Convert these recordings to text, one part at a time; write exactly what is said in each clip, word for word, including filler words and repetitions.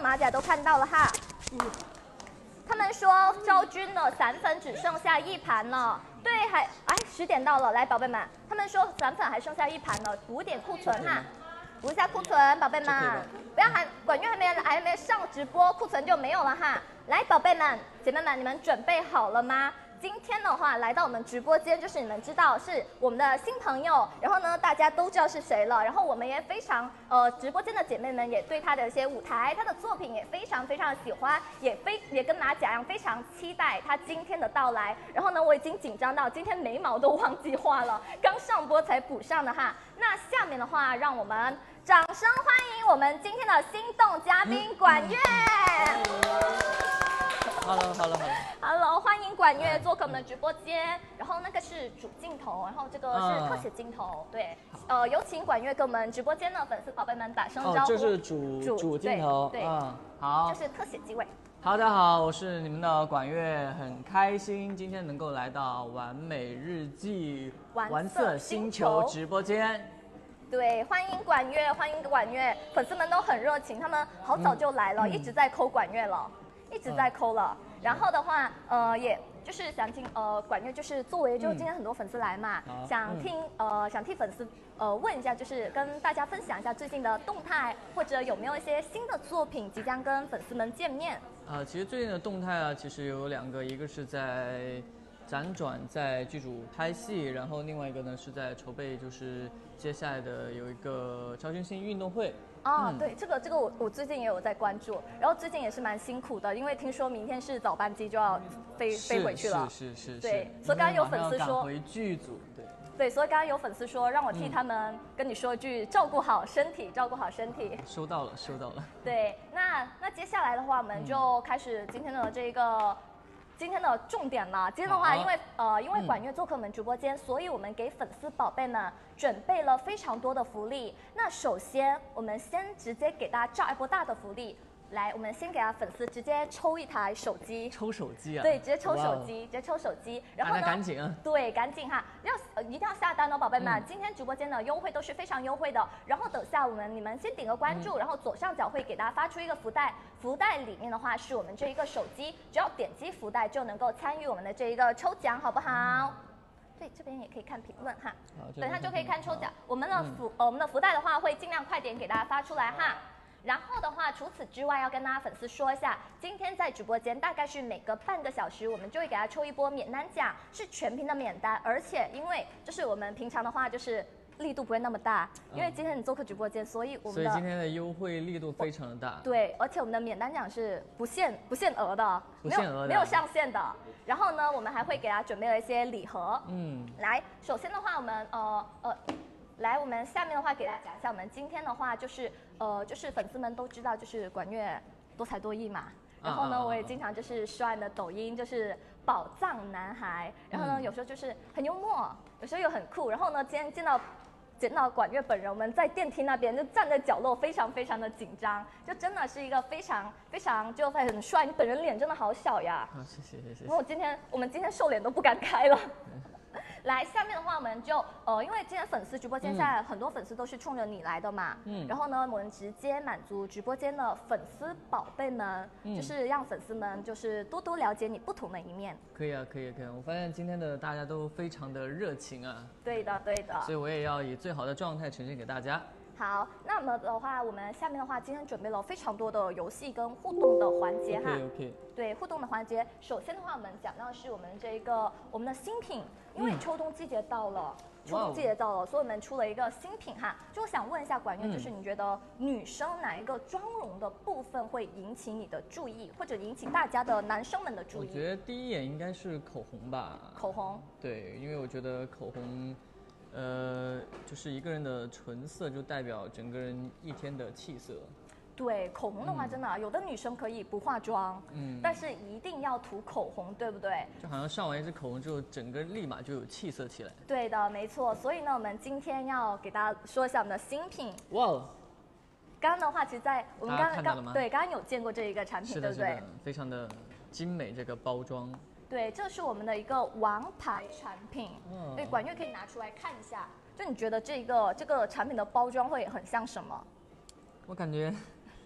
马甲都看到了哈。嗯，他们说昭君的散粉只剩下一盘了。对，还哎十点到了，来宝贝们，他们说散粉还剩下一盘了，补点库存哈。补一下库存，宝贝们，不要还管乐还没还没上直播，库存就没有了哈。来，宝贝们、姐妹们，你们准备好了吗？今天的话来到我们直播间，就是你们知道是我们的新朋友，然后呢大家都知道是谁了，然后我们也非常呃直播间的姐妹们也对他的一些舞台、他的作品也非常非常喜欢，也非也跟马甲一样非常期待他今天的到来。然后呢我已经紧张到今天眉毛都忘记画了，刚上播才补上的哈。那下面的话让我们掌声欢迎我们今天的心动嘉宾管乐。Hello，Hello，Hello，Hello，欢迎管乐做客我们的直播间。然后那个是主镜头，然后这个是特写镜头。对，呃，有请管乐跟我们直播间的粉丝宝贝们打声招呼。 哦，这是主主主镜头。 对， 嗯，好。 这是特写机位。 好，大家好，我是你们的管乐，很开心今天能够来到完美日记玩色星球直播间。 对，欢迎管乐，欢迎管乐，粉丝们都很热情，他们好早就来了，嗯、一直在抠管乐了，一直在抠了。嗯、然后的话，呃，也就是想听呃管乐，就是作为就今天很多粉丝来嘛，嗯、想听、嗯、呃想替粉丝呃问一下，就是跟大家分享一下最近的动态，或者有没有一些新的作品即将跟粉丝们见面。 啊、呃，其实最近的动态啊，其实有两个，一个是在辗转在剧组拍戏，然后另外一个呢是在筹备，就是接下来的有一个超新星运动会。 哦，嗯、对，这个这个我我最近也有在关注，然后最近也是蛮辛苦的，因为听说明天是早班机就要飞飞回去了。 是是是是。 对，所以刚刚有粉丝说回剧组，对。 对，所以刚刚有粉丝说让我替他们跟你说一句，照顾好身体，照顾好身体。 收到了，收到了。 对，那那接下来的话，我们就开始今天的这个。今天的重点了，今天的话，因为呃，因为管乐做客我们直播间，所以我们给粉丝宝贝们准备了非常多的福利。那首先，我们先直接给大家炸一波大的福利。来，我们先给他粉丝直接抽一台手机， 抽手机啊？ 对，直接抽手机，直接抽手机。然后呢， 赶紧啊！ 对，赶紧哈，要、呃、一定要下单哦，宝贝们！嗯、今天直播间的优惠都是非常优惠的。然后等下我们你们先点个关注，嗯、然后左上角会给大家发出一个福袋，福袋里面的话是我们这一个手机，只要点击福袋就能够参与我们的这一个抽奖，好不好？嗯对，这边也可以看评论哈，等下就可以看抽奖。我们的福、嗯呃，我们的福袋的话会尽量快点给大家发出来哈。然后的话，除此之外，要跟大家粉丝说一下，今天在直播间大概是每隔半个小时，我们就会给他抽一波免单奖，是全屏的免单，而且因为就是我们平常的话就是力度不会那么大，因为今天你做客直播间，所以我们的所以今天的优惠力度非常的大。 对，而且我们的免单奖是不限不限额的， 不限额的， 没有上限的。然后呢，我们还会给他准备了一些礼盒。嗯，来，首先的话，我们呃呃。来，我们下面的话给大家讲一下，我们今天的话就是，呃，就是粉丝们都知道，就是管乐多才多艺嘛。然后呢，啊、我也经常就是刷你的抖音，就是宝藏男孩。然后呢，嗯、有时候就是很幽默，有时候又很酷。然后呢，今天见到见到管乐本人，我们在电梯那边就站在角落，非常非常的紧张，就真的是一个非常非常就会很帅。你本人脸真的好小呀。 啊，谢谢谢谢。 然后我今天我们今天瘦脸都不敢开了。来，下面的话我们就呃，因为今天粉丝直播间现在很多粉丝都是冲着你来的嘛，嗯，然后呢，我们直接满足直播间的粉丝宝贝们，嗯、就是让粉丝们就是多多了解你不同的一面。 可以啊，可以可以，我发现今天的大家都非常的热情啊。 对的对的。 所以我也要以最好的状态呈现给大家。 好，那么的话，我们下面的话，今天准备了非常多的游戏跟互动的环节哈。 OK OK。 对，互动的环节，首先的话，我们讲到是我们这个我们的新品，因为秋冬季节到了，嗯、秋冬季节到了，所以我们出了一个新品哈。就想问一下管乐，嗯、就是你觉得女生哪一个妆容的部分会引起你的注意，或者引起大家的男生们的注意？ 我觉得第一眼应该是口红吧。 口红。 对，因为我觉得口红。呃，就是一个人的唇色就代表整个人一天的气色。 对，口红的话，真的、嗯、有的女生可以不化妆，嗯，但是一定要涂口红，对不对？就好像上完一支口红之后，整个立马就有气色起来。 对的，没错。所以呢，我们今天要给大家说一下我们的新品。哇！刚刚的话，其实在我们刚刚对刚刚有见过这一个产品，对不对？ 非常的精美，这个包装。 对，这是我们的一个王牌产品。嗯，对，管乐可以拿出来看一下。就你觉得这个这个产品的包装会很像什么？ 我感觉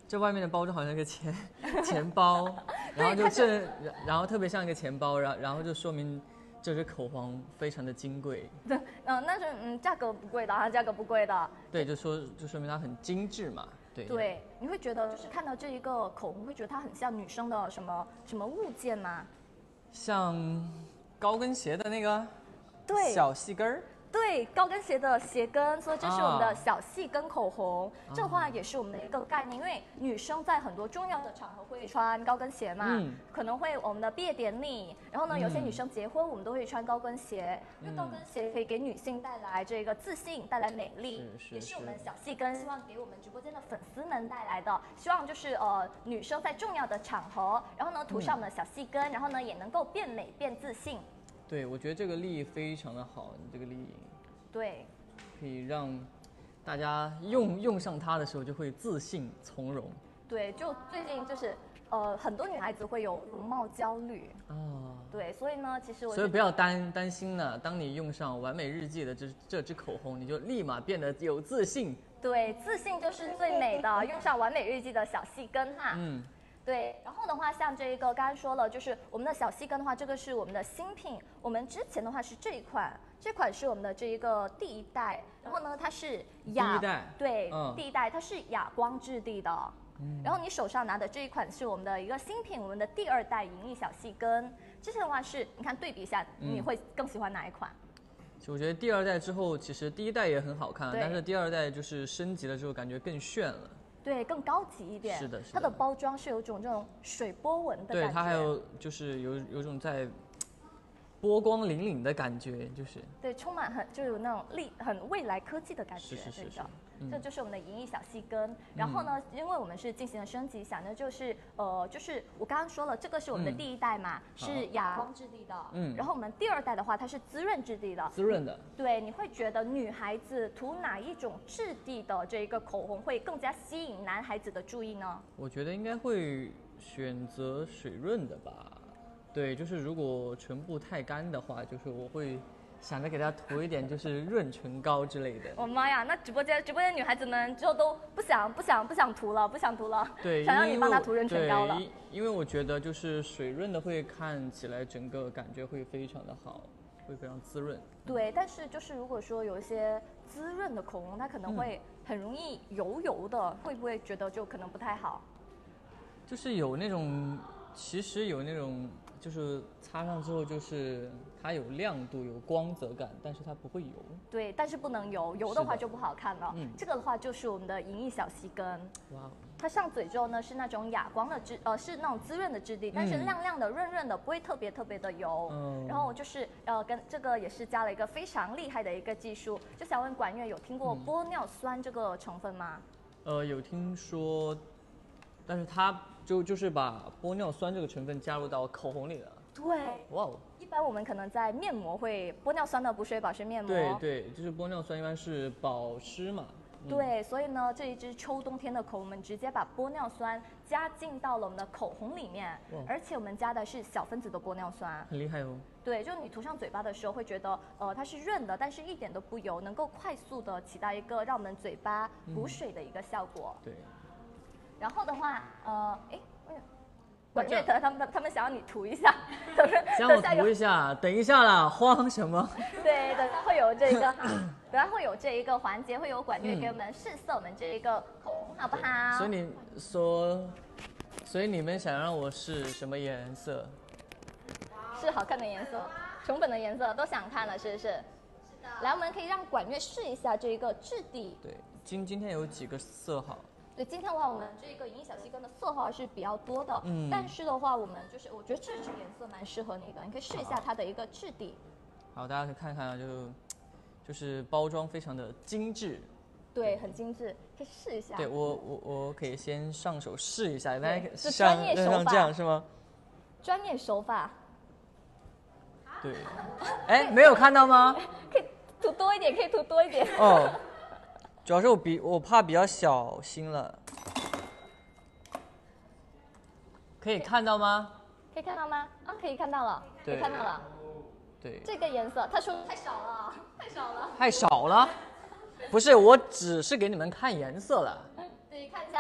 这外面的包装好像一个钱钱包，然后就这，然后特别像一个钱包，然然后就说明这支口红非常的金贵。 对，嗯，但是嗯，价格不贵的，它价格不贵的。 对，就说就说明它很精致嘛。对。 对，你会觉得就是看到这一个口红，会觉得它很像女生的什么什么物件吗？ 像高跟鞋的那个， 对， 小细跟儿。 对，高跟鞋的鞋跟，所以这是我们的小细跟口红。啊、这话也是我们的一个概念，因为女生在很多重要的场合会穿高跟鞋嘛，嗯、可能会我们的毕业典礼，然后呢，有些女生结婚，我们都会穿高跟鞋，因为高跟鞋可以给女性带来这个自信，带来美丽， 是是也是我们小细跟希望给我们直播间的粉丝们带来的。希望就是呃，女生在重要的场合，然后呢涂上我们的小细跟，然后呢也能够变美变自信。 对，我觉得这个力非常的好，你这个力， 对， 可以让大家用用上它的时候就会自信从容。 对，就最近就是呃，很多女孩子会有容貌焦虑啊，哦、对，所以呢，其实我所以不要担担心呢，当你用上完美日记的这这支口红，你就立马变得有自信。 对，自信就是最美的，用上完美日记的小细跟哈。嗯。对，然后的话，像这一个刚刚说了，就是我们的小细跟的话，这个是我们的新品。我们之前的话是这一款，这款是我们的这一个第一代。然后呢，它是哑， 第一代， 对，嗯、第一代它是哑光质地的。嗯、然后你手上拿的这一款是我们的一个新品，我们的第二代银翼小细跟。之前的话是，你看对比一下，你会更喜欢哪一款？ 其实我觉得第二代之后，其实第一代也很好看，但是第二代就是升级了之后，感觉更炫了。 对，更高级一点。 是的，是的。 它的包装是有种这种水波纹的感觉。 对，它还有就是有有种在波光粼粼的感觉，就是。 对，充满很就有那种力很未来科技的感觉。 是是是是。 嗯、这就是我们的银翼小细跟。然后呢，因为我们是进行了升级，想的就是呃，就是我刚刚说了，这个是我们的第一代嘛，嗯、是哑光质地的。嗯。然后我们第二代的话，它是滋润质地的。 滋润的。 对，你会觉得女孩子涂哪一种质地的这个口红会更加吸引男孩子的注意呢？ 我觉得应该会选择水润的吧。对，就是如果唇部太干的话，就是我会想着给它涂一点就是润唇膏之类的。 我、哦、妈呀，那直播间直播间女孩子们之后都不想不想不想涂了，不想涂了。 对， 想让你帮她涂润唇膏了。 对，因为我觉得就是水润的会看起来整个感觉会非常的好，会非常滋润。 对，但是就是如果说有一些滋润的口红，它可能会很容易油油的，嗯、会不会觉得就可能不太好？ 就是有那种，其实有那种。就是擦上之后，就是它有亮度、有光泽感，但是它不会油。 对，但是不能油，油的话就不好看了。嗯，这个的话就是我们的银翼小细跟。哇，它上嘴之后呢是那种哑光的质，呃，是那种滋润的质地，但是亮亮的、润润的，不会特别特别的油。嗯。然后就是呃，跟这个也是加了一个非常厉害的一个技术。就想问管乐，有听过玻尿酸这个成分吗？ 呃，有听说，但是它。就就是把玻尿酸这个成分加入到口红里了。 对，哇哦！一般我们可能在面膜会玻尿酸的补水保湿面膜。 对对，就是玻尿酸一般是保湿嘛。 嗯、对，所以呢，这一支秋冬天的口红，我们直接把玻尿酸加进到了我们的口红里面，而且我们加的是小分子的玻尿酸， 很厉害哦。 对，就你涂上嘴巴的时候会觉得，呃，它是润的，但是一点都不油，能够快速的起到一个让我们嘴巴补水的一个效果。 嗯、对。 然后的话，呃，哎，管乐的他们他们想要你涂一下， 想我涂一下，等一下啦，慌什么？ 对，等下会有这个，等下会有这一个环节，会有管乐给我们试色我们这一个口红，好不好？ 所以你说，所以你们想让我试什么颜色？ 是好看的颜色，熊本的颜色都想看了，是不是？是的。来，我们可以让管乐试一下这一个质地。 对，今今天有几个色号？ 对，今天的话，我们这个银翼小细跟的色号是比较多的，嗯，但是的话，我们就是我觉得这支颜色蛮适合你的，你可以试一下它的一个质地。 好，大家可以看看啊，就就是包装非常的精致， 对，很精致，可以试一下。 对我我我可以先上手试一下， 大家是专业手法， 这样是吗？ 专业手法。 对，哎，没有看到吗？ 可以涂多一点，可以涂多一点。 哦。主要是我比我怕比较小心了，可以看到吗？ 可以看到吗？啊，可以看到了，可以看到了。 对， 这个颜色，他说太少了，太少了。 太少了？不是，我只是给你们看颜色了。 对，看一下，可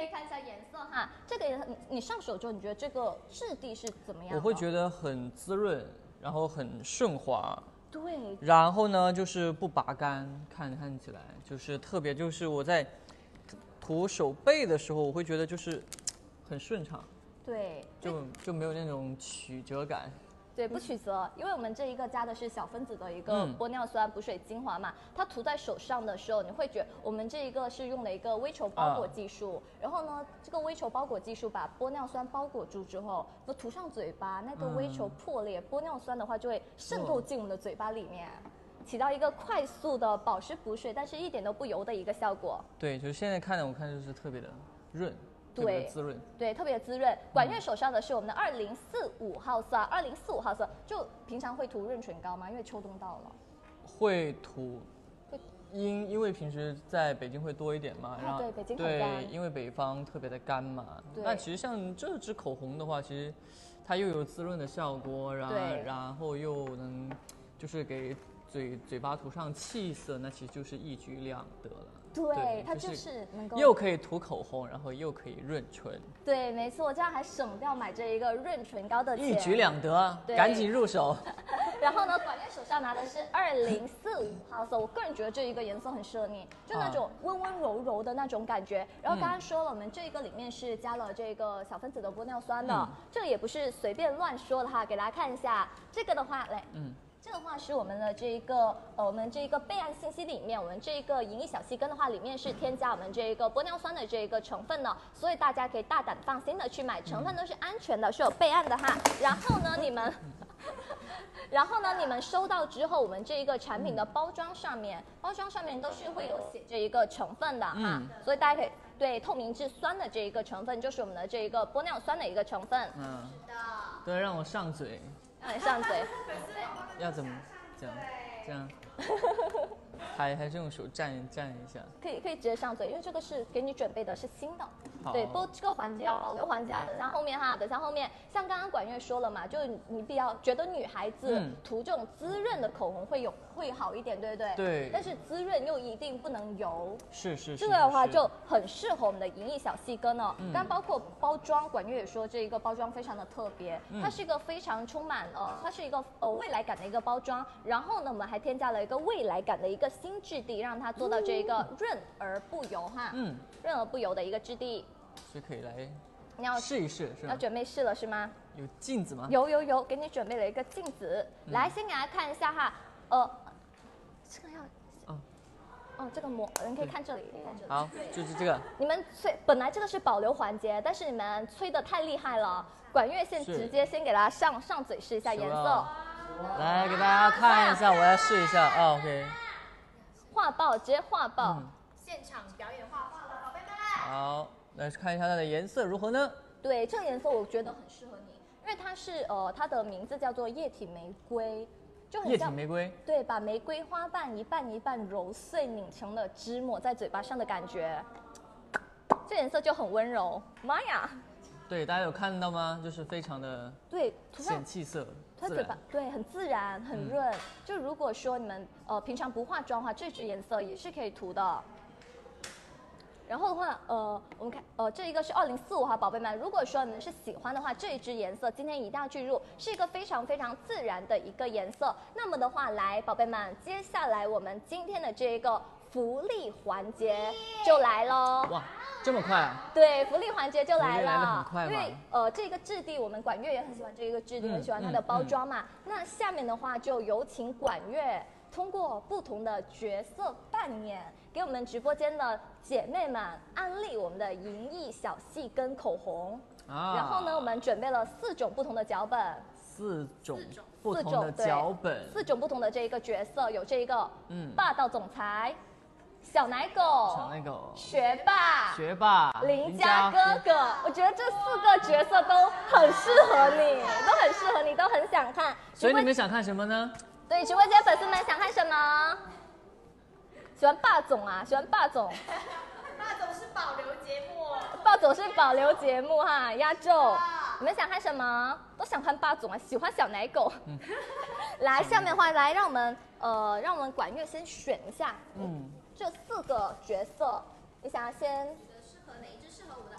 可以看一下颜色哈。这个你你上手之后，你觉得这个质地是怎么样？ 我会觉得很滋润，然后很顺滑。 对。 然后呢，就是不拔干，看看起来就是特别，就是我在涂手背的时候，我会觉得就是很顺畅。 对。 就就没有那种曲折感。 对，不曲折，因为我们这一个加的是小分子的一个玻尿酸补水精华嘛，嗯、它涂在手上的时候，你会觉得我们这一个是用了一个微球包裹技术，啊、然后呢，这个微球包裹技术把玻尿酸包裹住之后，不涂上嘴巴，那个微球破裂，嗯、玻尿酸的话就会渗透进我们的嘴巴里面，起到一个快速的保湿补水，但是一点都不油的一个效果。 对，就是现在看的，我看就是特别的润。 对， 滋润， 对，特别滋润。管月手上的是我们的二零四五号色，二零四五号色。就平常会涂润唇膏吗？因为秋冬到了。 会涂，因因为平时在北京会多一点嘛，然后、 啊、对北京很干， 对，因为北方特别的干嘛。那其实像这支口红的话，其实它又有滋润的效果，然后然后又能就是给嘴嘴巴涂上气色，那其实就是一举两得了。 对，对它就是能够又可以涂口红，然后又可以润唇。 对，没错，这样还省掉买这一个润唇膏的钱， 一举两得，赶紧入手。 然后呢，管月手上拿的是二零四五号色，我个人觉得这一个颜色很适合你，就那种温温柔柔的那种感觉。然后刚刚说了，我们这个里面是加了这个小分子的玻尿酸的，嗯、这个也不是随便乱说的哈，给大家看一下。这个的话，来，嗯。这个话是我们的这一个呃，我们这一个备案信息里面，我们这一个银翼小细根的话，里面是添加我们这一个玻尿酸的这一个成分的，所以大家可以大胆放心的去买，成分都是安全的，是有备案的哈。然后呢，你们，然后呢，你们收到之后，我们这一个产品的包装上面，包装上面都是会有写这一个成分的哈，嗯、所以大家可以对透明质酸的这一个成分，就是我们的这一个玻尿酸的一个成分。 嗯，对，让我上嘴。 让你上嘴， 要怎么这样？这样，还还是用手蘸蘸一下？ 可以可以直接上嘴，因为这个是给你准备的是新的。对，不过这个环节要保留环节，等下后面哈，等下后面，像刚刚管月说了嘛，就是你比较觉得女孩子涂这种滋润的口红会有会好一点，对不对？ 对。 但是滋润又一定不能油。 是是是。 这个的话就很适合我们的银翼小细根哦。嗯。刚包括包装，管月也说这一个包装非常的特别，它是一个非常充满呃，它是一个呃未来感的一个包装。然后呢，我们还添加了一个未来感的一个新质地，让它做到这一个润而不油哈。嗯。润而不油的一个质地。 所以可以来， 你要试一试是吗？ 要准备试了是吗？ 有镜子吗？ 有有有，给你准备了一个镜子，嗯、来先给大家看一下哈，呃，这个要，哦，哦，这个膜，你可以看这里，看这里。 好，就是这个。 你们催，本来这个是保留环节，但是你们催的太厉害了，管月线直接先给大家上上嘴试一下颜色。 来给大家看一下，我来试一下啊 ，OK。 画报，直接画报。嗯、 现场表演画画了，宝贝们。 好，来看一下它的颜色如何呢？ 对，这个颜色我觉得很适合你，因为它是呃，它的名字叫做液体玫瑰，就很像液体玫瑰。 对，把玫瑰花瓣一瓣一瓣揉碎拧成了汁抹在嘴巴上的感觉，这颜色就很温柔。妈呀！ 对，大家有看到吗？就是非常的对， 显气色。 它嘴巴对很自然很润，嗯、就如果说你们呃平常不化妆的话，这支颜色也是可以涂的。然后的话，呃，我们看，呃，这一个是二零四五号宝贝们，如果说你们是喜欢的话，这一支颜色今天一定要去入，是一个非常非常自然的一个颜色。那么的话，来宝贝们，接下来我们今天的这个福利环节就来喽！ 哇，这么快啊？ 对，福利环节就来了， 来得很快嘛。 因为呃，这个质地我们管月也很喜欢这个质地，嗯、很喜欢它的包装嘛。嗯嗯、那下面的话就有请管月通过不同的角色扮演，给我们直播间的姐妹们安利我们的银翼小细根口红。啊、然后呢，我们准备了四种不同的脚本。 四种不同的脚本， 四种不同的这一个角色，有这一个嗯霸道总裁、小奶狗、 小奶狗、 学霸、 学霸、 邻家哥哥。我觉得这四个角色都很适合你，都很适合你，都很想看。 所以你们想看什么呢？ 对，直播间粉丝们想看什么？喜欢霸总啊，喜欢霸总。 霸总是保留节目。 霸总是保留节目哈，压轴。你们想看什么？都想看霸总啊，喜欢小奶狗。嗯、来，下面的话来，让我们呃，让我们管月先选一下。嗯。这四个角色，你想要先？ 适合哪一支适合我的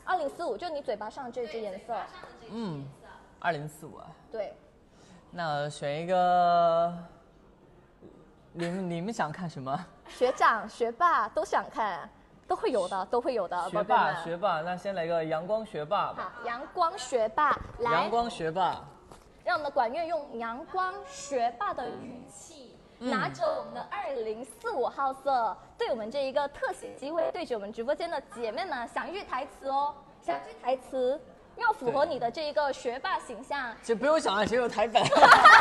二零四五，就你嘴巴上这支颜色。 嗯，二零四五啊。 对。 那选一个，你们你们想看什么？ 学长、学霸都想看，都会有的，都会有的。 学霸，学霸，那先来个阳光学霸吧。 好，阳光学霸，来。 阳光学霸。 让我们的管乐用阳光学霸的语气，嗯、拿着我们的二零四五号色，对我们这一个特写机会，对着我们直播间的姐妹们想一句台词哦，想一句台词。要符合你的这一个学霸形象， 就不用想了，只有台本。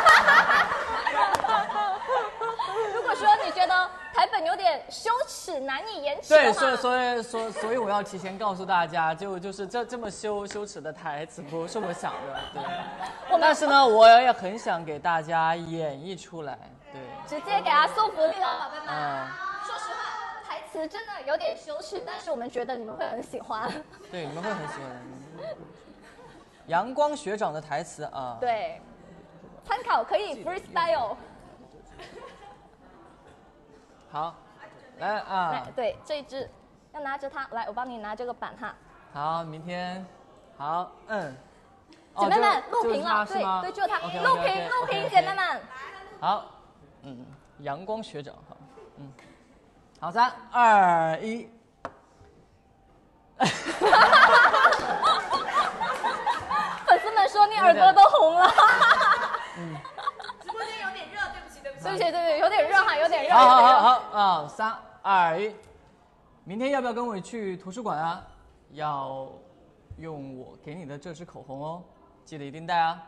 如果说你觉得台本有点羞耻、难以言辞对，所以所以所以所以我要提前告诉大家，就就是这这么羞羞耻的台词不是我想的，对。但是呢，我也很想给大家演绎出来，对。 直接给他送福利了，宝贝们。嗯、说实话，台词真的有点羞耻，但是我们觉得你们会很喜欢。 对，你们会很喜欢。阳光学长的台词啊， 对，参考可以 freestyle。 好，来啊， 来，对，这一支要拿着它，来，我帮你拿这个板哈。 好，明天，好，嗯， 姐妹们录屏了，对对，就它，录屏录屏，姐妹们。 好，嗯，阳光学长，好，嗯，好，三二一。 粉丝们说你耳朵都红了。 嗯，直播间有点热，对不起，对不起， 对不起，对不起，有点热哈，有点热。 好好好好啊，三二一，明天要不要跟我去图书馆啊？要用我给你的这支口红哦，记得一定带啊。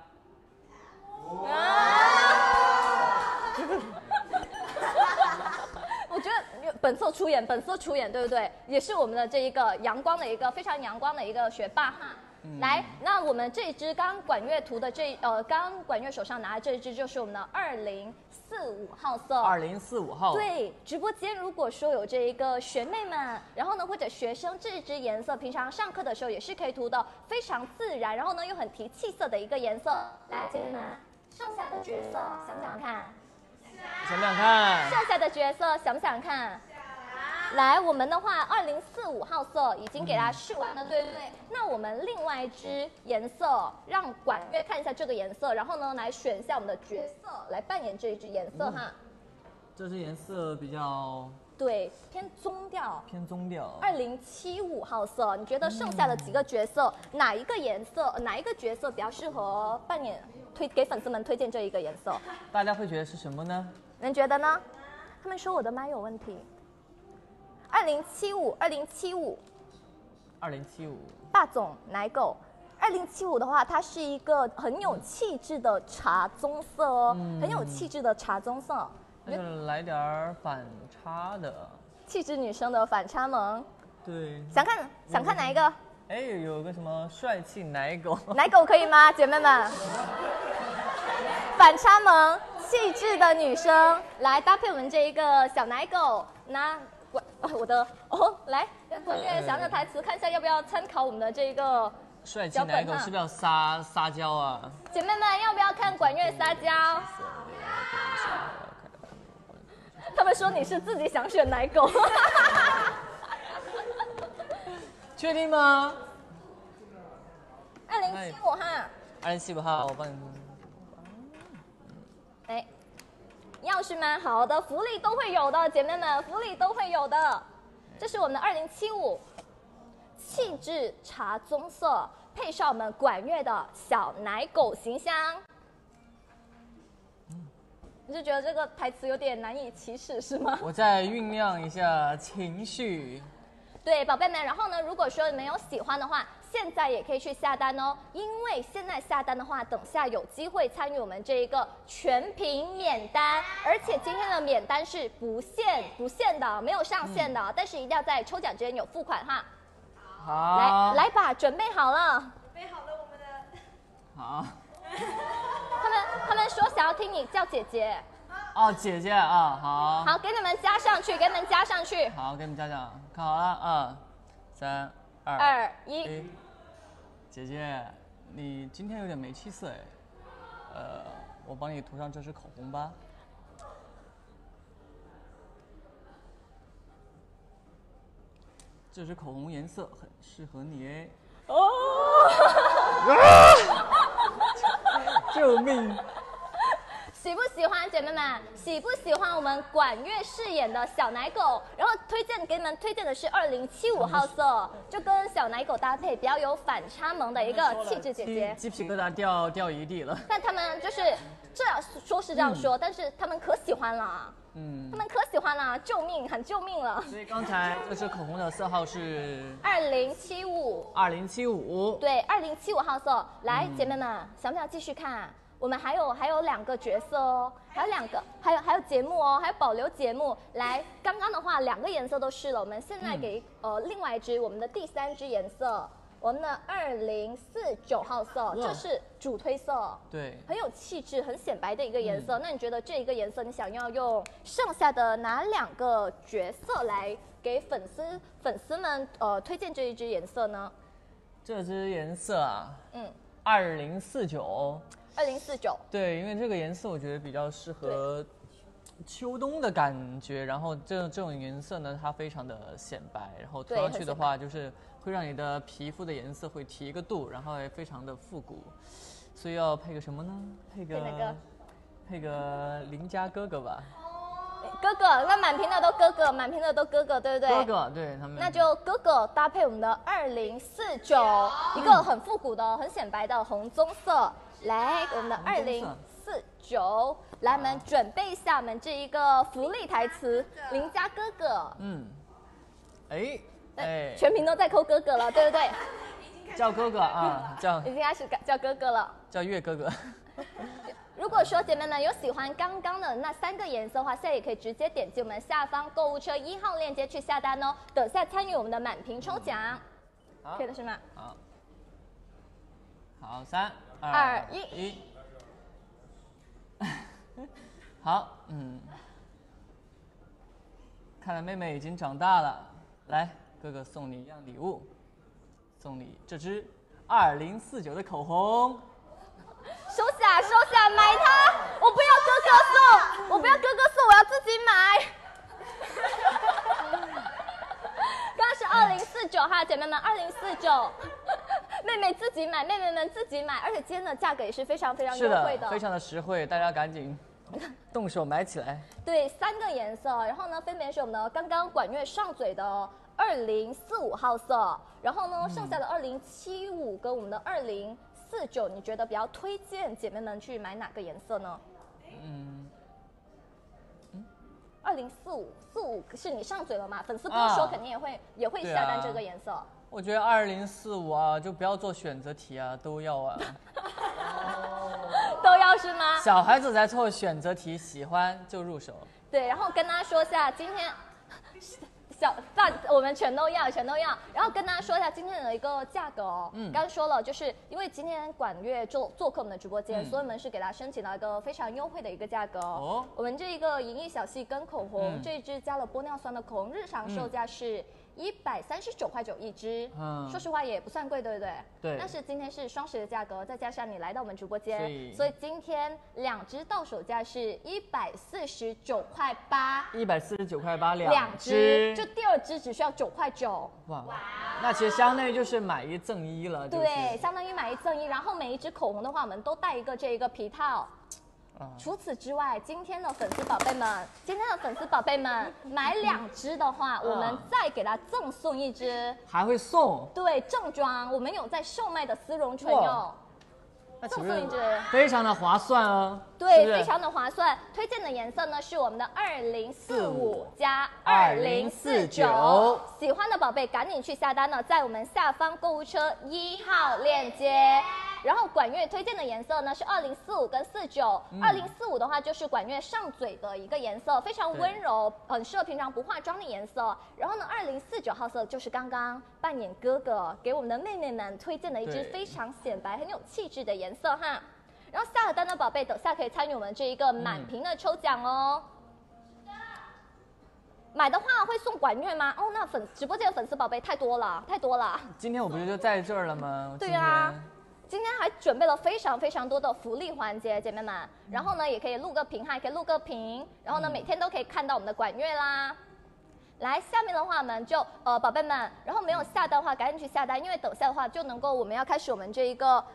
我觉得本色出演，本色出演，对不对？也是我们的这一个阳光的一个非常阳光的一个学霸哈。嗯、来，那我们这一支刚管乐图的这呃，刚管乐手上拿的这一支就是我们的二零四五号色。 二零四五号。 对，直播间如果说有这一个学妹们，然后呢或者学生，这支颜色平常上课的时候也是可以涂的非常自然，然后呢又很提气色的一个颜色。来，姐妹们，剩下的角色想不想看？ 想不想看？ 剩下的角色想不想看？来，我们的话，二零四五号色已经给它试完了，对不对？那我们另外一支颜色，让管乐看一下这个颜色，然后呢，来选一下我们的角色来扮演这一支颜色、嗯、哈。 这支颜色比较对，偏棕调。 偏棕调。 二零七五号色，你觉得剩下的几个角色，嗯、哪一个颜色，哪一个角色比较适合扮演？推给粉丝们推荐这一个颜色， 大家会觉得是什么呢？ 你们觉得呢？他们说我的麦有问题。二零七五，二零七五， 二零七五， 霸总奶狗。二零七五的话，它是一个很有气质的茶棕色哦，嗯、很有气质的茶棕色。 那就来点反差的。 气质女生的反差萌。 对。 想看想看哪一个？ 哎，有个什么帅气奶狗？ 奶狗可以吗，姐妹们？反差萌、气质的女生来搭配我们这一个小奶狗，那管我的哦，来管乐想想台词，看一下要不要参考我们的这个帅气奶狗是不是要撒撒娇啊？ 姐妹们要不要看管乐撒娇？他们说你是自己想选奶狗。 确定吗？ 二零七五哈。 二零七五号，我帮你。 哎，钥匙们，好的，福利都会有的，姐妹们，福利都会有的。这是我们的二零七五，气质茶棕色，配上我们管乐的小奶狗形象。你就觉得这个台词有点难以启齿是吗？ 我再酝酿一下情绪。 对，宝贝们，然后呢，如果说没有喜欢的话，现在也可以去下单哦，因为现在下单的话，等下有机会参与我们这一个全屏免单，而且今天的免单是不限不限的，没有上限的，嗯、但是一定要在抽奖之前有付款哈。 好， 来来吧，准备好了。 准备好了，我们的。 好。 他们他们说想要听你叫姐姐。 哦，姐姐啊，好。 好，给你们加上去，给你们加上去。 好，给你们加上，看好了啊，三二二一。 姐姐，你今天有点没气色哎，呃，我帮你涂上这支口红吧。这支口红颜色很适合你哎。 们喜不喜欢我们管乐饰演的小奶狗？然后推荐给你们推荐的是二零七五号色，就跟小奶狗搭配，比较有反差萌的一个气质姐姐。 鸡皮疙瘩掉掉一地了。 但他们就是这样说是这样说，嗯、但是他们可喜欢了。嗯，他们可喜欢了，救命，很救命了。 所以刚才这支口红的色号是二零七五， 二零七五， 对，二零七五号色。来，嗯、姐妹们，想不想继续看？我们还有还有两个角色哦，还有两个，还有还有节目哦，还有保留节目。来，刚刚的话两个颜色都试了，我们现在给、嗯、呃另外一支我们的第三支颜色。我们的二零四九号色，这是主推色， 对， 很有气质、很显白的一个颜色。嗯、那你觉得这一个颜色，你想要用剩下的哪两个角色来给粉丝粉丝们呃推荐这一支颜色呢？ 这支颜色啊，嗯，二零四九， 二零四九， 对，因为这个颜色我觉得比较适合秋冬的感觉，然后这这种颜色呢，它非常的显白，然后涂上去的话就是会让你的皮肤的颜色会提一个度，然后也非常的复古，所以要配个什么呢？配个配个配个邻家哥哥吧。 哥哥，那满屏的都哥哥，满屏的都哥哥，对不对？ 哥哥，对他们。 那就哥哥搭配我们的二零四九，一个很复古的、很显白的红棕色。来，我们的二零四九，来，我们准备一下我们这一个福利台词，邻家哥哥。嗯， 哎哎， 全屏都在扣哥哥了，对不对？ 叫哥哥啊，叫已经开始叫哥哥了， 叫月哥哥。 如果说姐妹们有喜欢刚刚的那三个颜色的话，现在也可以直接点击我们下方购物车一号链接去下单哦。等下参与我们的满屏抽奖，可以的是吗？ 好，好，三二一一，好，嗯，看来妹妹已经长大了，来，哥哥送你一样礼物，送你这支二零四九的口红。 收下，收下，买它！我不要哥哥送，我不要哥哥送，我要自己买。刚刚是二零四九哈，姐妹们，二零四九，妹妹自己买，妹妹们自己买，而且今天的价格也是非常非常优惠的， 非常的实惠，大家赶紧动手买起来。 对，三个颜色，然后呢，分别是我们的刚刚管乐上嘴的二零四五号色，然后呢，剩下的二零七五跟我们的二零。四九，你觉得比较推荐姐妹们去买哪个颜色呢？嗯，嗯，二零四五四五是你上嘴了嘛？粉丝不用说，肯定也会、啊、也会下单这个颜色。啊、 我觉得二零四五啊，就不要做选择题啊，都要啊。 都要是吗？ 小孩子在做选择题，喜欢就入手。 对，然后跟大家说一下，今天。小大我们全都要，全都要。然后跟大家说一下今天的一个价格哦。嗯，刚刚说了，就是因为今天管乐做做客我们的直播间，嗯、所以我们是给大家申请到一个非常优惠的一个价格哦。我们这一个银翼小细根口红，嗯、这一支加了玻尿酸的口红，日常售价是一百三十九块九一支。嗯，说实话也不算贵，对不对？ 对。 但是今天是双十的价格，再加上你来到我们直播间，所以今天两支到手价是一百四十九块八。 一百四十九块八两支。 就第二支只需要九块九， 哇！那其实相当于就是买一赠一了，就是、 对，相当于买一赠一。然后每一支口红的话，我们都带一个这一个皮套。啊、除此之外，今天的粉丝宝贝们，今天的粉丝宝贝们买两支的话，我们再给他赠送一支， 还会送？ 对，正装，我们有在售卖的丝绒唇釉。赠送一支， 非常的划算哦。 对， 是是非常的划算。推荐的颜色呢是我们的二零四五加二零四九，喜欢的宝贝赶紧去下单了，在我们下方购物车一号链接。然后管乐推荐的颜色呢是二零四五跟四九，二零四五的话就是管乐上嘴的一个颜色，非常温柔，很适合平常不化妆的颜色。然后呢，二零四九号色就是刚刚扮演哥哥给我们的妹妹们推荐的一支非常显白、很有气质的颜色哈。然后下了单的宝贝，等下可以参与我们这一个满屏的抽奖哦。嗯、买的话会送管乐吗？哦，那粉直播间的粉丝宝贝太多了，太多了。 今天我不是就在这儿了吗？ 对啊。今天还准备了非常非常多的福利环节，姐妹们。然后呢，也可以录个屏，还可以录个屏。然后呢，每天都可以看到我们的管乐啦。来，下面的话我们就呃，宝贝们，然后没有下单的话，赶紧去下单，因为等下的话就能够我们要开始我们这一个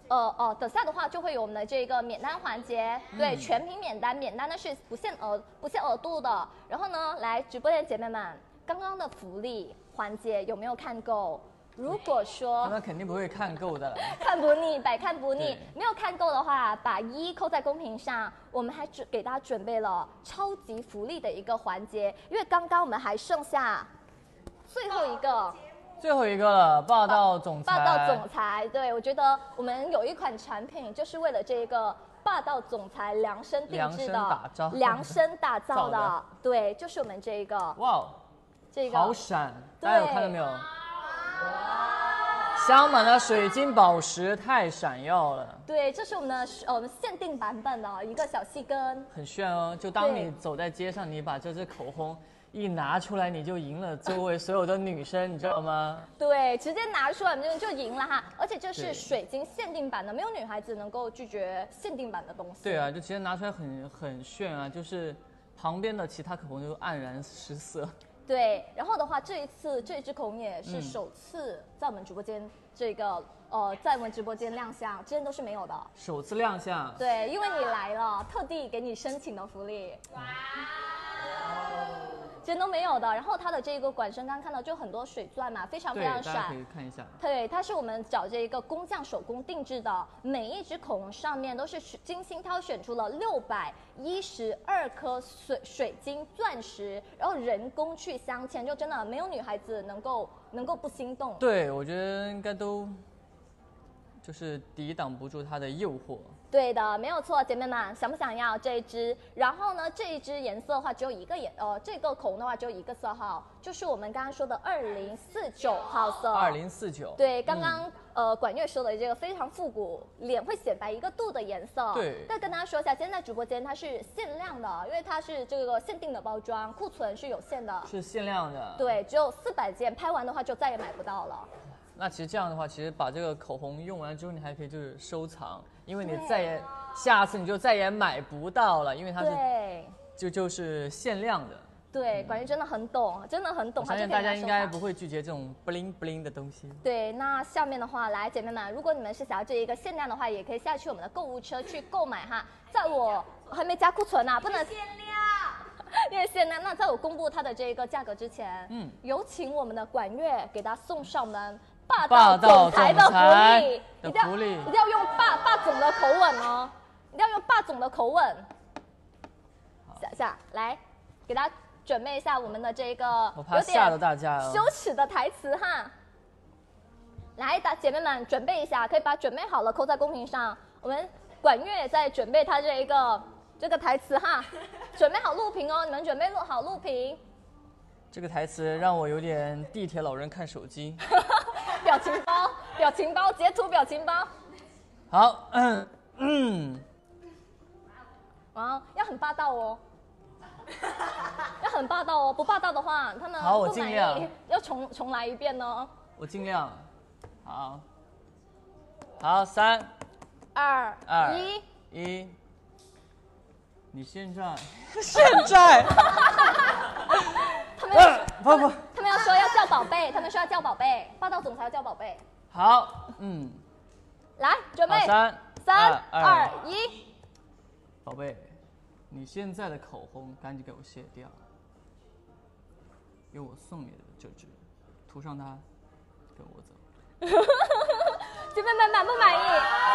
呃哦，等下的话就会有我们的这个免单环节，对， 嗯、 全屏免单，免单呢是不限额不限额度的。然后呢，来直播间姐妹们，刚刚的福利环节有没有看够？如果说他们肯定不会看够的， 看不腻，百看不腻。没有看够的话，把一扣在公屏上。我们还准给大家准备了超级福利的一个环节，因为刚刚我们还剩下最后一个。 最后一个了，霸道总裁。 霸道总裁，对，我觉得我们有一款产品就是为了这个霸道总裁量身定制的， 量身打造， 量身打造的， 的对，就是我们这个。 哇， 这个好闪，大家有看到没有？镶满了水晶宝石，太闪耀了。 对，这是我们的呃我们限定版本的一个小细跟， 很炫哦。就当你走在街上，你把这支口红一拿出来，你就赢了周围所有的女生，你知道吗？ 对，直接拿出来你就就赢了哈！而且这是水晶限定版的，没有女孩子能够拒绝限定版的东西。 对啊，就直接拿出来很很炫啊，就是旁边的其他口红就黯然失色。 对，然后的话，这一次这支口红也是首次在我们直播间这个、嗯、呃，在我们直播间亮相，之前都是没有的。 首次亮相。 对，因为你来了，特地给你申请的福利。哇！之前都没有的。然后它的这个管身刚看到就很多水钻嘛，非常非常闪。 对，大家可以看一下。 对，它是我们找这个工匠手工定制的，每一支口红上面都是精心挑选出了六百一十二颗水水晶钻石，然后人工去镶嵌，就真的没有女孩子能够能够不心动。 对，我觉得应该都就是抵挡不住它的诱惑。 对的，没有错，姐妹们想不想要这一支？然后呢，这一支颜色的话只有一个颜，呃，这个口红的话只有一个色号，就是我们刚刚说的二零四九号色。 二零四九。 对，刚刚、嗯、呃管月说的这个非常复古，脸会显白一个度的颜色。 对。 再跟大家说一下，今天在直播间它是限量的，因为它是这个限定的包装，库存是有限的。 是限量的。 对，只有四百件，拍完的话就再也买不到了。 那其实这样的话，其实把这个口红用完之后，你还可以就是收藏，因为你再也下次你就再也买不到了，因为它是就就是限量的。 对，管月真的很懂，真的很懂。 我相信大家应该不会拒绝这种 bling bling 的东西。 对，那下面的话，来姐妹们，如果你们是想要这一个限量的话，也可以下去我们的购物车去购买哈。在我还没加库存啊，不能限量。 因为限量，那在我公布它的这个价格之前，嗯，有请我们的管月给大家送上我们霸道总裁的福利， 一定要一定要用霸霸总的口吻哦，一定要用霸总的口吻。下下来，给大家准备一下我们的这个我怕吓到大家哦， 羞耻的台词哈。来，大姐妹们准备一下，可以把准备好了扣在公屏上。我们管月在准备他这一个这个台词哈，准备好录屏哦，你们准备录好录屏。 这个台词让我有点地铁老人看手机。 表情包，表情包，截图表情包。 好，嗯嗯。 哇，要很霸道哦，要很霸道哦，不霸道的话，他们好，我尽量要重重来一遍呢。 我尽量。好，好，三、 二、 二、 一、 一。你现在，现在。 他们要、 啊、不不， 他们要说要叫宝贝，他们说要叫宝贝，霸道总裁要叫宝贝。 好，嗯， 来准备， 三、 三、二、一。 宝贝，你现在的口红赶紧给我卸掉，用我送你的这支，涂上它，跟我走。 姐妹们满不满意？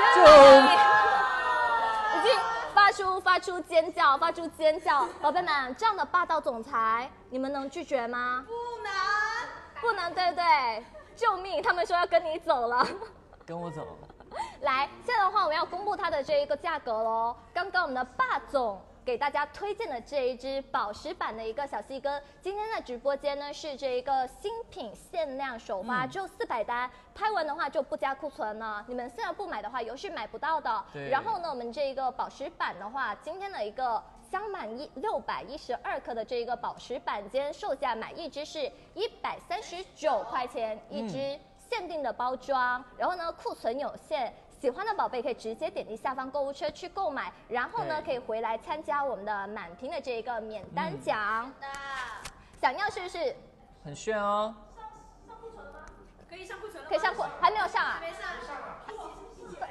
已经发出发出尖叫，发出尖叫！宝贝们，这样的霸道总裁，你们能拒绝吗？ 不能， 不能，对不对？救命！他们说要跟你走了， 跟我走。 来，现在的话，我们要公布它的这一个价格喽。刚刚我们的霸总给大家推荐的这一支宝石版的一个小细跟，今天的直播间呢是这一个新品限量首发，只有四百单，拍完的话就不加库存了。你们现在不买的话，以后是买不到的。然后呢，我们这个宝石版的话，今天的一个镶满一六百一十二克的这一个宝石版，今天售价买一支是一百三十九块钱一支。嗯，限定的包装，然后呢库存有限，喜欢的宝贝可以直接点击下方购物车去购买，然后呢可以回来参加我们的满屏的这个免单奖。嗯，想要是不是？ 很炫哦。 上上库存吗？可以上库存了吗？ 可以上库，还没有上啊？ 没上。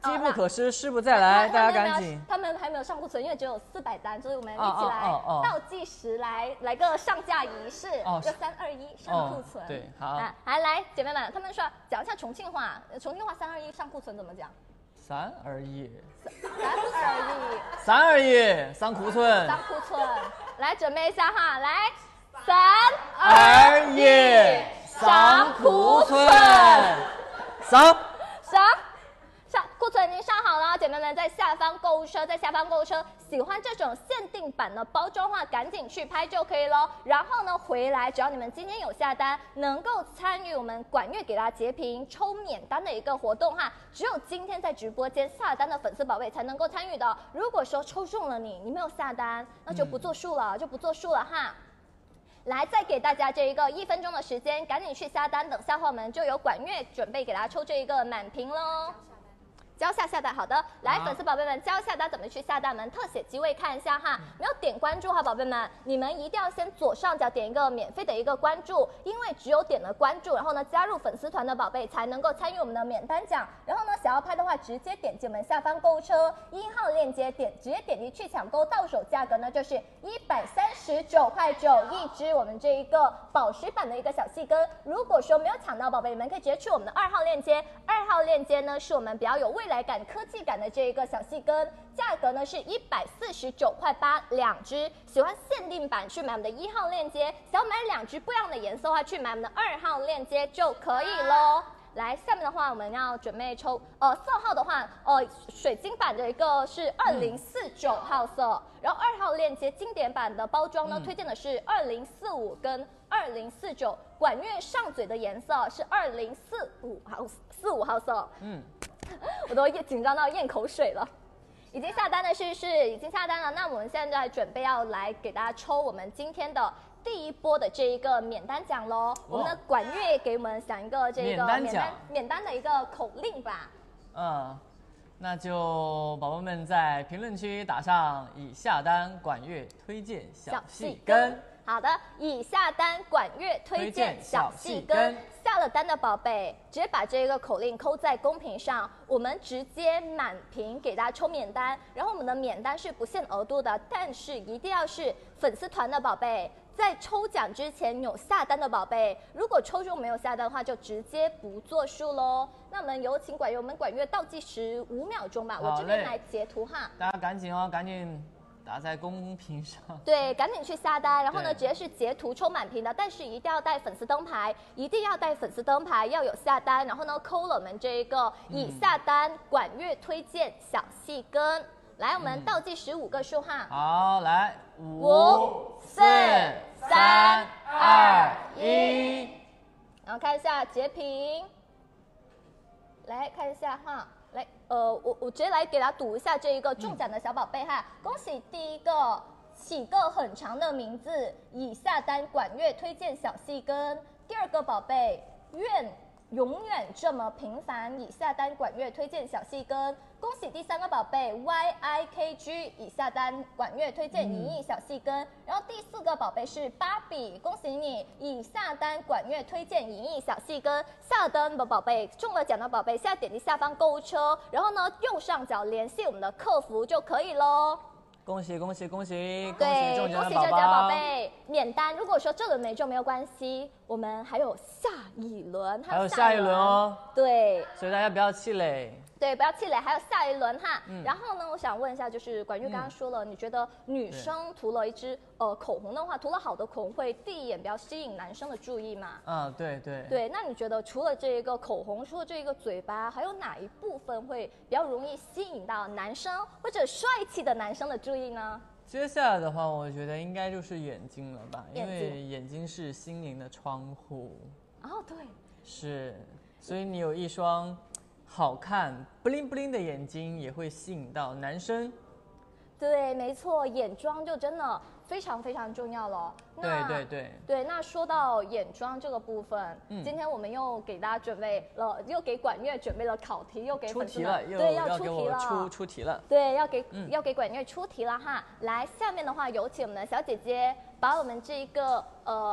机不可失，失不再来，大家赶紧。 他们还没有上库存，因为只有四百单，所以我们一起来哦哦哦倒计时来来个上架仪式， 哦就三二一上库存。 哦对，好。 啊，来来，姐妹们，他们说讲一下重庆话，重庆话三二一上库存怎么讲？ 三二一， 三二一， 三二一，上库存， 上库存。来准备一下哈，来，三二一，上库存，上上。上库存已经上好了，姐妹们在下方购物车，在下方购物车，喜欢这种限定版的包装话，赶紧去拍就可以咯。然后呢，回来只要你们今天有下单，能够参与我们管乐给大家截屏抽免单的一个活动哈，只有今天在直播间下单的粉丝宝贝才能够参与的。如果说抽中了你，你没有下单，那就不作数了，嗯、就不作数了哈。来，再给大家这一个一分钟的时间，赶紧去下单，等下后我们就有管乐准备给大家抽这一个满屏喽。教下下单，好的，来，粉丝宝贝们，教下单怎么去下单？我们特写机位看一下哈，没有点关注哈，宝贝们，你们一定要先左上角点一个免费的一个关注，因为只有点了关注，然后呢加入粉丝团的宝贝才能够参与我们的免单奖。然后呢，想要拍的话，直接点击我们下方购物车一号链接，点直接点击去抢购，到手价格呢就是一百三十九块九一支，我们这一个宝石版的一个小细根。如果说没有抢到宝贝，你们可以直接去我们的二号链接，二号链接呢是我们比较有未来感、科技感的这一个小细根，价格呢是一百四十九块八两支。喜欢限定版去买我们的一号链接，想要买两支不一样的颜色的话，去买我们的二号链接就可以咯。来，下面的话我们要准备抽，呃，色号的话，呃，水晶版的一个是二零四九号色，嗯、然后二号链接经典版的包装呢，嗯、推荐的是二零四五跟二零四九，管乐上嘴的颜色是二零四五号四五号色，嗯，我都紧张到咽口水了。已经下单的是是已经下单了，那我们现在准备要来给大家抽我们今天的第一波的这一个免单奖喽。我们的管乐给我们想一个这个免单免单免单的一个口令吧。 嗯，那就宝宝们在评论区打上已下单管乐推荐小细根。 好的，已下单管乐推荐小细根。下了单的宝贝，直接把这个口令扣在公屏上，我们直接满屏给大家抽免单。然后我们的免单是不限额度的，但是一定要是粉丝团的宝贝，在抽奖之前有下单的宝贝，如果抽中没有下单的话，就直接不作数喽。那我们有请管乐，我们管乐倒计时五秒钟吧，我这边来截图哈。 大家赶紧哦，赶紧打在公屏上。 对，赶紧去下单，然后呢，直接是截图抽满屏的，但是一定要带粉丝灯牌，一定要带粉丝灯牌，要有下单，然后呢，扣了我们这一个已下单管乐推荐小细根。嗯、来，我们倒计时五个数哈。 好，来，五、四、三、二、一。 然后看一下截屏，来看一下哈。来，呃，我我直接来给大家读一下这一个中奖的小宝贝哈，嗯、恭喜第一个起个很长的名字，已下单管乐推荐小细根。第二个宝贝，愿永远这么平凡，已下单管乐推荐小细根。恭喜第三个宝贝 Y I K G 已下单管乐推荐一亿小细根。嗯、然后第四个宝贝是芭比，恭喜你已下单管乐推荐一亿小细根。下单的宝贝中了奖的宝贝，现在点击下方购物车，然后呢右上角联系我们的客服就可以咯。 恭喜恭喜恭喜！ 对， 恭喜中奖的宝宝！宝贝免单。如果说这轮没中没有关系，我们还有下一轮， 还有下一轮哦。 对， 所以大家不要气馁。 对，不要气馁，还有下一轮哈。嗯、然后呢，我想问一下，就是管乐刚刚说了，嗯、你觉得女生涂了一支呃口红的话，涂了好的口红会第一眼比较吸引男生的注意吗？ 嗯，对对。 对，那你觉得除了这一个口红，除了这一个嘴巴，还有哪一部分会比较容易吸引到男生或者帅气的男生的注意呢？ 接下来的话，我觉得应该就是眼睛了吧，因为眼睛是心灵的窗户。 哦，对。 是，所以你有一双好看 bling bling 的眼睛也会吸引到男生。 对，没错，眼妆就真的非常非常重要了。 对对对对，那说到眼妆这个部分，嗯、今天我们又给大家准备了，又给管乐准备了考题，又给粉丝们对要出题了， 出出题了， 对，要给、嗯、要给管乐出题了哈。来，下面的话有请我们的小姐姐把我们这一个呃。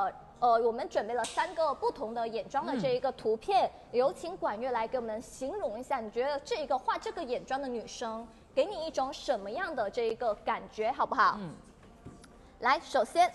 呃，我们准备了三个不同的眼妆的这一个图片，嗯、有请管乐来给我们形容一下，你觉得这个画这个眼妆的女生给你一种什么样的这一个感觉，好不好？嗯。来，首先，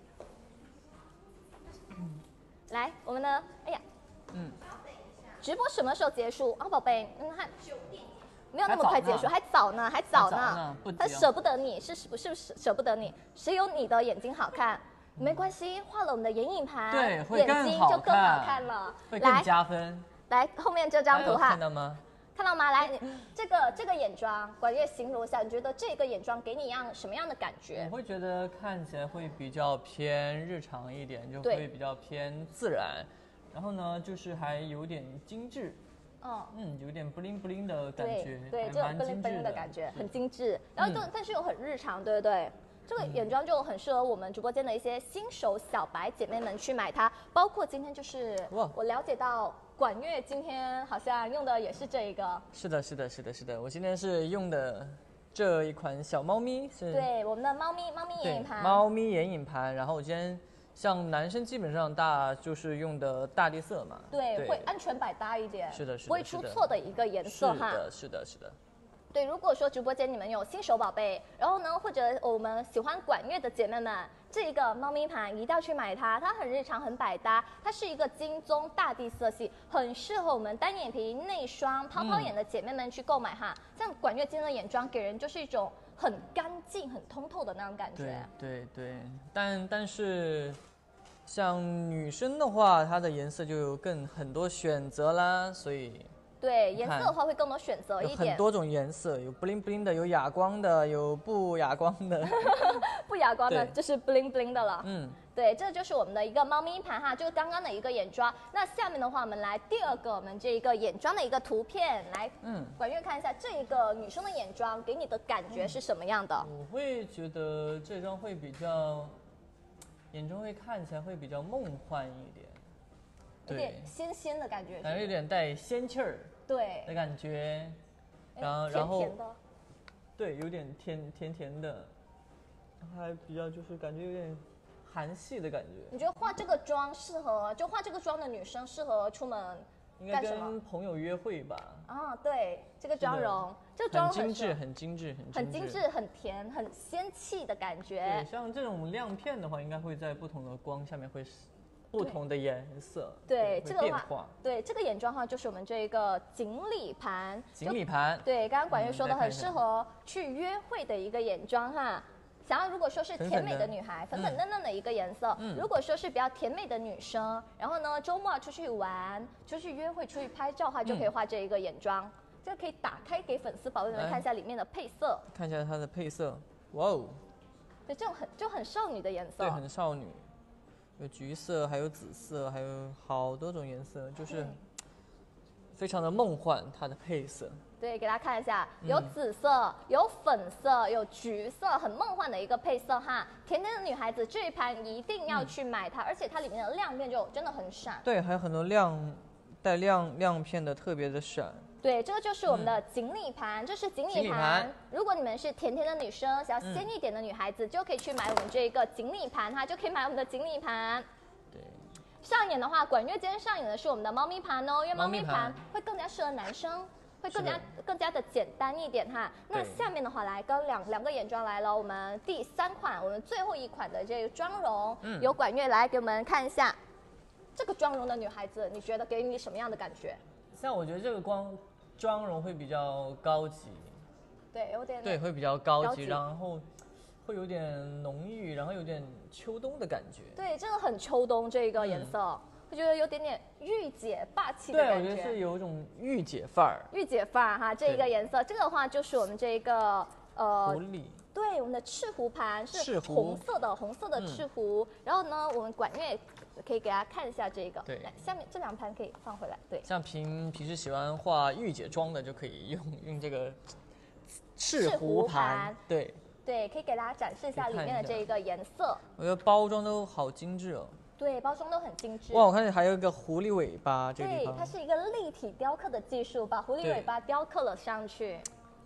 嗯、来，我们呢？哎呀，嗯。直播什么时候结束啊，宝贝？嗯，看没有那么快结束，还早呢，还早呢。他舍不得你，是不是舍不得你？只有你的眼睛好看，没关系，画了我们的眼影盘， 对， 眼睛就更好看了， 会更加分。 来，后面这张图哈， 看到吗？ 看到吗？来，这个这个眼妆，管乐形容一下，你觉得这个眼妆给你一样什么样的感觉？ 我会觉得看起来会比较偏日常一点，就会比较偏自然。然后呢，就是还有点精致，嗯嗯，有点 bling bling 的感觉， 对，这种 bling bling 的感觉很精致，然后但但是又很日常，对不对？这个眼妆就很适合我们直播间的一些新手小白姐妹们去买它，包括今天就是我了解到管乐今天好像用的也是这一个， 是的，是的，是的，是的，我今天是用的这一款小猫咪，是， 对，我们的猫咪猫咪眼影盘， 猫咪眼影盘，然后我今天。像男生基本上大就是用的大地色嘛， 对，对会安全百搭一点， 是的，是的， 不会出错的一个颜色哈。 是的，是的，是的。 对，如果说直播间你们有新手宝贝，然后呢，或者我们喜欢管乐的姐妹们，这个猫咪盘一定要去买它，它很日常，很百搭，它是一个金棕大地色系，很适合我们单眼皮、内双、泡泡眼的姐妹们去购买哈。嗯、像管乐今天的眼妆给人就是一种很干净、很通透的那种感觉。 对对对，但但是。像女生的话，它的颜色就有更很多选择啦，所以对颜色的话会更多选择一点， 很多种颜色，有 bling bling 的，有哑光的，有不哑光的， 不哑光的就是 bling bling 的了。嗯，对，这就是我们的一个猫咪盘哈，就是刚刚的一个眼妆。那下面的话，我们来第二个我们这一个眼妆的一个图片，来，嗯，管乐看一下这一个女生的眼妆给你的感觉是什么样的？ 我会觉得这张会比较。眼妆会看起来会比较梦幻一点， 有点仙仙的感觉， 感觉有点带仙气儿， 对的感觉，然后然后，对，有点甜甜甜的，还比较就是感觉有点韩系的感觉。 你觉得化这个妆适合，就化这个妆的女生适合出门？ 应该跟朋友约会吧？ 啊，对，这个妆容，这个妆容很精致，很精致，很很精致，很甜，很仙气的感觉。 对，像这种亮片的话，应该会在不同的光下面会不同的颜色， 对这个话，对这个眼妆的话，就是我们这一个锦鲤盘， 锦鲤盘， 对，刚刚管乐说的很适合去约会的一个眼妆哈。想要如果说是甜美的女孩，粉粉嫩嫩的一个颜色。嗯、如果说是比较甜美的女生，然后呢周末出去玩、出去约会、出去拍照的话，就可以画这一个眼妆。嗯、这个可以打开给粉丝宝贝们看一下里面的配色， 看一下它的配色。哇哦， 对，这种很就很少女的颜色， 对，很少女，有橘色，还有紫色，还有好多种颜色，就是。非常的梦幻，它的配色。 对，给大家看一下，有紫色，嗯、有粉色，有橘色，很梦幻的一个配色哈。甜甜的女孩子这一盘一定要去买它，嗯、而且它里面的亮片就真的很闪。 对，还有很多亮带亮亮片的，特别的闪。 对，这个就是我们的锦鲤盘，嗯、这是锦鲤盘。如果你们是甜甜的女生，想要鲜一点的女孩子，嗯、就可以去买我们这个锦鲤盘哈，就可以买我们的锦鲤盘。 对。 上眼的话，管乐今天上眼的是我们的猫咪盘哦，因为猫咪盘会更加适合男生，会更加更加的简单一点哈。那下面的话来跟两两个眼妆来了，我们第三款，我们最后一款的这个妆容，嗯、由管乐来给我们看一下，这个妆容的女孩子，你觉得给你什么样的感觉？ 像我觉得这个光妆容会比较高级， 对，有点对，会比较高级，高级然后。会有点浓郁，然后有点秋冬的感觉。 对，这个很秋冬这个颜色，嗯、会觉得有点点御姐霸气的感觉。 对，我觉得是有一种御姐范儿。 御姐范儿哈，这一个颜色，这个的话就是我们这一个呃， 狐狸。 对，我们的赤狐盘是红色的，红色的赤狐。嗯、然后呢，我们管乐可以给大家看一下这个。 对， 来下面这两盘可以放回来。对， 像平平时喜欢画御姐妆的，就可以用用这个赤狐盘。对。 对，可以给大家展示一下里面的这一个颜色。 我觉得包装都好精致哦。 对，包装都很精致。 哇，我看见还有一个狐狸尾巴，这个地方。对，它是一个立体雕刻的技术，把狐狸尾巴雕刻了上去。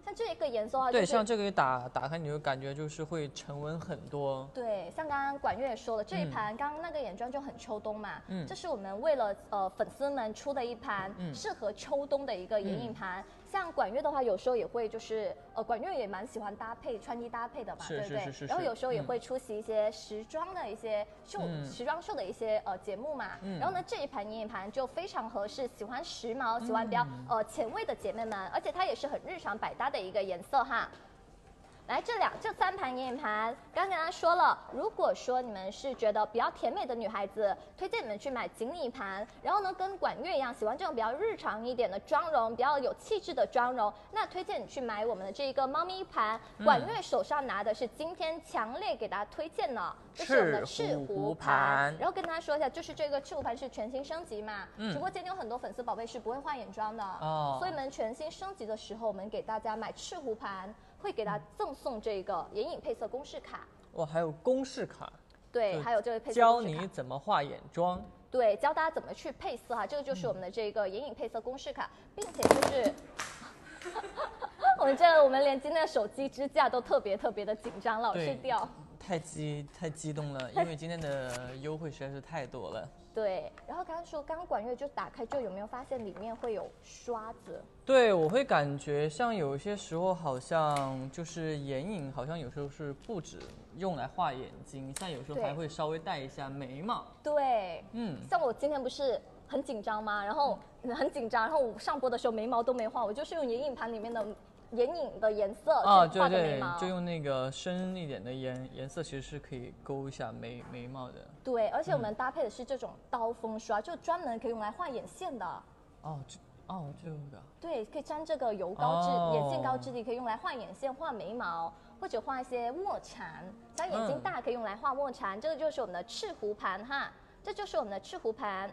像这个颜色的话、就是， 对，像这个打打开，你就感觉就是会沉稳很多。 对，像刚刚管月也说了，这一盘、嗯、刚刚那个眼妆就很秋冬嘛， 嗯， 这是我们为了呃粉丝们出的一盘、嗯、适合秋冬的一个眼影盘。嗯、像管月的话，有时候也会就是呃管月也蛮喜欢搭配穿衣搭配的嘛， 是对不对？ 是是是然后有时候也会出席一些时装的一些秀、嗯、时装秀的一些呃节目嘛。嗯、然后呢，这一盘眼影盘就非常合适喜欢时髦、喜欢比较、嗯、呃前卫的姐妹们，而且它也是很日常百搭的一个颜色哈。来，这两这三盘眼影盘，刚刚跟大家说了，如果说你们是觉得比较甜美的女孩子，推荐你们去买锦鲤盘。然后呢，跟管月一样，喜欢这种比较日常一点的妆容，比较有气质的妆容，那推荐你去买我们的这一个猫咪盘。管月手上拿的是今天强烈给大家推荐的，这是我们的赤狐盘。然后跟大家说一下，就是这个赤狐盘是全新升级嘛，嗯、直播间有很多粉丝宝贝是不会画眼妆的，哦、所以我们全新升级的时候，我们给大家买赤狐盘。会给大家赠送这个眼影配色公式卡， 哇，还有公式卡， 对，还有这个配色教你怎么画眼妆， 对，教大家怎么去配色哈，这个就是我们的这个眼影配色公式卡，并且就是，我们这我们连今天的手机支架都特别特别的紧张，老是掉， 太激太激动了，因为今天的优惠实在是太多了。 对，然后刚刚说，刚刚管月就打开，就有没有发现里面会有刷子？ 对，我会感觉像有些时候好像就是眼影，好像有时候是不止用来画眼睛，像有时候还会稍微带一下眉毛。 对，嗯，像我今天不是很紧张吗？然后很紧张，然后我上播的时候眉毛都没画，我就是用眼影盘里面的眼影的颜色去画的眉毛， 啊、对对，就用那个深一点的颜颜色，其实是可以勾一下眉眉毛的。 对，而且我们搭配的是这种刀锋刷，嗯、就专门可以用来画眼线的。 哦，这哦这个。 对，可以沾这个油膏质、哦、眼线膏质地，可以用来画眼线、画眉毛，或者画一些卧蚕。像眼睛大可以用来画卧蚕，嗯、这个就是我们的赤狐盘哈，这就是我们的赤狐盘。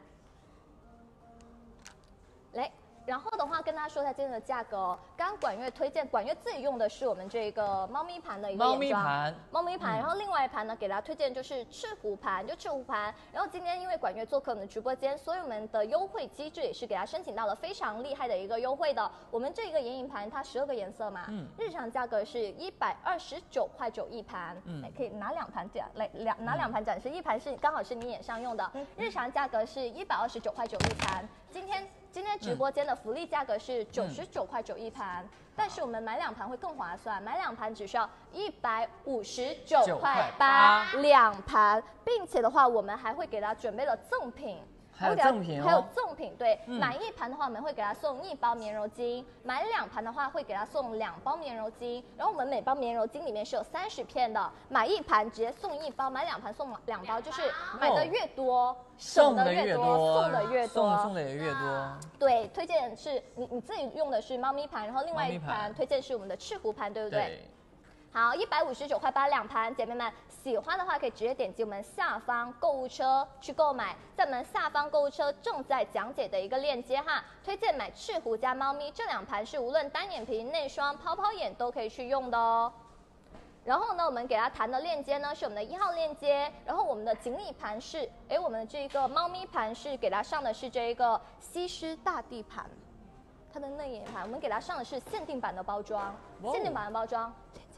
来。然后的话，跟大家说一下今天的价格哦。刚刚管月推荐，管月自己用的是我们这个猫咪盘的一个眼妆，猫咪盘，猫咪盘。嗯、然后另外一盘呢，给大家推荐就是赤狐盘，就赤狐盘。然后今天因为管月做客我们的直播间，所以我们的优惠机制也是给大家申请到了非常厉害的一个优惠的。我们这个眼影盘它十二个颜色嘛，嗯，日常价格是一百二十九块九一盘，嗯，可以拿两盘展来两拿两盘展示，一盘是刚好是你眼上用的，日常价格是一百二十九块九一盘。今天。今天直播间的福利价格是九十九块九一盘，嗯、但是我们买两盘会更划算，买两盘只需要一百五十九块八两盘，并且的话，我们还会给大家准备了赠品。 还有赠品、哦， 还有赠品，对，嗯、买一盘的话，我们会给他送一包棉柔精；买两盘的话，会给他送两包棉柔精。然后我们每包棉柔精里面是有三十片的，买一盘直接送一包，买两盘送两包，就是买的越多，哦、省的越多，送的越多， 送的也越多。 对，推荐是你你自己用的是猫咪盘，然后另外一盘推荐是我们的赤狐盘，对不对？对。好，一百五十九块八两盘，姐妹们喜欢的话可以直接点击我们下方购物车去购买，在我们下方购物车正在讲解的一个链接哈，推荐买赤狐加猫咪这两盘是无论单眼皮、内双、泡泡眼都可以去用的哦。然后呢，我们给大家谈的链接呢是我们的一号链接，然后我们的锦鲤盘是，哎，我们的这个猫咪盘是给它上的是这个西施大地盘，它的内眼盘，我们给它上的是限定版的包装，限定版的包装。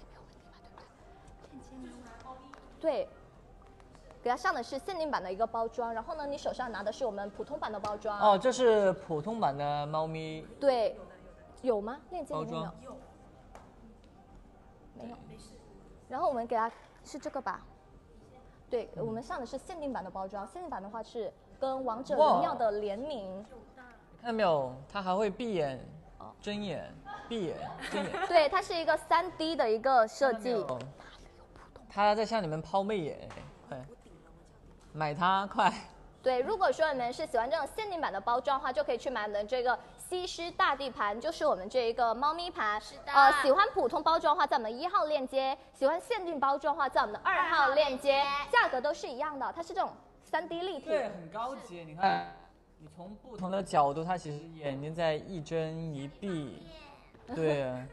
对，给它上的是限定版的一个包装，然后呢，你手上拿的是我们普通版的包装。 哦，这是普通版的猫咪。 对，有吗？链接里面有？有。没有。然后我们给它是这个吧？对，我们上的是限定版的包装，限定版的话是跟王者荣耀的联名。 看到没有？它还会闭眼、睁眼、闭眼、睁眼。 对，它是一个三 D 的一个设计。 他在向你们抛媚眼，快买它快！ 对，如果说你们是喜欢这种限定版的包装的话，就可以去买我们的这个西施大地盘，就是我们这一个猫咪盘。是的。呃，喜欢普通包装的话，在我们的一号链接；喜欢限定包装的话，在我们的二号链接，价格都是一样的。它是这种三 D 立体， 对，很高级。你看，你从不同的角度，它其实眼睛在一睁一闭，对。 在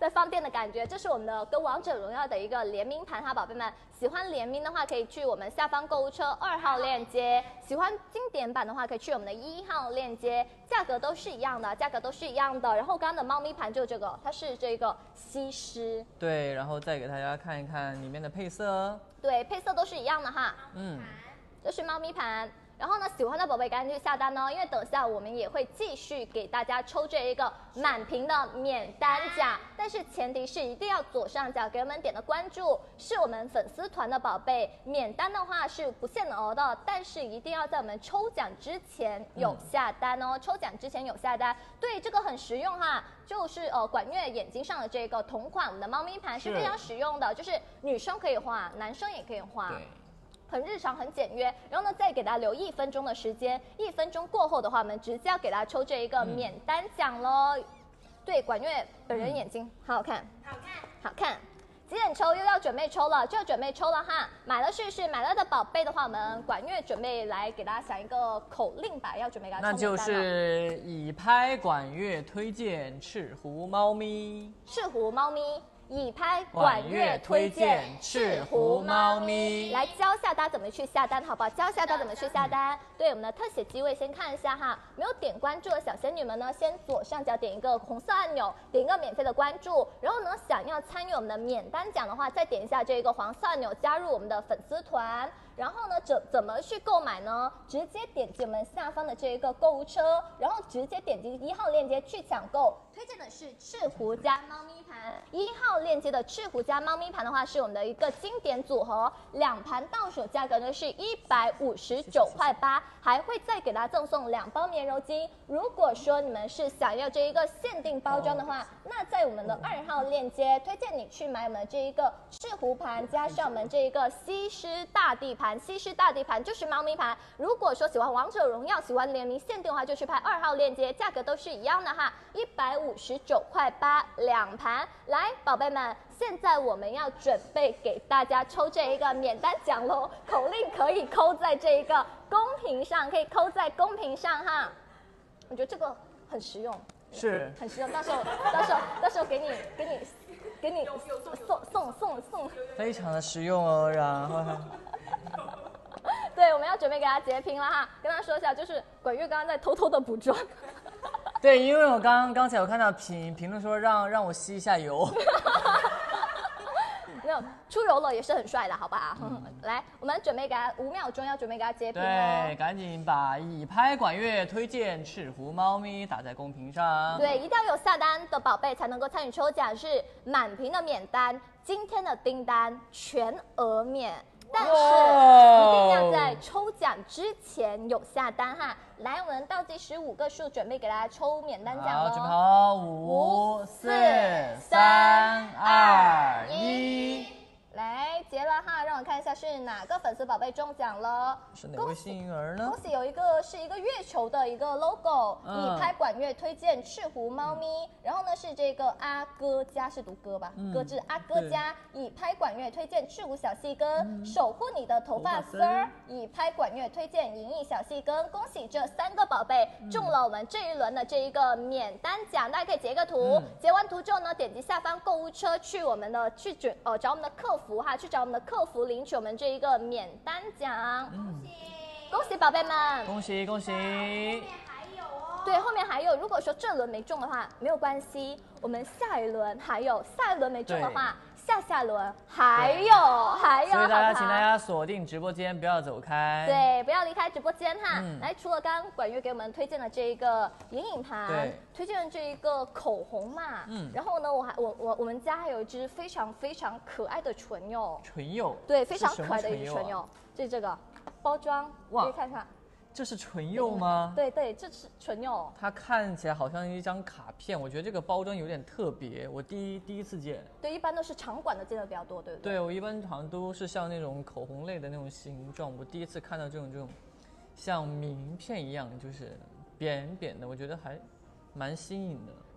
的方便的感觉。这是我们的跟王者荣耀的一个联名盘哈，宝贝们喜欢联名的话，可以去我们下方购物车二号链接；喜欢经典版的话，可以去我们的一号链接，价格都是一样的，价格都是一样的。然后刚刚的猫咪盘就这个，它是这个西施， 对，然后再给大家看一看里面的配色， 对，配色都是一样的哈。 嗯， 这是猫咪盘。然后呢，喜欢的宝贝赶紧去下单哦，因为等下我们也会继续给大家抽这一个满屏的免单奖，但是前提是一定要左上角给我们点的关注，是我们粉丝团的宝贝，免单的话是不限额的，但是一定要在我们抽奖之前有下单哦，嗯、抽奖之前有下单，对，这个很实用哈。就是呃，管月眼睛上的这个同款，我们的猫咪盘是非常实用的，就是女生可以画，男生也可以画。 对。 很日常，很简约。然后呢，再给大家留一分钟的时间，一分钟过后的话，我们直接要给大家抽这一个免单奖喽。嗯、对，管月本人眼睛、嗯、好好看， 好看， 好看。几点抽？又要准备抽了，就要准备抽了哈。买了试试，买了的宝贝的话，我们管月准备来给大家想一个口令吧，要准备给大家抽。 那就是以拍管月推荐赤狐猫咪， 赤狐猫咪。以拍管月推荐赤狐猫咪，来教下大家怎么去下单，好不好？教下大家怎么去下单。对，我们的特写机位先看一下哈，没有点关注的小仙女们呢，先左上角点一个红色按钮，点一个免费的关注。然后呢，想要参与我们的免单奖的话，再点一下这个黄色按钮，加入我们的粉丝团。然后呢，怎怎么去购买呢？直接点击我们下方的这一个购物车，然后直接点击一号链接去抢购。推荐的是赤狐加猫咪盘，一号链接的赤狐加猫咪盘的话，是我们的一个经典组合，两盘到手价格呢是一百五十九块八，还会再给大家赠送两包棉柔巾。如果说你们是想要这一个限定包装的话，那在我们的二号链接推荐你去买我们的这一个赤狐盘，加上我们这一个西施大地盘。西施大地盘就是猫咪盘。如果说喜欢王者荣耀、喜欢联名限定的话，就去拍二号链接，价格都是一样的哈，一百五十九块八两盘。来，宝贝们，现在我们要准备给大家抽这一个免单奖喽，口令可以扣在这一个公屏上，可以扣在公屏上哈。我觉得这个很实用， 是很实用，到时候到时候到时候给你给你给你送送送送， 非常的实用哦，然后还。 对，我们要准备给大家截屏了哈，跟大家说一下，就是管月刚刚在偷偷的补妆。 对，因为我刚刚才有看到评评论说让让我吸一下油。 没有出油了也是很帅的，好不好？嗯、来，我们准备给大家五秒钟，要准备给大家截屏哦。 对，赶紧把以拍管月推荐赤狐猫咪打在公屏上。 对，一定要有下单的宝贝才能够参与抽奖，是满屏的免单，今天的订单全额免。但是一定要在抽奖之前有下单哈。来，我们倒计时五个数，准备给大家抽免单奖喽。 好，准备好，五、四、三、二、一。 来结了哈，让我看一下是哪个粉丝宝贝中奖了。 是哪位幸运儿呢？ 恭喜有一个是一个月球的一个 logo，、嗯、以拍管月推荐赤狐猫咪，然后呢是这个阿哥家是读歌吧，嗯、歌字阿哥家以拍管月推荐赤狐小细根，嗯、守护你的头发丝儿，以拍管月推荐银翼小细根。恭喜这三个宝贝中了我们这一轮的这一个免单奖，大家可以截个图，嗯、截完图之后呢，点击下方购物车去我们的去准呃找我们的客服。哈，去找我们的客服领取我们这一个免单奖， 嗯， 恭喜宝贝们， 恭喜恭喜！后面还有哦， 对，后面还有。如果说这轮没中的话，没有关系，我们下一轮还有，下一轮没中的话，下下轮还有还有。 所以大家请大家锁定直播间，不要走开。 对，不要离开直播间哈。嗯、来，除了刚刚管月给我们推荐的这一个眼影盘，推荐的这一个口红嘛，嗯，然后呢，我还我我我们家还有一支非常非常可爱的唇釉。 唇釉。 对，非常可爱的一支唇釉，就是这个包装，可以看看。 这是唇釉吗？ 对对，这是唇釉。 它看起来好像一张卡片，我觉得这个包装有点特别，我第一第一次见。 对，一般都是场馆的见的比较多，对不对？ 对，我一般好像都是像那种口红类的那种形状，我第一次看到这种这种像名片一样，就是扁扁的，我觉得还蛮新颖的。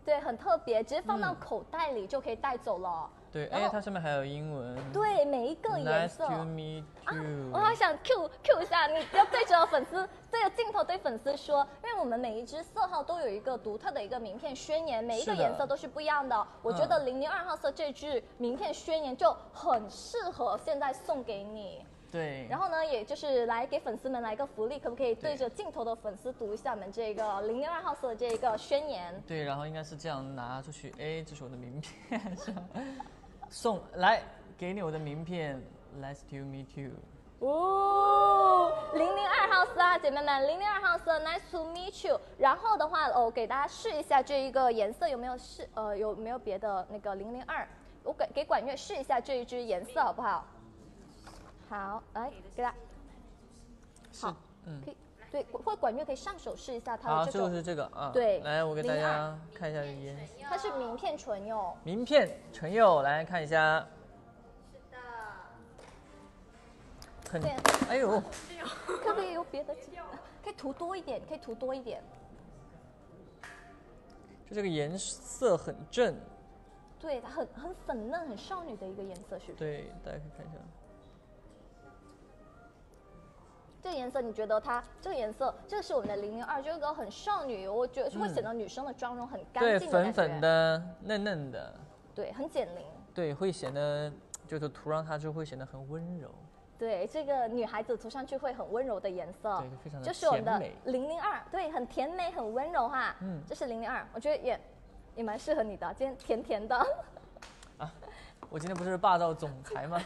对，很特别，直接放到嗯口袋里就可以带走了。 对， 然后哎，它上面还有英文。 对，每一个颜 Nice 色。 to meet 啊 you。 我好想 Q Q 一下，你要对着粉丝，对着镜头对粉丝说，因为我们每一支色号都有一个独特的一个名片宣言，每一个是的颜色都是不一样的。我觉得嗯零零二号色这支名片宣言就很适合现在送给你。 对， 然后呢，也就是来给粉丝们来一个福利，可不可以对着镜头的粉丝读一下我们这个零零二号色的这个宣言？ 对，然后应该是这样拿出去，哎，这是我的名片，是吧？送来给你我的名片 ，Nice to meet you。 哦，零零二号色啊，姐妹们，零零二号色 ，Nice to meet you。然后的话，哦，给大家试一下这一个颜色有没有试，呃，有没有别的那个零零二？我给给管乐试一下这一支颜色好不好？好，来给大家， 是好， 嗯可，以，对，或管乐可以上手试一下它好， 的这种， 就是这个啊。 对来，我给大零家看一下这个颜色。 它是名片唇釉。 名片唇釉，来看一下。 是的， 很对， 哎呦， 可不可以有别的纸？可以涂多一点，可以涂多一点。 就这个颜色很正。 对，它很很粉嫩，很少女的一个颜色，是不是？ 对，大家可以看一下。 这个颜色，你觉得它这个颜色，这个是我们的零零二，这个很少女，我觉得是会显得女生的妆容很干对， 净的感觉。 粉粉的、嫩嫩的。 对，很减龄。 对，会显得就是涂上它就会显得很温柔。 对，这个女孩子涂上去会很温柔的颜色， 对，非常的就是我们的甜美。 零零二，对，很甜美，很温柔哈。 嗯这是零零二，我觉得也也蛮适合你的，今天甜甜的。 啊，我今天不是霸道总裁吗？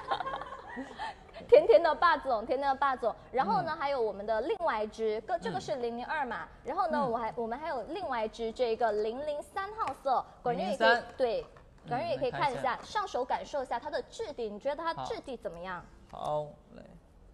甜甜的霸总，甜甜的霸总。然后呢， 嗯还有我们的另外一支，个这个是零零二嘛。然后呢， 嗯我还我们还有另外一支这个零零三号色，管乐也可以零零三对，管乐也可以来看一看一下，上手感受一下它的质地，你觉得它好质地怎么样？ 好，来，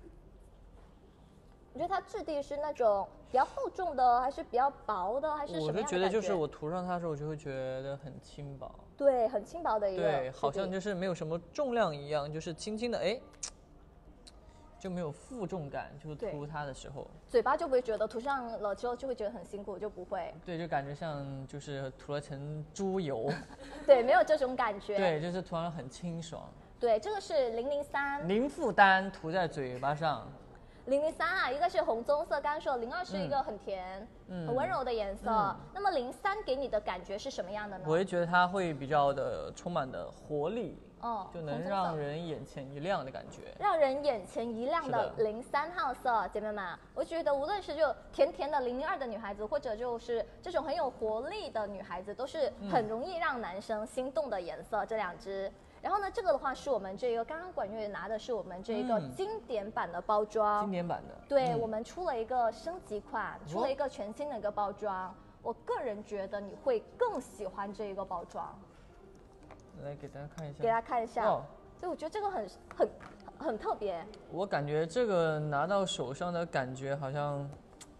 你觉得它质地是那种比较厚重的，还是比较薄的，还是什我么样的就觉得就是感我涂上它的时候，我就会觉得很轻薄。 对，很轻薄的一个质地， 对，好像就是没有什么重量一样，就是轻轻的，哎，就没有负重感，就是对涂它的时候， 嘴巴就不会觉得涂上了之后就会觉得很辛苦，就不会， 对，就感觉像就是涂了层猪油， 对，没有这种感觉。 对，就是涂上很清爽， 对，这个是零零三。 零负担涂在嘴巴上， 零零三啊，一个是红棕色，刚刚说零二是一个很甜、 嗯很温柔的颜色。 嗯那么零三给你的感觉是什么样的呢？ 我会觉得它会比较的充满的活力， 哦， 就能红棕色让人眼前一亮的感觉。 让人眼前一亮的是的零三号色，姐妹们，我觉得无论是就甜甜的零零二的女孩子，或者就是这种很有活力的女孩子，都是很容易让男生心动的颜色。这两支。然后呢，这个的话是我们这个刚刚管乐拿的是我们这个嗯经典版的包装， 经典版的， 对、 嗯我们出了一个升级款，出了一个全新的一个包装。我个人觉得你会更喜欢这一个包装， 来给大家看一下， 给大家看一下。 哦所以我觉得这个很很很特别。 我感觉这个拿到手上的感觉好像，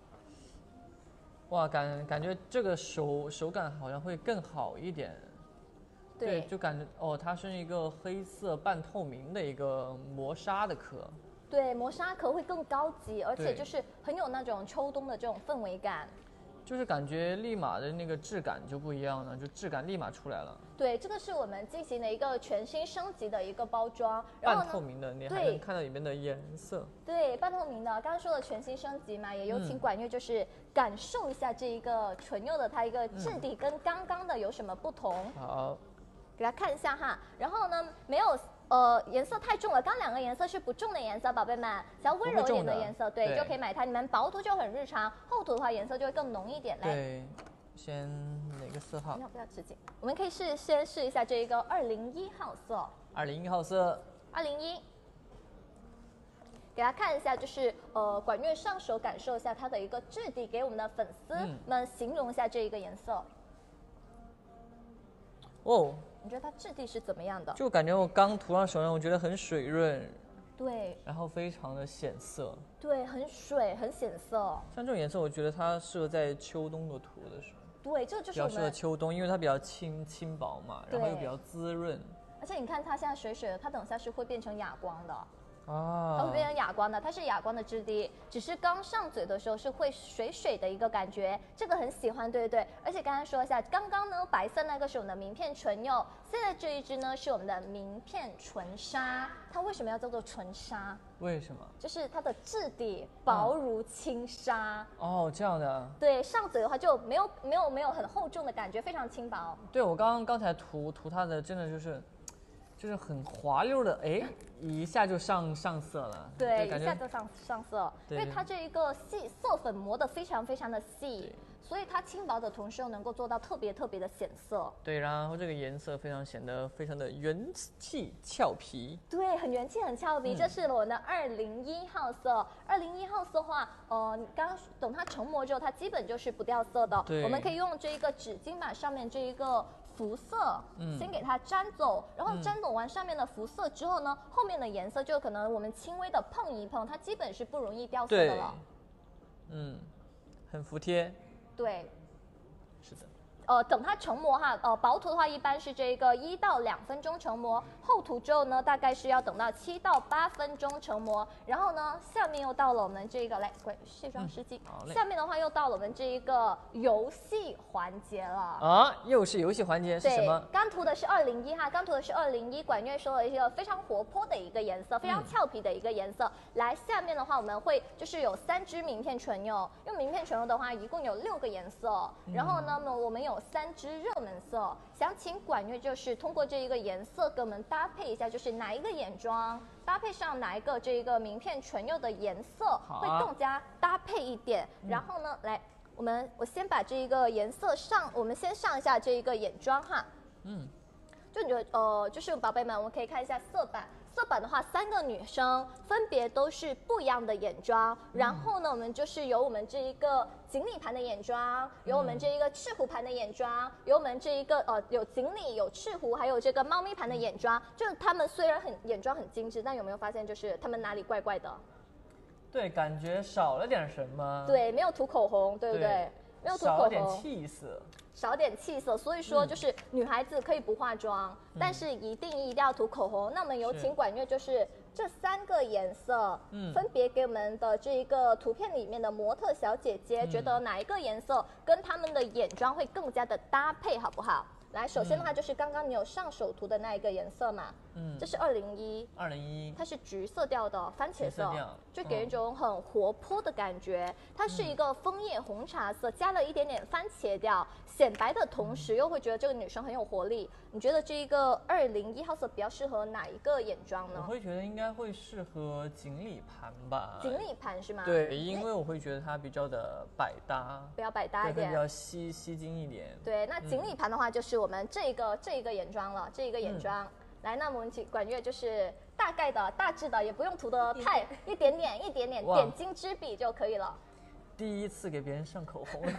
哇，感感觉这个手手感好像会更好一点。 对就感觉哦，它是一个黑色半透明的一个磨砂的壳。 对，磨砂壳会更高级，而且对就是很有那种秋冬的这种氛围感。 就是感觉立马的那个质感就不一样了，就质感立马出来了。 对，这个是我们进行的一个全新升级的一个包装，然后呢， 半透明的，你还对能看到里面的颜色。 对，半透明的，刚刚说的全新升级嘛，也有请嗯管乐就是感受一下这一个唇釉的它一个质地跟刚刚的有什么不同。 好， 给大家看一下哈。然后呢，没有呃颜色太重了，刚两个颜色是不重的颜色，宝贝们，想要温柔一点的颜色，对， 对就可以买它。你们薄涂就很日常，厚涂的话颜色就会更浓一点。来， 对，先哪个色号不？要不要吃紧，我们可以试先试一下这一个二零一号色， 二零一号色。 二零一。给大家看一下，就是呃，管乐上手感受一下它的一个质地，给我们的粉丝嗯们形容一下这一个颜色。 哦， 你觉得它质地是怎么样的？ 就感觉我刚涂上手上，我觉得很水润， 对然后非常的显色。 对，很水，很显色。 像这种颜色，我觉得它适合在秋冬的涂的时候， 对，这个就比较适合是我们， 秋冬，因为它比较轻轻薄嘛，然后又对比较滋润。 而且你看它现在水水的，它等下是会变成哑光的。 啊， 它会变成哑光的，它是哑光的质地，只是刚上嘴的时候是会水水的一个感觉，这个很喜欢，对不对？而且刚才说一下，刚刚呢白色那个是我们的名片唇釉，现在这一支呢是我们的名片唇纱，它为什么要叫做唇纱？ 为什么？ 就是它的质地薄如轻纱。 哦，这样的。 对，上嘴的话就没有没有没有很厚重的感觉，非常轻薄。 对，我刚刚刚才涂涂它的，真的就是，就是很滑溜的，哎，一下就上上色了。 对， 感觉一下就上上色，因对为它这一个细色粉磨得非常非常的细，所以它轻薄的同时又能够做到特别特别的显色。 对，然后这个颜色非常显得非常的元气俏皮。 对，很元气，很俏皮。嗯、这是我们的二零一号色。二零一号色的话，呃，刚刚等它成膜之后，它基本就是不掉色的。 对， 我们可以用这一个纸巾把上面这一个肤色，嗯，先给它沾走，然后沾走完上面的肤色之后呢，后面的颜色就可能我们轻微的碰一碰，它基本是不容易掉色的了。 嗯，很服帖。 对， 是的。 呃，等它成膜哈，呃，薄涂的话一般是这个一到两分钟成膜，厚涂之后呢，大概是要等到七到八分钟成膜。然后呢，下面又到了我们这个来，滚卸妆湿巾、嗯。下面的话又到了我们这一个游戏环节了。 啊，又是游戏环节是什么？ 刚涂的是二零一哈，刚涂的是二零一，管乐说了一个非常活泼的一个颜色，非常俏皮的一个颜色。嗯、来，下面的话我们会就是有三支名片唇釉，用名片唇釉的话一共有六个颜色，嗯、然后呢，我们有三支热门色，想请管乐就是通过这一个颜色给我们搭配一下，就是哪一个眼妆搭配上哪一个这一个名片唇釉的颜色会更加搭配一点。啊、然后呢，来，我们我先把这一个颜色上，我们先上一下这一个眼妆哈。嗯，就你觉得呃，就是宝贝们，我们可以看一下色板。色板的话，三个女生分别都是不一样的眼妆，然后呢，我们就是有我们这一个锦鲤盘的眼妆，有我们这一个赤狐盘的眼妆，有我们这一个呃有锦鲤有赤狐，还有这个猫咪盘的眼妆。就是他们虽然很眼妆很精致，但有没有发现就是他们哪里怪怪的？ 对，感觉少了点什么。 对，没有涂口红，对不对？对，没有涂口红， 少点气色。 少点气色，所以说就是女孩子可以不化妆，嗯、但是一定一定要涂口红。那我们有请管乐，就是这三个颜色，嗯，分别给我们的这一个图片里面的模特小姐姐，嗯、觉得哪一个颜色跟她们的眼妆会更加的搭配，好不好？来，首先的话就是刚刚你有上手涂的那一个颜色嘛，嗯，这是二零一， 二零一， 它是橘色调的番茄色，就给人一种很活泼的感觉。它是一个枫叶红茶色，加了一点点番茄调，显白的同时又会觉得这个女生很有活力。你觉得这一个二零一号色比较适合哪一个眼妆呢？ 我会觉得应该会适合锦鲤盘吧。 锦鲤盘是吗？ 对，因为我会觉得它比较的百搭， 比较百搭一点， 比较吸吸睛一点。 对，那锦鲤盘的话就是我们这个、嗯、这一个眼妆了，这一个眼妆。嗯、来，那我们请管乐就是大概的、大致的，也不用涂的太一点点、一点点，点睛之笔就可以了。 第一次给别人上口红。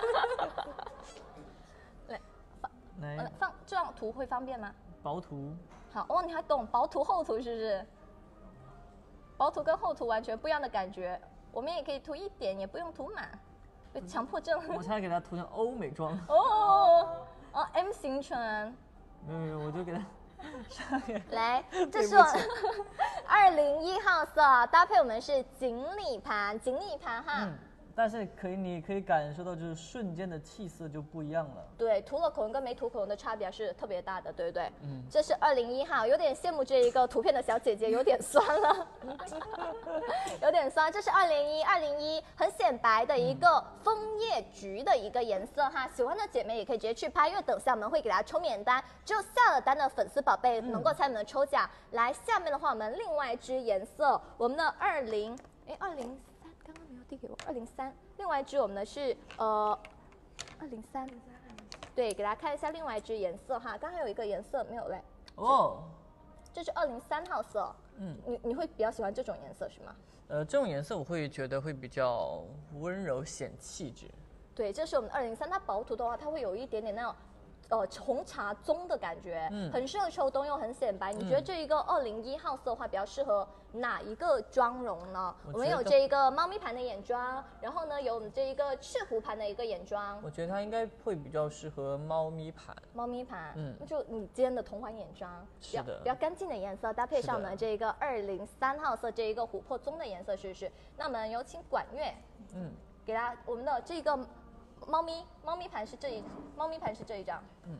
来，放来放这样涂会方便吗？ 薄涂。 好哦，你还懂薄涂厚涂是不是？薄涂跟厚涂完全不一样的感觉。我们也可以涂一点，也不用涂满，有强迫症。 我才给它涂成欧美妆。 哦哦 ，M 型唇。 没有没有，我就给它。 来，这是我二零一号色，搭配我们是锦鲤盘，锦鲤盘哈。嗯， 但是可以，你可以感受到，就是瞬间的气色就不一样了。 对，涂了口红跟没涂口红的差别是特别大的，对不对？嗯，这是二零一号，有点羡慕这一个图片的小姐姐，有点酸了，有点酸。这是二零一，二零一很显白的一个枫叶橘的一个颜色哈，喜欢的姐妹也可以直接去拍，因为等下我们会给大家抽免单，只有下了单的粉丝宝贝能够参与我们的抽奖。嗯、来，下面的话我们另外一支颜色，我们的二零，哎，二零。刚刚没有递给我二零三，另外一支我们的是呃二零三，对，给大家看一下另外一支颜色哈，刚刚有一个颜色没有嘞，哦，这是二零三号色，嗯，你你会比较喜欢这种颜色是吗？ 呃，这种颜色我会觉得会比较温柔显气质。 对，这是我们二零三，它薄涂的话，它会有一点点那种呃红茶棕的感觉， 嗯很适合秋冬又很显白。你觉得这一个二零一号色的话，比较适合哪一个妆容呢？ 我我们有觉得这一个猫咪盘的眼妆，然后呢有我们这一个赤狐盘的一个眼妆。 我觉得它应该会比较适合猫咪盘。 猫咪盘， 嗯那就你今天的童环眼妆，比较是的比较干净的颜色，搭配上我是的们这一个二零三号色这一个琥珀棕的颜色试试。那我们有请管乐， 嗯给大家我们的这个猫咪猫咪盘是这一猫咪盘是这一张， 嗯，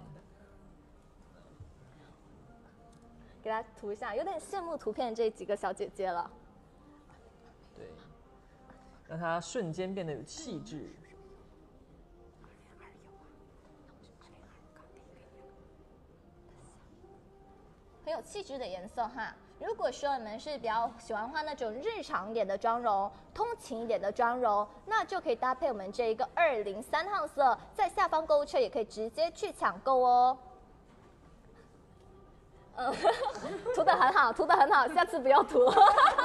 给大家涂一下，有点羡慕图片这几个小姐姐了。 对，让它瞬间变得有气质。 很有气质的颜色哈。如果说你们是比较喜欢画那种日常一点的妆容、通勤一点的妆容，那就可以搭配我们这一个二零三号色，在下方购物车也可以直接去抢购哦。嗯，涂得很好，涂得很好，下次不要涂了。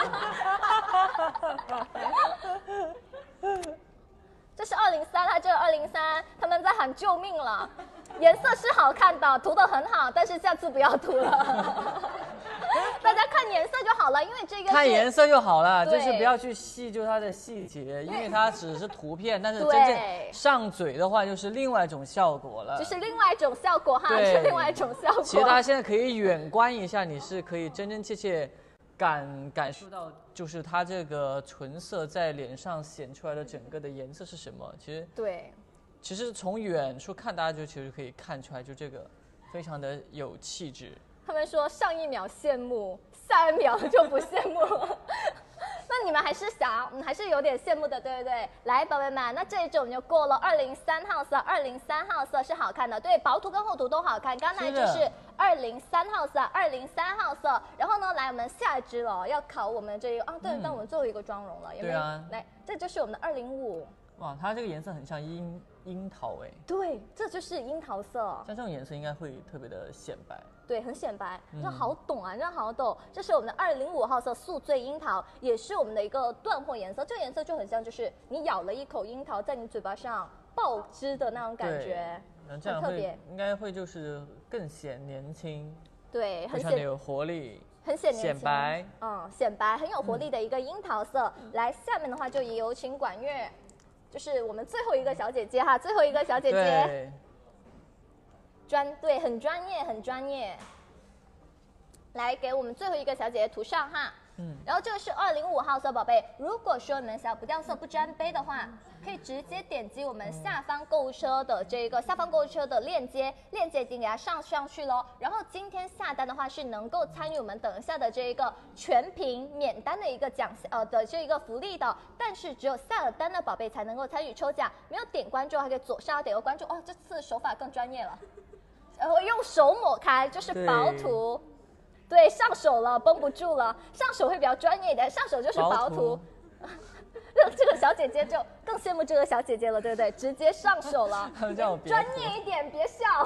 这是二零三，它这个二零三，他们在喊救命了。颜色是好看的，涂得很好，但是下次不要涂了。大家看颜色就好了，因为这个看颜色就好了， 对就是不要去细究它的细节，因为它只是图片，但是真对正上嘴的话就是另外一种效果了。 就是另外一种效果哈， 对是另外一种效果。 其实大家现在可以远观一下，你是可以真真切切感感受到，就是它这个唇色在脸上显出来的整个的颜色是什么。其实对， 其实从远处看，大家就其实可以看出来，就这个非常的有气质。 他们说上一秒羡慕，下一秒就不羡慕了。那你们还是想，嗯，还是有点羡慕的，对不对？来，宝贝们，那这一支我们就过了。二零三号色，二零三号色是好看的，对，薄涂跟厚涂都好看。刚才就是二零三号色，二零三号色。然后呢，来我们下一支了，要考我们这个啊，对， 嗯那我们最后一个妆容了，有没有？ 对啊来，这就是我们的二零五。 哇，它这个颜色很像樱樱桃哎， 对，这就是樱桃色。 像这种颜色应该会特别的显白。 对，很显白， 嗯这好懂啊，这好懂。这是我们的二零五号色宿醉樱桃，也是我们的一个断货颜色。这个颜色就很像，就是你咬了一口樱桃，在你嘴巴上爆汁的那种感觉， 那这样会很特别。 应该会就是更显年轻， 对，很显非常的有活力。 很显年轻， 显白， 嗯，显白，很有活力的一个樱桃色。来，下面的话就有请管乐，就是我们最后一个小姐姐哈，最后一个小姐姐。 对， 专对，很专业，很专业。来，给我们最后一个小姐姐涂上哈。 嗯， 然后这个是二零五号色，宝贝。如果说你们想要不掉色、不沾杯的话，可以直接点击我们下方购物车的这个下方购物车的链接，链接已经给它上上去喽。然后今天下单的话是能够参与我们等一下的这一个全屏免单的一个奖呃的这一个福利的，但是只有下了单的宝贝才能够参与抽奖。没有点关注还可以左上角点个关注哦，这次手法更专业了。然后用手抹开，就是薄涂，对，上手了，绷不住了，上手会比较专业一点，上手就是薄涂。这这个小姐姐就更羡慕这个小姐姐了，对不对？直接上手了， 他们叫我别专涂业一点，别笑。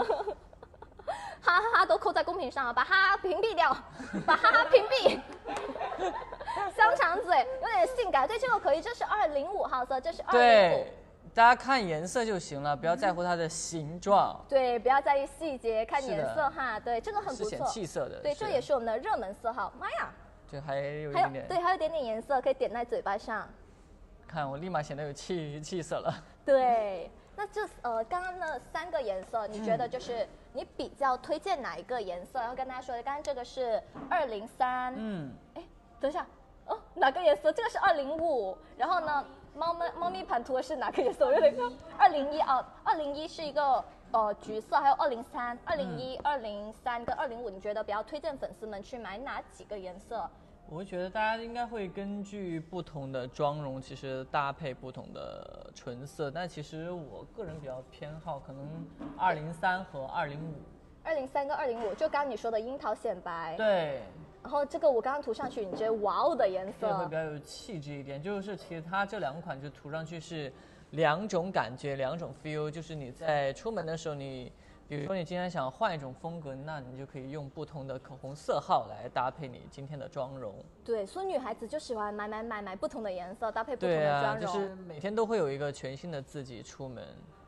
哈哈哈都扣在公屏上了，把哈哈屏蔽掉，把哈哈屏蔽。香肠嘴有点性感，对，这个可以，这是二零五号色，这是二零五。 对，大家看颜色就行了，不要在乎它的形状， 对，不要在意细节，看是的颜色哈。对，这个很是显不错。 气色的。 对，这也是我们的热门色号。妈呀， 这还有一还有点点， 对，还有一点点颜色可以点在嘴巴上。 看我立马显得有气气色了。 对，那这呃刚刚那三个颜色，你觉得就是你比较推荐哪一个颜色？然后跟大家说，刚刚这个是二零三， 嗯， 哎，等一下，哦，哪个颜色？这个是二零五，然后呢，猫咪猫咪盘涂的是哪个颜色？我有点二零一啊，二零一是一个呃橘色，还有二零三、二零一、二零三跟二零五，你觉得比较推荐粉丝们去买哪几个颜色？ 我觉得大家应该会根据不同的妆容，其实搭配不同的唇色。但其实我个人比较偏好可能二零三和二零五。 二零三跟二零五，就刚刚你说的樱桃显白。。 对， 然后这个我刚刚涂上去，你觉得哇哦的颜色这会比，较有气质一点。就是其实它这两款就涂上去是两种感觉，两种 feel。就是你在出门的时候你。比如说你今天想换一种风格，那你就可以用不同的口红色号来搭配你今天的妆容。 对，所以女孩子就喜欢买买买买不同的颜色，搭配不同对啊， 的妆容。 就是每天都会有一个全新的自己出门。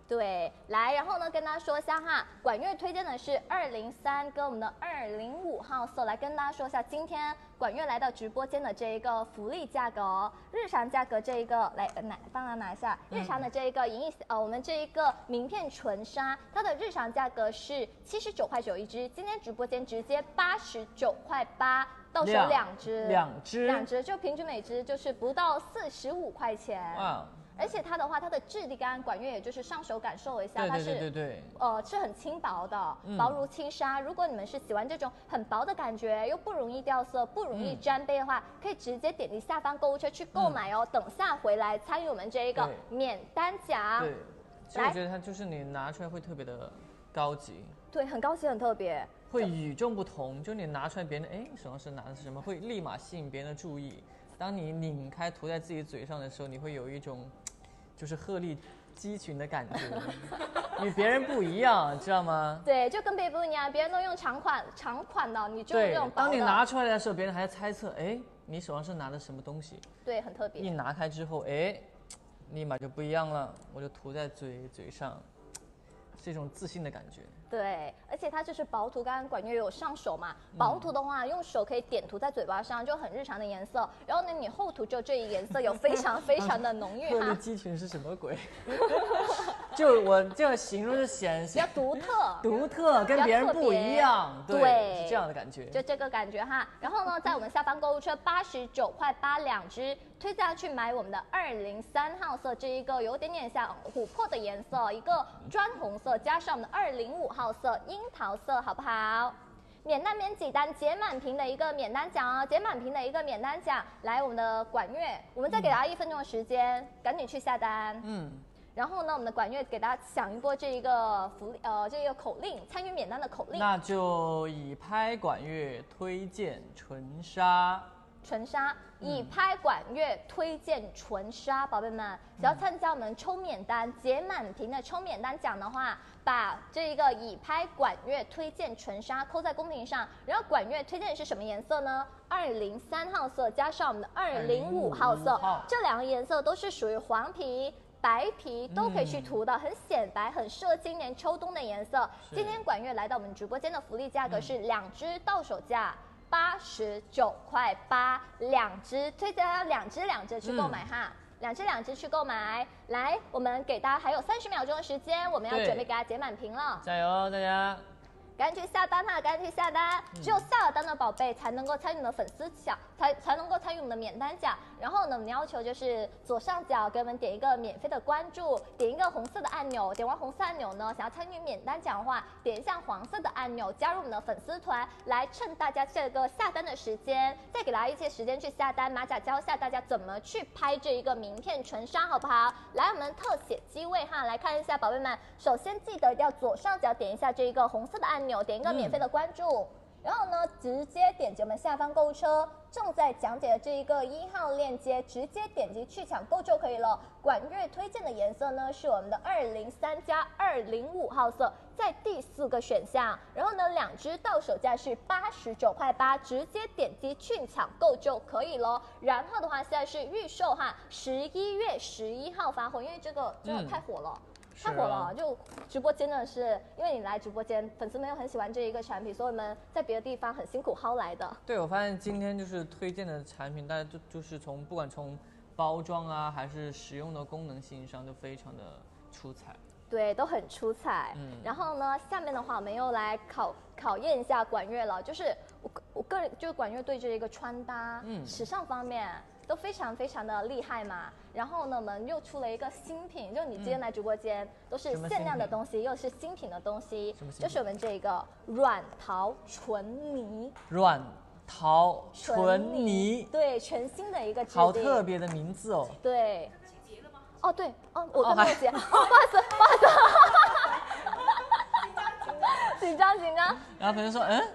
对，来，然后呢，跟大家说一下哈，管乐推荐的是二零三跟我们的二零五号色，来跟大家说一下，今天管乐来到直播间的这一个福利价格哦，日常价格这一个来拿帮他拿一下，日常的这一个银翼呃，我们这一个名片纯纱，它的日常价格是七十九块九一支，今天直播间直接八十九块八。到手两支， 两支， 两支，就平均每支就是不到四十五块钱。哇！而且它的话，它的质地感，管乐也就是上手感受了一下， 对对对对它是对， 呃是很轻薄的，嗯、薄如轻纱。如果你们是喜欢这种很薄的感觉，又不容易掉色、不容易沾杯的话，嗯、可以直接点击下方购物车去购买哦。嗯、等下回来参与我们这一个免单奖。 对，其实我觉得它就是你拿出来会特别的高级。 对，很高级，很特别。 会与众不同，就你拿出来，别人哎手上是拿的是什么，会立马吸引别人的注意。当你拧开涂在自己嘴上的时候，你会有一种就是鹤立鸡群的感觉，与别人不一样，知道吗？ 对，就跟别人不一样，别人都用长款长款的，你就用这种薄的。 当你拿出来的时候，别人还在猜测，哎，你手上是拿的什么东西？ 对，很特别。 一拿开之后，哎，立马就不一样了，我就涂在嘴嘴上，是一种自信的感觉。 对，而且它就是薄涂，刚刚管乐有上手嘛，薄涂的话、嗯、用手可以点涂在嘴巴上，就很日常的颜色。然后呢，你厚涂就这一颜色有非常非常的浓郁哈。 鹤立鸡群是什么鬼？就我这样形容就显比较独特， 独特跟别人不一样，对，对是这样的感觉， 就这个感觉哈。然后呢，在我们下方购物车八十九块八两支，推荐去买我们的二零三号色这一个有点点像琥珀的颜色，一个砖红色，加上我们的二零五号色樱桃色，好不好？免单免几单，解满屏的一个免单奖哦，解满屏的一个免单奖。来，我们的管乐，我们再给大家一分钟的时间，嗯、赶紧去下单。嗯。然后呢，我们的管乐给大家想一波这一个福利，呃，这个口令，参与免单的口令。 那就以拍管乐推荐纯纱。 纯纱，以拍管乐推荐纯纱，宝贝们，只要参加我们抽免单、解满屏的抽免单奖的话，把这个以拍管乐推荐纯纱扣在公屏上，然后管乐推荐的是什么颜色呢？二零三号色加上我们的二零五号色，这两个颜色都是属于黄皮。白皮都可以去涂的，嗯、很显白，很适合今年秋冬的颜色。今天管乐来到我们直播间的福利价格是两支到手价八十九块八，两支，推荐大家两支两支去购买哈。嗯两支两支去购买，来，我们给大家还有三十秒钟的时间，我们要准备给大家解满屏了， 加油，大家！ 赶紧去下单哈，赶紧去下单！只有下了单的宝贝才能够参与我们的粉丝奖，才才能够参与我们的免单奖。然后呢，我们要求就是左上角给我们点一个免费的关注，点一个红色的按钮，点完红色按钮呢，想要参与免单奖的话，点一下黄色的按钮，加入我们的粉丝团，来趁大家这个下单的时间，再给大家一些时间去下单。马甲教一下大家怎么去拍这一个名片纯纱，好不好？来，我们特写机位哈，来看一下宝贝们，首先记得要左上角点一下这一个红色的按钮。点一个免费的关注，嗯、然后呢，直接点击我们下方购物车正在讲解的这一个一号链接，直接点击去抢购就可以了。管乐推荐的颜色呢是我们的二零三加二零五号色，在第四个选项。然后呢，两支到手价是八十九块八，直接点击去抢购就可以了。然后的话，现在是预售哈，十一月十一号发货，因为这个真的太火了。嗯太火了，就直播间呢是因为你来直播间，粉丝们又很喜欢这一个产品，所以我们在别的地方很辛苦薅来的。 对，我发现今天就是推荐的产品，大家就就是从不管从包装啊，还是使用的功能性上，都非常的出彩。 对，都很出彩。嗯，然后呢，下面的话我们又来考考验一下管乐了，就是我我个人就是管乐对这一个穿搭、嗯、时尚方面。都非常非常的厉害嘛，然后呢，我们又出了一个新品，就你今天来直播间、嗯、都是限量的东西，又是新品的东西，就是我们这个软桃纯泥。 软桃纯泥， 对，全新的一个质地， 好特别的名字哦。 对。哦，对，哦，我都没有结，哦、不好意思，不好意思，紧张紧张。 然后粉丝说，嗯，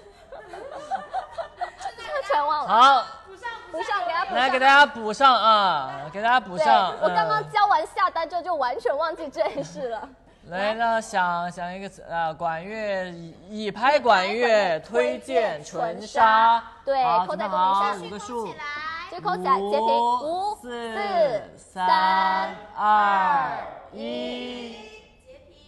全忘了。 好。 补上，给大家补上， 来给大家补上啊！给大家补上。 我刚刚交完下单之后就完全忘记这件事了。 来，那想想一个词啊，管乐以拍管乐推荐纯纱， 对，扣在公屏上， 五个数， 就扣起来，截屏，五、 四、三、二、一。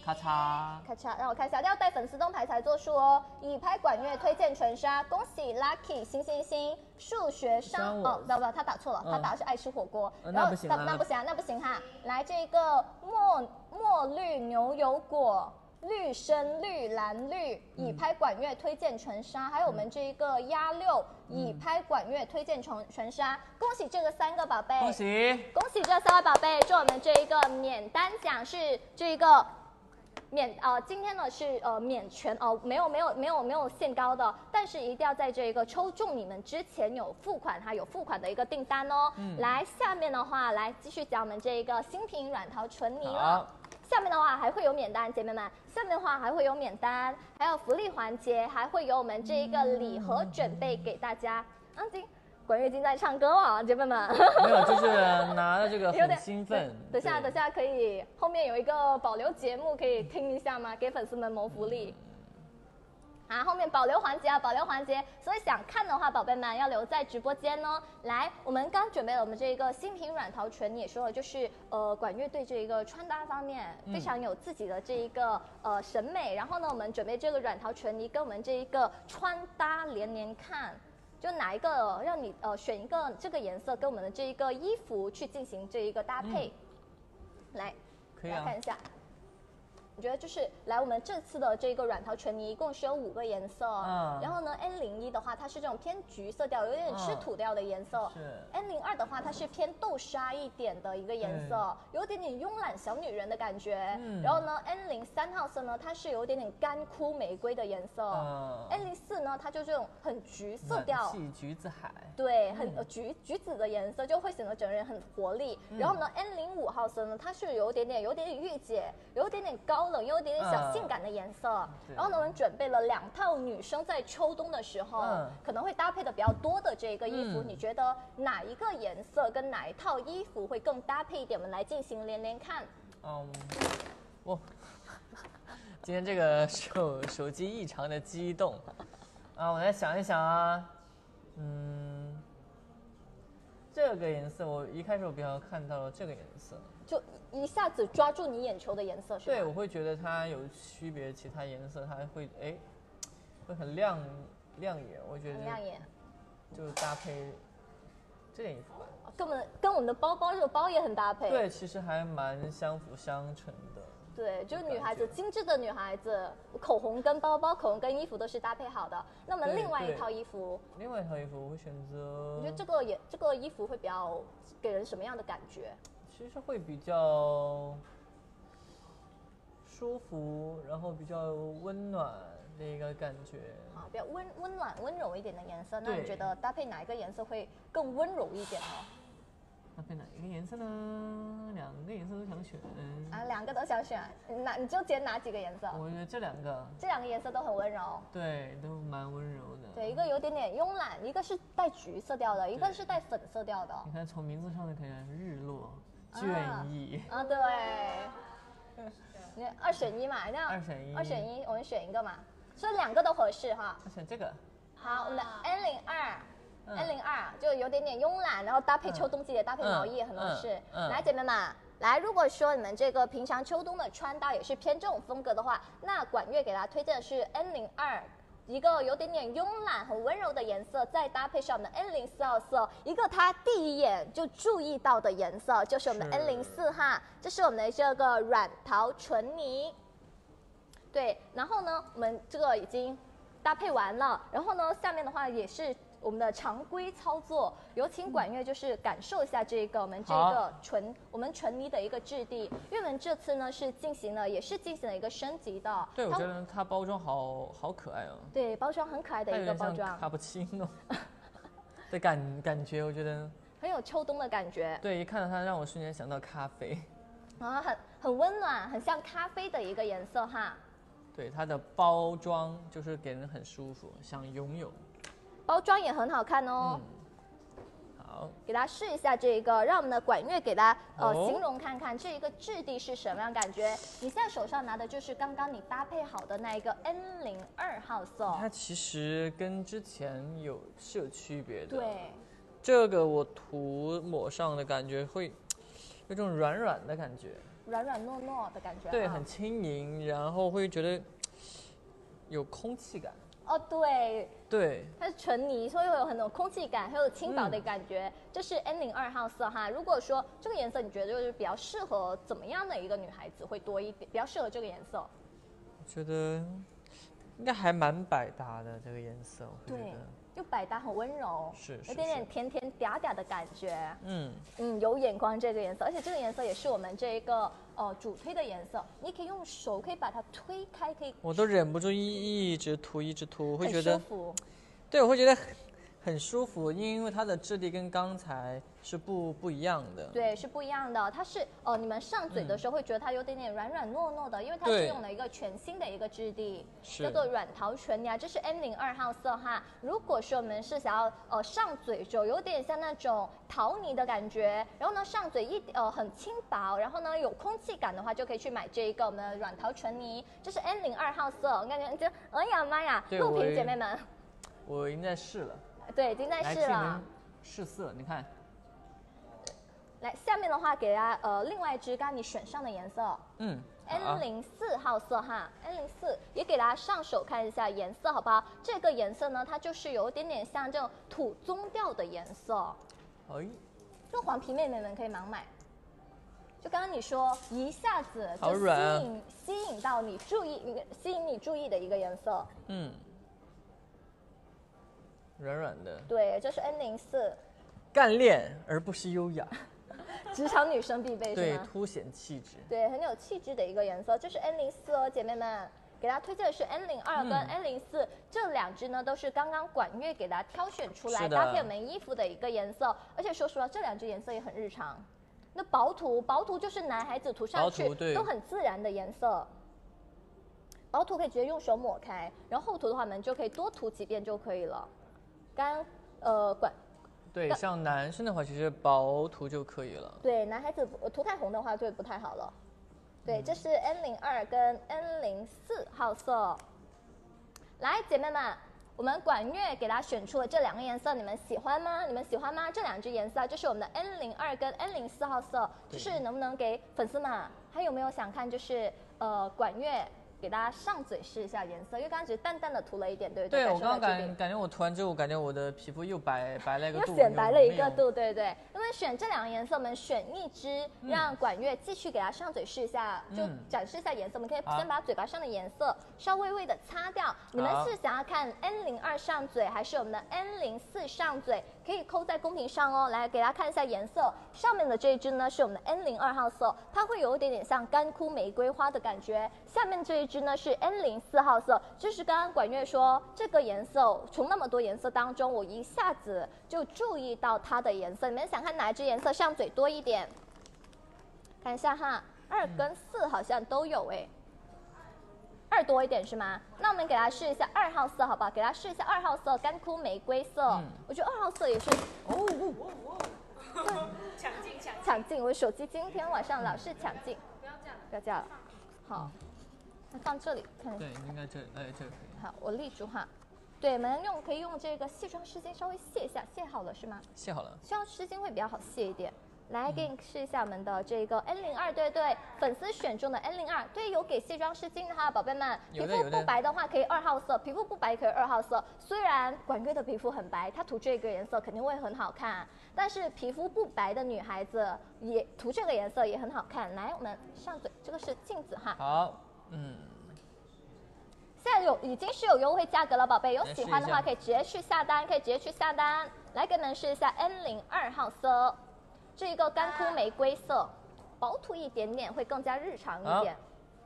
咔嚓， 咔嚓，让我看一下，要带粉丝灯牌才作数哦。以拍管乐推荐纯纱，恭喜 Lucky 星星星数学商哦，不不，他打错了， 嗯、 他打的是爱吃火锅， 呃、 然后那不行、啊， 那不行啊，那不行哈。来这个墨墨绿牛油果。绿深绿蓝绿以拍管乐推荐纯纱，嗯、还有我们这一个鸭六以拍管乐推荐纯纯纱，恭喜这个三个宝贝， 恭喜恭喜这三位宝贝，祝我们这一个免单奖是这一个免呃今天呢是呃免全哦、呃、没有没有没有没有限高的，但是一定要在这一个抽中你们之前有付款，它有付款的一个订单哦。嗯、来下面的话来继续讲我们这一个新品软桃纯泥了。下面的话还会有免单，姐妹们，下面的话还会有免单，还有福利环节，还会有我们这一个礼盒准备给大家。安静，管乐金在唱歌啊，姐妹们。 没有，就是拿了这个很兴奋。 等下，等下可以后面有一个保留节目可以听一下吗？给粉丝们谋福利。啊，后面保留环节啊，保留环节，所以想看的话，宝贝们要留在直播间哦。来，我们刚准备了我们这一个新品软桃纯，你也说了，就是呃管乐对这一个穿搭方面非常有自己的这一个呃审美。然后呢，我们准备这个软桃纯泥跟我们这一个穿搭连连看，就哪一个让你呃选一个这个颜色跟我们的这一个衣服去进行这一个搭配。嗯、来， 可以啊， 来看一下。我觉得就是来我们这次的这个软桃纯泥一共是有五个颜色，嗯，然后呢 N 零一的话它是这种偏橘色调，有点吃土调的颜色， 是 N 零二的话它是偏豆沙一点的一个颜色，有点点慵懒小女人的感觉，嗯，然后呢 N 零三号色呢它是有点点干枯玫瑰的颜色，嗯 N 零四呢它就这种很橘色调， 暖气橘子海， 对，很、嗯、橘橘子的颜色就会显得整个人很活力，嗯、然后呢 N 零五号色呢它是有点点有点点御姐，有点点高冷，有点点小性感的颜色。嗯、然后呢，我们准备了两套女生在秋冬的时候、嗯、可能会搭配的比较多的这个衣服，嗯、你觉得哪一个颜色跟哪一套衣服会更搭配一点？我们来进行连连看。 嗯，我今天这个手手机异常的激动啊，我来想一想啊，嗯，这个颜色我一开始我比较看到了这个颜色。 就一下子抓住你眼球的颜色是吧？ 对，我会觉得它有区别，其他颜色它会哎，会很亮亮眼，我觉得很亮眼， 就搭配这件衣服吧。 跟我们跟我们的包包这个包也很搭配。 对，其实还蛮相辅相成的。 对，就是女孩子精致的女孩子，口红跟包包、口红跟衣服都是搭配好的。那么另外一套衣服， 另外一套衣服我会选择。 你觉得这个也这个衣服会比较给人什么样的感觉？ 其实会比较舒服，然后比较温暖的一个感觉啊，比较温温暖、温柔一点的颜色。那你觉得搭配哪一个颜色会更温柔一点呢？ 搭配哪一个颜色呢？两个颜色都想选啊，两个都想选，哪你就拣哪几个颜色？ 我觉得这两个， 这两个颜色都很温柔， 对，都蛮温柔的。 对，一个有点点慵懒，一个是带橘色调的，一个是带粉色调的。 你看从名字上面可以看日落。倦意啊, 啊，对，你二选一嘛，那样二选一， 二选一，我们选一个嘛，所以两个都合适哈。 我选这个。 好，我们的 N 零二 ，N 零二就有点点慵懒，然后搭配秋冬季节，搭配毛衣也很合适。嗯嗯嗯、来，姐妹们，来，如果说你们这个平常秋冬的穿搭也是偏这种风格的话，那管乐给大家推荐的是 N 零二。一个有点点慵懒、很温柔的颜色，再搭配上我们的 N 零四号色，一个他第一眼就注意到的颜色就是我们的 N 零四哈，这是我们的这个软桃纯泥。对，然后呢，我们这个已经搭配完了，然后呢，下面的话也是我们的常规操作，有请管乐就是感受一下这个我们这个纯我们纯泥的一个质地，因为我们这次呢是进行了也是进行了一个升级的。 对，我觉得它包装好好可爱哦。 对，包装很可爱的一个包装。 卡布奇诺的感感觉，我觉得很有秋冬的感觉。 对，一看到它让我瞬间想到咖啡。 啊，很很温暖，很像咖啡的一个颜色哈。 对，它的包装就是给人很舒服，想拥有。 包装也很好看哦， 嗯、好， 给大家试一下这个，让我们的管乐给大家呃、哦、形容看看这一个质地是什么样感觉。你现在手上拿的就是刚刚你搭配好的那一个 N 零二号色， 它其实跟之前有是有区别的。 对， 这个我涂抹上的感觉会有种软软的感觉。 软软糯糯的感觉。 对，很轻盈，然后会觉得有空气感。 哦，对， 对， 它是纯泥，所以会有很多空气感，还有轻薄的感觉。嗯、这是 N 零二号色哈。如果说这个颜色你觉得就是比较适合怎么样的一个女孩子会多一点，比较适合这个颜色？ 我觉得应该还蛮百搭的这个颜色，我觉得。 又百搭，很温柔， 是有点点甜甜嗲嗲的感觉。嗯嗯，有眼光这个颜色，而且这个颜色也是我们这一个呃主推的颜色。你可以用手可以把它推开，可以。 我都忍不住一一直涂，一直涂，我会觉得。 很舒服。 对，我会觉得很很舒服，因为它的质地跟刚才是不不一样的。 对，是不一样的。它是呃，你们上嘴的时候会觉得它有点点软软糯糯的，因为它是用了一个全新的一个质地，叫做软桃醇呀。这是 N 零二号色哈。如果说我们是想要呃上嘴就有点像那种桃泥的感觉，然后呢上嘴一呃很轻薄，然后呢有空气感的话，就可以去买这一个我们的软桃醇泥。这是 N 零二号色，你看这，哎呀妈呀，录屏姐妹们， 我已经在试了。 对，已经在试了。 试色，你看。 来，下面的话给大家呃另外一支刚刚你选上的颜色，嗯 ，N 零四号色哈 ，N 零四也给大家上手看一下颜色好不好？这个颜色呢，它就是有点点像这种土棕调的颜色。哎，这黄皮妹妹们可以盲买。就刚刚你说一下子就吸引、啊、吸引到你注意，吸引你注意的一个颜色，嗯。 软软的， 对，这是 N 零四， 干练而不是优雅， 职场女生必备是吗？ 对，凸显气质， 对，很有气质的一个颜色。这是 N 零四哦，姐妹们，给大家推荐的是 N 零二跟 N 零四、嗯、这两支呢，都是刚刚管乐给大家挑选出来搭配我们衣服的一个颜色。而且说实话，这两支颜色也很日常。那薄涂，薄涂就是男孩子涂上去都很自然的颜色。薄涂可以直接用手抹开，然后厚涂的话，我们就可以多涂几遍就可以了。刚呃管， 对，像男生的话，其实薄涂就可以了。 对，男孩子涂太红的话就不太好了。对，嗯、这是 N 零二跟 N 零四号色。来，姐妹们，我们管乐给大家选出了这两个颜色，你们喜欢吗？你们喜欢吗？这两支颜色就是我们的 N 零二跟 N 零四号色，就是能不能给粉丝们，还有没有想看就是呃管乐？给大家上嘴试一下颜色，因为刚刚只是淡淡的涂了一点，对不对？ 对，我刚刚感感觉我涂完之后，我感觉我的皮肤又白白了一个度， 又显白了一个度，对对。那么选这两个颜色，我们选一支，让管乐继续给它上嘴试一下，嗯、就展示一下颜色。我们可以先把嘴巴上的颜色稍微微的擦掉。你们是想要看 N 零二上嘴，还是我们的 N 零四上嘴？可以扣在公屏上哦。来，给大家看一下颜色，上面的这一支呢是我们的 N 零二号色，它会有一点点像干枯玫瑰花的感觉。下面这一支呢是 N 零四号色，就是刚刚管乐说这个颜色，从那么多颜色当中，我一下子就注意到它的颜色。你们想看哪一支颜色上嘴多一点？看一下哈，二跟四好像都有哎。二多一点是吗？那我们给它试一下二号色，好不好？给它试一下二号色，干枯玫瑰色。嗯、我觉得二号色也是哦哦哦，抢镜抢抢镜！我手机今天晚上老是抢镜。 不要这样， 不要这样。好，那放这里看。 对，应该这哎这可以。 好，我立住哈。对，我们用可以用这个卸妆湿巾稍微卸一下，卸好了是吗？ 卸好了。 需要湿巾会比较好卸一点。来，给你试一下我们的这个 N 零二，对对，粉丝选中的 N 零二，对，有给卸妆湿巾的哈，宝贝们，皮肤不白的话可以二号色，皮肤不白可以二号色。虽然管乐的皮肤很白，她涂这个颜色肯定会很好看，但是皮肤不白的女孩子也涂这个颜色也很好看。来，我们上嘴，这个是镜子哈。 好，嗯。 现在有已经是有优惠价格了，宝贝，有喜欢的话可以直接去下单，可以直接去下单。来，给你们试一下 N 零二号色。这一个干枯玫瑰色，薄涂一点点会更加日常一点。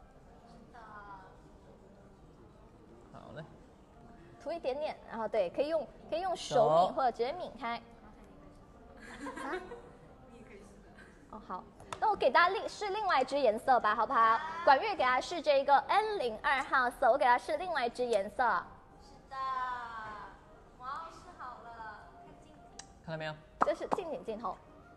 好嘞， 涂一点点，然后对，可以用可以用手抿或者直接抿开。啊？哦好，那我给大家另试另外一支颜色吧，好不好？管乐给大家试这个 N 零二号色，我给大家试另外一支颜色。 是的，哇，试好了，看镜子。 看到没有？ 这是近景镜头。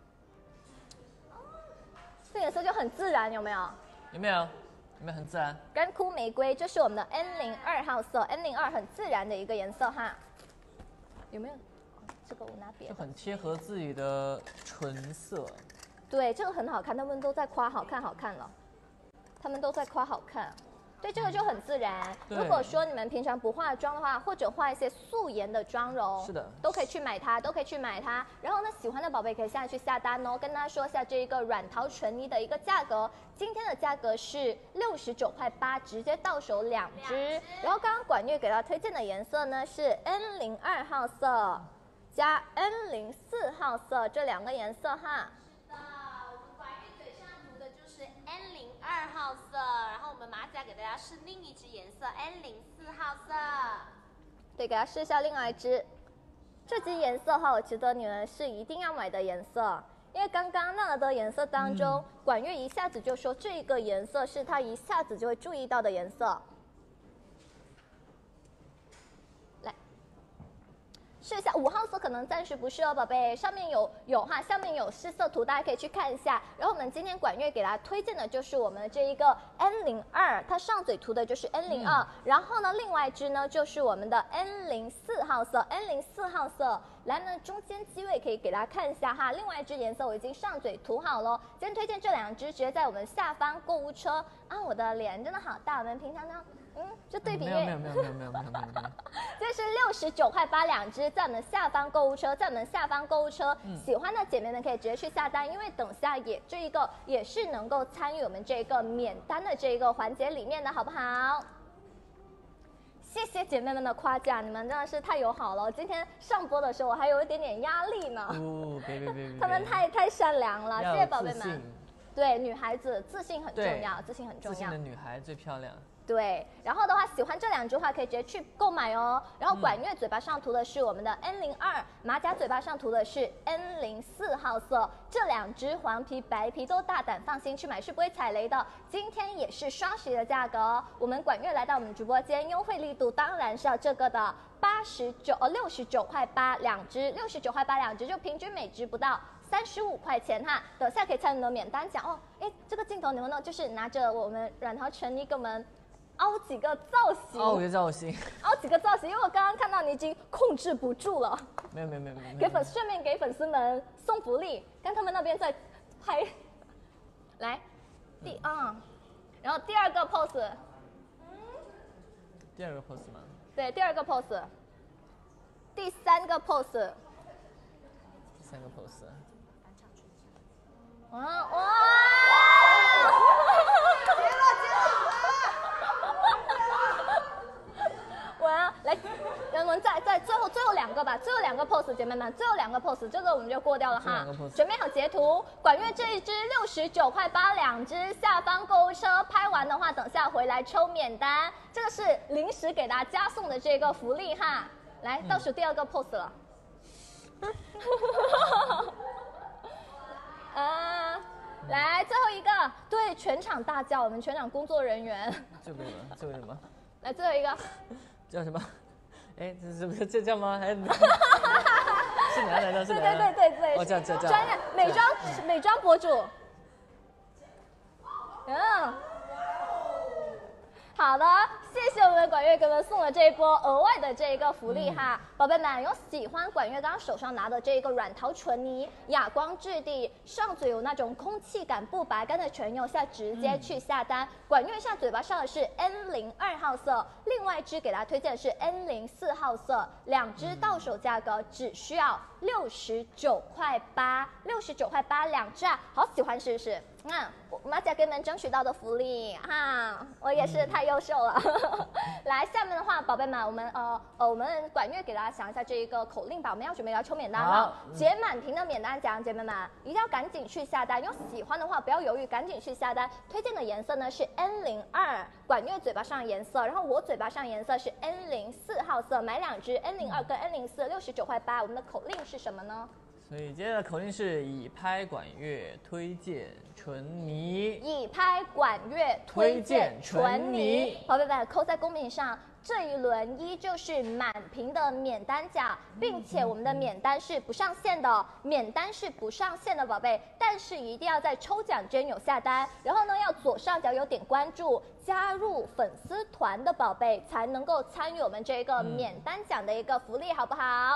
这颜色就很自然，有没有？ 有没有？有没有很自然？ 干枯玫瑰，这是我们的 N 零二号色 ，N 零二很自然的一个颜色哈。有没有？这个我拿别的。 就很贴合自己的唇色。 对，这个很好看，他们都在夸好看好看了，他们都在夸好看。对，这个就很自然。如果说你们平常不化妆的话，或者化一些素颜的妆容， 是的， 都可以去买它，都可以去买它。然后呢，喜欢的宝贝可以现在去下单哦。跟大家说一下这一个软桃纯妮的一个价格，今天的价格是六十九块八，直接到手两支。然后刚刚管月给大家推荐的颜色呢是 N 零二号色加 N 零四号色这两个颜色哈。 N 零二号色，然后我们马甲给大家试另一支颜色 N 零四号色。 对，给大家试一下另外一支。这支颜色哈，我觉得你们是一定要买的颜色，因为刚刚那个的颜色当中，嗯、管月一下子就说这个颜色是他一下子就会注意到的颜色。来。试一下五号色可能暂时不是哦，宝贝，上面有有哈，下面有试色图，大家可以去看一下。然后我们今天管月给大家推荐的就是我们这一个 N 零二，它上嘴涂的就是 N 零二，然后呢，另外一支呢就是我们的 N 零四号色 ，N 零四号色。来呢，中间机位可以给大家看一下哈，另外一支颜色我已经上嘴涂好了。今天推荐这两支，直接在我们下方购物车啊，我的脸真的好大，我们平常呢。嗯，就对比、 嗯、没有没有没有没有没有没有没有没有， 这是六十九块八两支，在我们下方购物车，在我们下方购物车，嗯、喜欢的姐妹们可以直接去下单，因为等下也这一个也是能够参与我们这个免单的这个环节里面的，好不好？谢谢姐妹们的夸奖，你们真的是太友好了。今天上播的时候我还有一点点压力呢， 哦，别别别别， 他们太太善良了，谢谢宝贝们。对，女孩子自信很重要，自信很重要。 自信的女孩最漂亮。 对，然后的话，喜欢这两支的话，可以直接去购买哦。然后管月嘴巴上涂的是我们的 N 零二，马甲嘴巴上涂的是 N 零四号色，这两支黄皮、白皮都大胆放心去买，是不会踩雷的。今天也是双十一的价格哦，我们管月来到我们直播间，优惠力度当然是要这个的，八十九哦六十九块八两支，六十九块八两支，就平均每支不到三十五块钱哈。等下可以参与的免单奖哦。哎，这个镜头你们呢，就是拿着我们软桃纯妮给我们凹几个造型， 凹个造型， 凹几个造型，因为我刚刚看到你已经控制不住了。 没有没有没有没有， 给粉顺便给粉丝们送福利，看他们那边在拍。来，第啊、嗯，然后第二个 pose， 第二个 pose 吗？ 对，第二个 pose， 第三个 pose， 第三个 pose， 哇哇！我要来，我们再再最后最后两个吧，最后两个 pose， 姐妹们，最后两个 pose， 这个我们就过掉了哈。准备好截图，管月这一支六十九块八两支，下方购物车拍完的话，等下回来抽免单，这个是临时给大家加送的这个福利哈。来，倒数第二个 pose 了。啊，来最后一个，对，全场大叫，我们全场工作人员。 这个什么？这个什么？ 来最后一个。 叫什么？哎，这是不是这叫吗？还是是男的？是男的？ 对对对对对。 哦，这样这样。 专业美妆美妆博主。嗯。好的，谢谢我们管月给我们送的这一波额外的这一个福利哈，嗯、宝贝们有喜欢管月刚刚手上拿的这一个软桃纯妮哑光质地，上嘴有那种空气感不白干的唇釉，现在直接去下单。嗯、管月下嘴巴上的是 N 零二号色，另外一支给大家推荐的是 N 零四号色，两支到手价格只需要六十九块八，六十九块八两支啊，好喜欢是不是？嗯，马甲给你们争取到的福利哈，我也是太优秀了。来，下面的话，宝贝们，我们呃呃，我们管月给大家想一下这一个口令吧，我们要准备要抽免单了，解满屏的免单奖，姐妹们一定要赶紧去下单，有喜欢的话不要犹豫，赶紧去下单。推荐的颜色呢是 N 零二，管月嘴巴上的颜色，然后我嘴巴上的颜色是 N 零四号色，买两支 N 零二跟 N 零四，六十九块八。我们的口令是什么呢？ 所以接下来的口令是以拍管乐推荐纯妮， 以拍管乐推荐纯妮。宝贝们扣在公屏上，这一轮依旧是满屏的免单奖，并且我们的免单是不上线的，免单是不上线的宝贝，但是一定要在抽奖间有下单，然后呢要左上角有点关注，加入粉丝团的宝贝才能够参与我们这个免单奖的一个福利，好不好？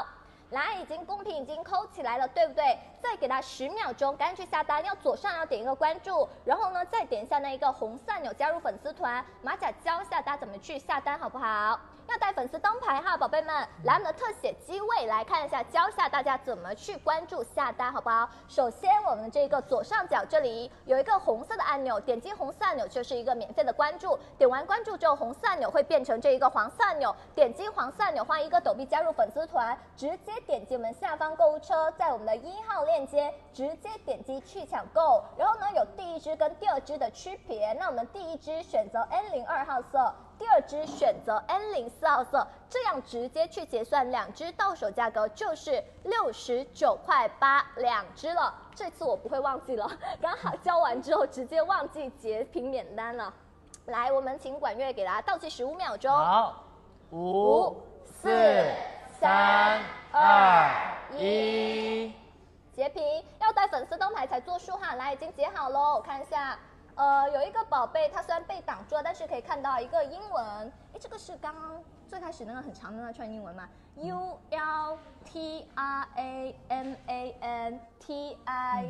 来，已经公屏已经扣起来了，对不对？再给它十秒钟，赶紧去下单。要左上要点一个关注，然后呢再点一下那一个红色按钮加入粉丝团。马甲教一下大家怎么去下单，好不好？要带粉丝灯牌哈，宝贝们，来我们的特写机位来看一下，教一下大家怎么去关注下单，好不好？首先，我们这个左上角这里有一个红色的按钮，点击红色按钮就是一个免费的关注。点完关注之后，红色按钮会变成这一个黄色按钮，点击黄色按钮换一个抖币加入粉丝团，直接点击我们下方购物车，在我们的一号链接直接点击去抢购。然后呢，有第一支跟第二支的区别，那我们第一支选择 N 零二号色。第二支选择 N 零四号色，这样直接去结算，两支到手价格就是六十九块八两支了。这次我不会忘记了，刚好交完之后直接忘记截屏免单了。来，我们请管乐给大家倒计时五秒钟。 好，五、四、三、二、一， 截屏。要带粉丝灯牌才作数哈。来，已经截好喽，我看一下。呃，有一个宝贝，它虽然被挡住了，但是可以看到一个英文。哎，这个是刚刚最开始那个很长的那串英文吗 ？U L T R A M A N T I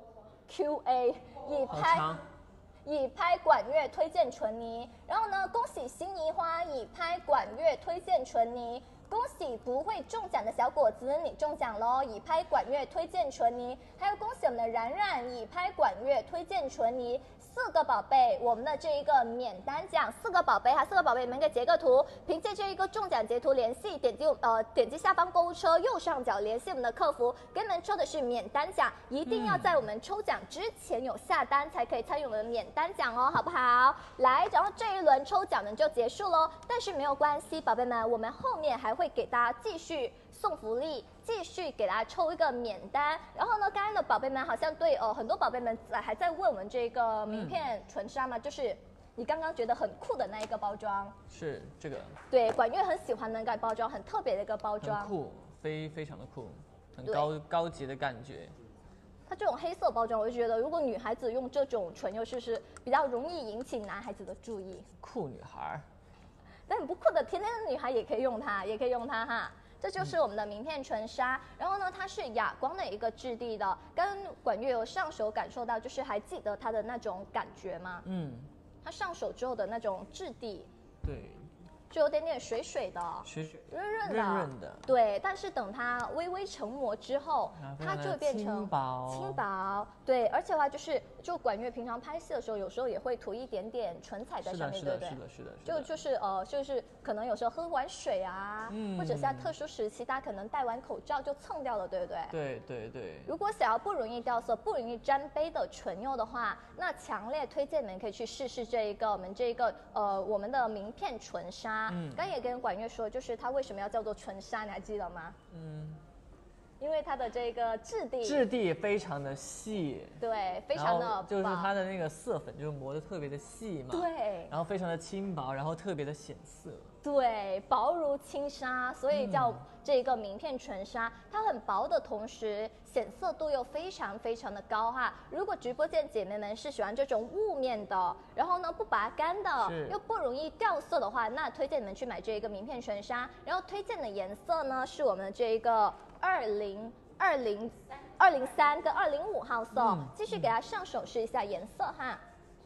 Q A， 以拍以拍管乐推荐纯泥。然后呢，恭喜心仪花以拍管乐推荐纯泥。恭喜不会中奖的小果子，你中奖喽！以拍管乐推荐纯泥，还有恭喜我们的然然以拍管乐推荐纯泥。四个宝贝，我们的这一个免单奖，四个宝贝哈，四个宝贝你们可以截个图，凭借这一个中奖截图联系，点击呃点击下方购物车右上角联系我们的客服，给你们抽的是免单奖，一定要在我们抽奖之前有下单才可以参与我们的免单奖哦，好不好？来，然后这一轮抽奖呢就结束喽，但是没有关系，宝贝们，我们后面还会给大家继续送福利。继续给大家抽一个免单，然后呢，刚刚的宝贝们好像对呃很多宝贝们还在问我们这个名片纯纱嘛，嗯、就是你刚刚觉得很酷的那一个包装， 是这个， 对，管乐很喜欢的那个包装，很特别的一个包装， 很酷，非非常的酷，很高高级的感觉。 它这种黑色包装，我就觉得如果女孩子用这种唇釉，是不是比较容易引起男孩子的注意？ 酷女孩， 但很不酷的甜甜的女孩也可以用它，也可以用它哈。这就是我们的名片纯纱，然后呢，它是哑光的一个质地的，跟管乐有上手感受到，就是还记得它的那种感觉吗？嗯，它上手之后的那种质地， 对， 就有点点水水的， 水水润润的， 润润的， 对。但是等它微微成膜之后，它就会变成轻薄， 轻薄，对。而且的话就是，就管乐平常拍戏的时候，有时候也会涂一点点唇彩在上面，对不对？ 是的，是的， 就就是呃，就是可能有时候喝完水啊，嗯、或者是在特殊时期，大家可能戴完口罩就蹭掉了，对不对？ 对对对。 如果想要不容易掉色、不容易沾杯的唇釉的话，那强烈推荐你们可以去试试这一个我们这一个呃我们的名片纯纱。嗯，刚也跟管乐说，就是它为什么要叫做纯纱，你还记得吗？嗯。因为它的这个质地， 质地非常的细， 对，非常的就是它的那个色粉就是磨得特别的细嘛， 对， 然后非常的轻薄，然后特别的显色， 对，薄如轻纱，所以叫这个名片纯纱。它很薄的同时，显色度又非常非常的高哈。如果直播间姐妹们是喜欢这种雾面的，然后呢不拔干的，又不容易掉色的话，那推荐你们去买这一个名片纯纱。然后推荐的颜色呢是我们的这一个。二零二零二零三跟二零五号色，嗯、继续给它上手试一下颜色哈。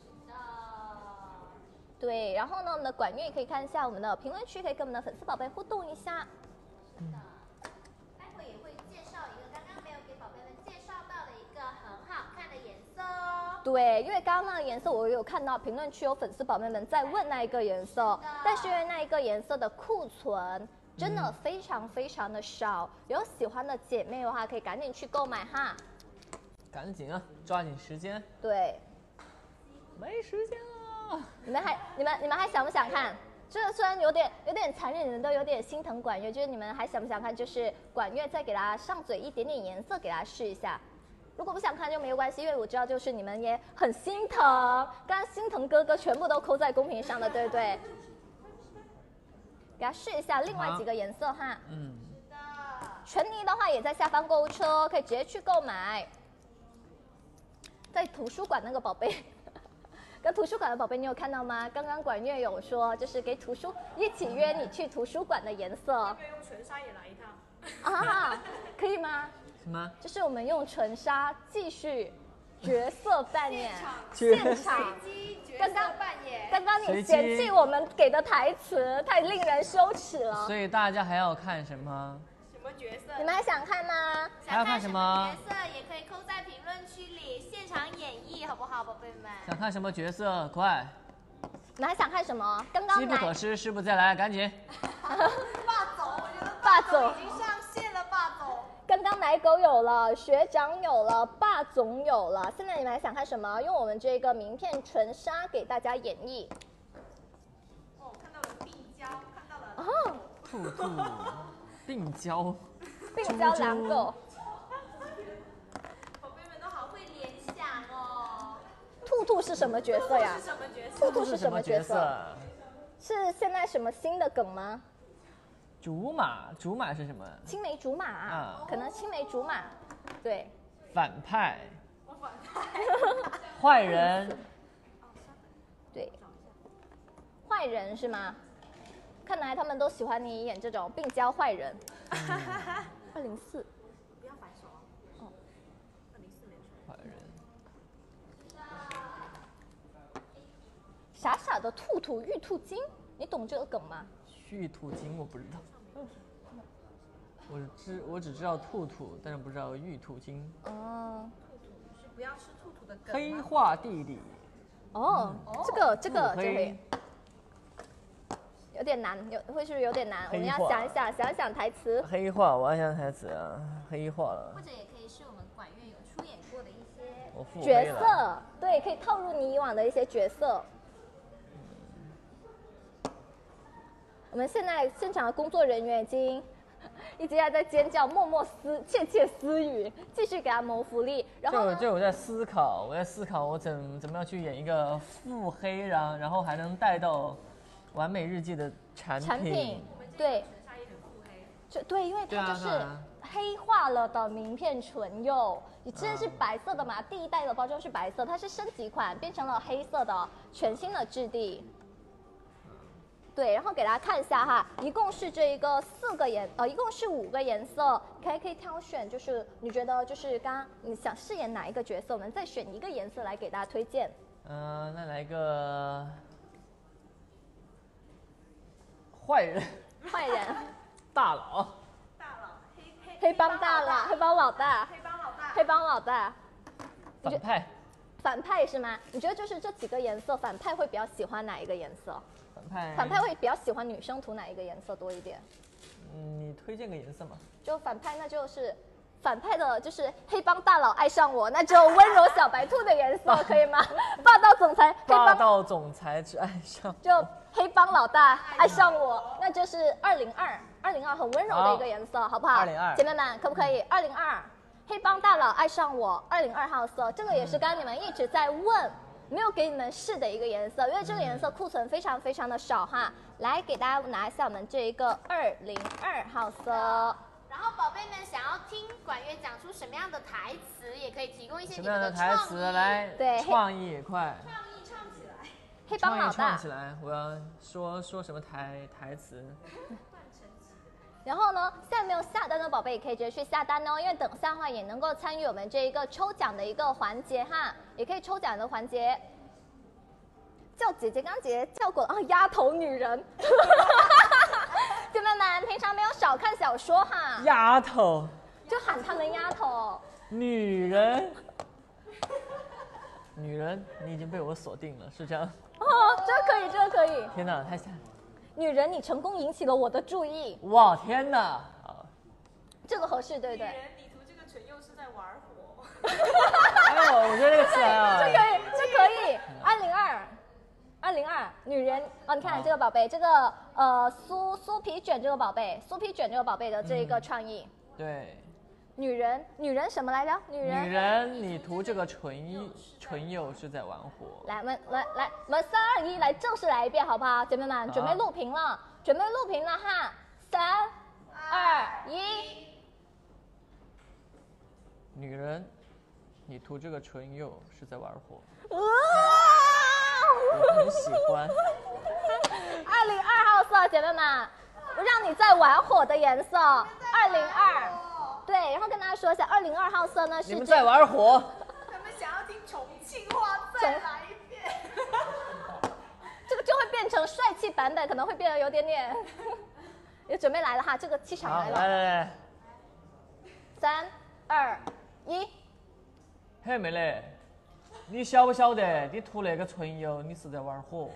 对，然后呢，我们的管乐也可以看一下我们的评论区，可以跟我们的粉丝宝贝互动一下。 嗯、待会也会介绍一个刚刚没有给宝贝们介绍到的一个很好看的颜色哦。 对，因为刚刚那个颜色我有看到评论区有粉丝宝贝们在问那一个颜色，但是因为那一个颜色的库存。真的非常非常的少，有喜欢的姐妹的话，可以赶紧去购买哈。 赶紧啊，抓紧时间。 对， 没时间了。 你们还你们你们还想不想看？这个虽然有点有点残忍，你们都有点心疼管乐，就是你们还想不想看？就是管乐再给大家上嘴一点点颜色，给大家试一下。如果不想看就没有关系，因为我知道就是你们也很心疼，刚刚心疼哥哥全部都扣在公屏上了，对不对？给它试一下另外几个颜色哈。嗯。纯泥的话也在下方购物车，可以直接去购买。在图书馆那个宝贝，跟图书馆的宝贝，你有看到吗？刚刚管乐有说，就是给图书一起约你去图书馆的颜色。 要不要用纯纱也来一趟？ 啊，可以吗？ 什么？ 就是我们用唇纱继续角色扮演， 现现场。 刚刚扮演， 刚刚你嫌弃我们给的台词太令人羞耻了。 所以大家还要看什么？ 什么角色？ 你们还想看吗？ 还要看什么角色也可以扣在评论区里，现场演绎好不好，宝贝们？ 想看什么角色？快！ 你们还想看什么？刚刚机不可失，失不再来，赶紧！ 霸总，我觉得霸总已经上线了，霸总。 刚刚奶狗有了，学长有了，霸总有了，现在你们还想看什么？用我们这个名片唇纱给大家演绎。 哦，看到了病娇，看到了哦， 兔兔，病娇， 病娇狼狗。 宝贝们都好会联想哦。 兔兔是什么角色呀？ 是什么角色？ 兔兔是什么角色？ 色？ 是现在什么新的梗吗？ 竹马，竹马是什么？ 青梅竹马， 啊可能青梅竹马，对。 反派，坏人， 对，坏人是吗？看来他们都喜欢你演这种病娇坏人。二零四， 不要反手哦。二零四没错。 坏人， 傻傻的兔兔玉兔精，你懂这个梗吗？ 玉兔精我不知道，我知我只知道兔兔，但是不知道玉兔精。 哦是不要吃兔兔的梗。 黑化弟弟， 哦，这个这个腹黑这里有点难，有会是不是有点难？我们要黑化想一想，想一想台词。 黑化，我要想台词啊，黑化了或，者也可以是我们管院有出演过的一些。 我腹黑角了。 色，对，可以套入你以往的一些角色。我们现在现场的工作人员已经一直在尖叫，默默私窃窃私语，继续给他谋福利。然后呢？ 就就我在思考，我在思考我怎怎么样去演一个腹黑，然然后还能带到完美日记的产品。 产品对，就对，因为对啊它就是对啊黑化了的名片唇釉，你之前是白色的嘛，第一代的包装是白色，它是升级款变成了黑色的全新的质地。对，然后给大家看一下哈，一共是这一个四个颜，呃，一共是五个颜色，可以可以挑选，就是你觉得就是刚刚你想饰演哪一个角色，我们再选一个颜色来给大家推荐。 嗯、呃，那来个坏人， 坏人， 大佬， 大佬，黑黑黑帮大佬，黑帮老大， 黑帮老大。 黑帮老大， 反派， 反派是吗？你觉得就是这几个颜色，反派会比较喜欢哪一个颜色？ 反派， 反派会比较喜欢女生涂哪一个颜色多一点？ 嗯，你推荐个颜色嘛？ 就反派，那就是反派的，就是黑帮大佬爱上我，那就温柔小白兔的颜色可以吗？霸道总裁，黑帮霸道总裁之爱上， 就黑帮老大爱上我，那就是二零二，二零二很温柔的一个颜色，好不好？ 二零二姐妹们可不可以？二零二，黑帮大佬爱上我，二零二号色，这个也是刚刚你们一直在问。没有给你们试的一个颜色，因为这个颜色库存非常非常的少哈。来给大家拿一下我们这一个二零二号色。 然后宝贝们想要听管乐讲出什么样的台词，也可以提供一些什么样的你们的台词来？ 对创意快， 创意唱起来。 黑帮老大创意唱起。来，我要说说什么台台词？ 然后呢，现在没有下单的宝贝也可以直接去下单哦，因为等下的话也能够参与我们这一个抽奖的一个环节哈，也可以抽奖的环节。叫姐姐，刚刚姐姐叫过了啊，丫头女人。姐妹们，平常没有少看小说哈， 丫头， 就喊他们丫头。 女人，女人，你已经被我锁定了，是这样？ 哦，这个可以，这个可以。 天哪，太惨！ 女人，你成功引起了我的注意， 哇，天哪！好， 这个合适，对不对？ 你涂这个唇釉是在玩火。 哎呦，我觉得这个词啊， 这可以，这可以。二零二，二零二，女人哦，你看这个宝贝，这个呃酥酥皮卷这个宝贝，酥皮卷这个宝贝的这一个创意。 对， 女人，女人什么来着？女人。 女人，你涂这个唇唇釉是在玩火。 来，我们来来，我们三二一，来正式来一遍，好不好？姐妹们，准备录屏了，准备录屏了哈，三二一。 女人，你涂这个唇釉是在玩火。 哇！ 我很喜欢。 二零二号色，姐妹们， 让你再玩火的颜色，二零二。对，然后跟大家说一下，二零二号色呢是你们在玩火。 他们想要听重庆话，再来一遍。 这个就会变成帅气版本，可能会变得有点点。有准备来了哈，这个气场来了。 来来来， 三二一。 嘿，妹妹，你晓不晓得你涂那个唇油，你是在玩火？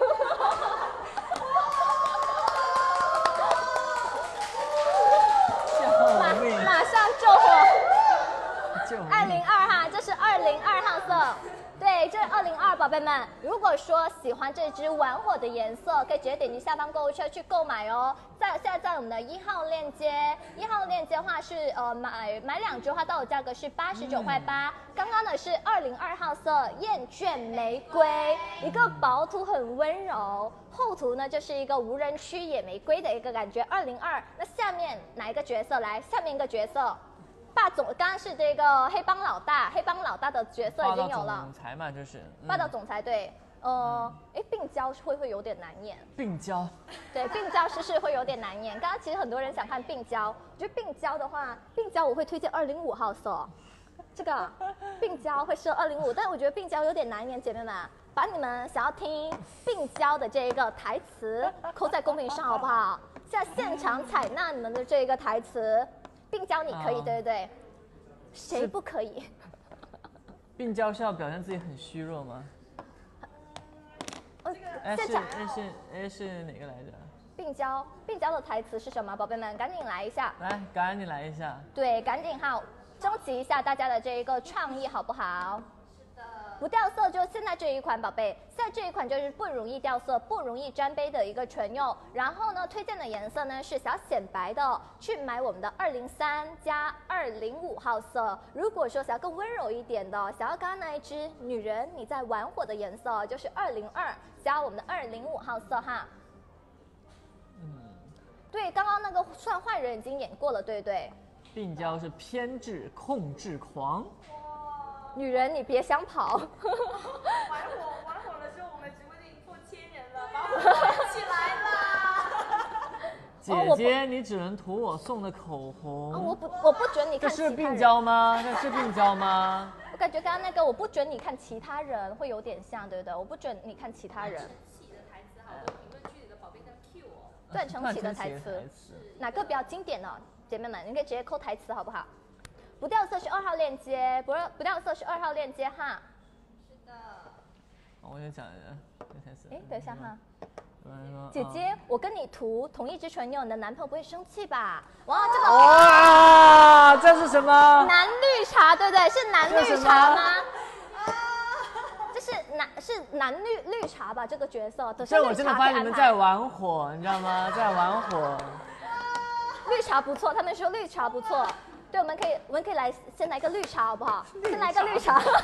马马上救火！二零二哈，这是二零二号色。对，这是二零二，宝贝们，如果说喜欢这支玩火的颜色，可以直接点击下方购物车去购买哦。在现在在我们的一号链接，一号链接的话是呃买买两支的话，到手价格是八十九块八。刚刚的是二零二号色厌倦玫瑰，一个薄涂很温柔，厚涂呢就是一个无人区野玫瑰的一个感觉。二零二，那下面哪一个角色来？下面一个角色。霸总刚刚是这个黑帮老大，黑帮老大的角色已经有了。 霸道总裁嘛，就是、 嗯、霸道总裁对，呃，哎、嗯，病娇会不会有点难念？ 病娇， 对，病娇是是会有点难念。刚刚其实很多人想看病娇，我觉得病娇的话，病娇我会推荐二零五号色，这个病娇会设二零五，但我觉得病娇有点难念，姐妹们，把你们想要听病娇的这一个台词扣在公屏上好不好？现在现场采纳你们的这一个台词。病娇你可以，对对对，谁不可以？ 病娇是要表现自己很虚弱吗？哎是哎是哎是哪个来着？ 病娇，病娇的台词是什么？宝贝们，赶紧来一下！ 来，赶紧来一下！ 对，赶紧哈，征集一下大家的这一个创意，好不好？不掉色就现在这一款，宝贝，现在这一款就是不容易掉色、不容易沾杯的一个唇釉。然后呢，推荐的颜色呢是小显白的，去买我们的二零三加二零五号色。如果说想要更温柔一点的，想要刚刚那一支女人你在玩火的颜色，就是二零二加我们的二零五号色哈。嗯，对，刚刚那个算坏人已经演过了，对不对？ 病娇是偏执控制狂。 女人，你别想跑！ 玩火玩火的时候，我们直播间已经破千人了，把火玩起来啦！ 姐姐，你只能涂我送的口红。 哦、我不，我不准你看其他人。 这是病娇吗？这是病娇吗？ 我感觉刚刚那个我不准你看其他人，会有点像，对不对？我不准你看其他人。 陈启的台词，好多评论区里的宝贝在 cue 我。 段成启的台词，哪个比较经典呢？姐妹们，你可以直接扣台词，好不好？不掉色是二号链接，不不掉色是二号链接哈。 是的。 我先讲一下，台词。 哎，等一下哈。 姐姐，我跟你涂同一支唇釉，你的男朋友不会生气吧？哇，这个哇，这是什么？ 蓝绿茶，对不对？是蓝绿茶吗？这是蓝是蓝绿绿茶吧？这个角色都是绿茶。 这我真的发现你们在玩火，你知道吗？在玩火。 绿茶不错，他们说绿茶不错。对，我们可以，我们可以来先来个绿茶，好不好？先来个绿茶。 来，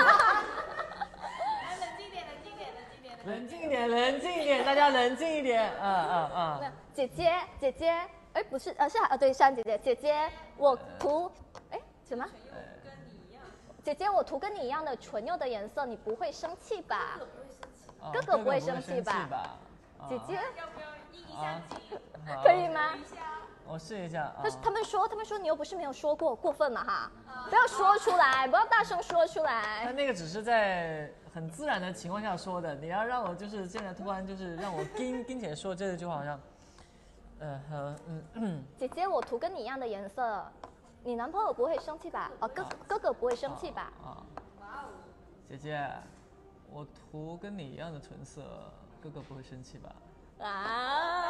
冷静一点，冷静一点，冷静一点， 冷静一点，冷静一点，大家冷静一点。嗯嗯嗯。 姐姐，姐姐，哎，不是，呃，是呃，对，珊姐姐，姐姐，我涂，哎，什么？ 跟你一样。 姐姐，我涂跟你一样的唇釉的颜色，你不会生气吧？ 哥哥不会哥哥不会生生气。 气吧？姐姐， 要不要一一相亲？ 可以吗？ 我试一下。 但是他们说，他们说你又不是没有说过，过分了哈！不要说出来，不要大声说出来。 他那个只是在很自然的情况下说的，你要让我就是现在突然就是让我跟跟姐说，这个就好像，呃和嗯嗯。 姐姐，我涂跟你一样的颜色，你男朋友不会生气吧？哦，哥哥哥不会生气吧？ 啊。哇哦。姐姐，我涂跟你一样的唇色，哥哥不会生气吧？ 啊！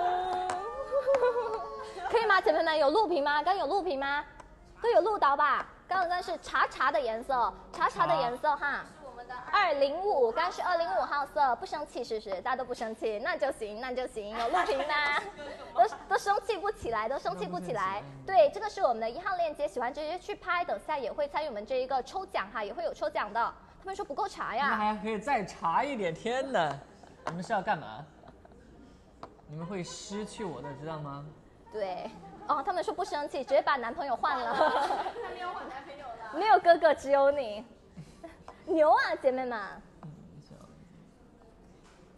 可以吗，姐妹们？有录屏吗？刚有录屏吗？都有录到吧？刚刚那是茶茶的颜色，茶茶的颜色哈。 是我们的二零五，刚是二零五号色，不生气是不是？大家都不生气，那就行，那就行。有录屏吗？都都生气不起来，都生气不起来。对，这个是我们的一号链接，喜欢直接去拍，等下也会参与我们这一个抽奖哈，也会有抽奖的。他们说不够茶呀， 那还可以再茶一点，天哪！你们是要干嘛？你们会失去我的，知道吗？ 对，哦，他们说不生气，直接把男朋友换了。 他没有换男朋友了。 没有哥哥，只有你。牛啊，姐妹们！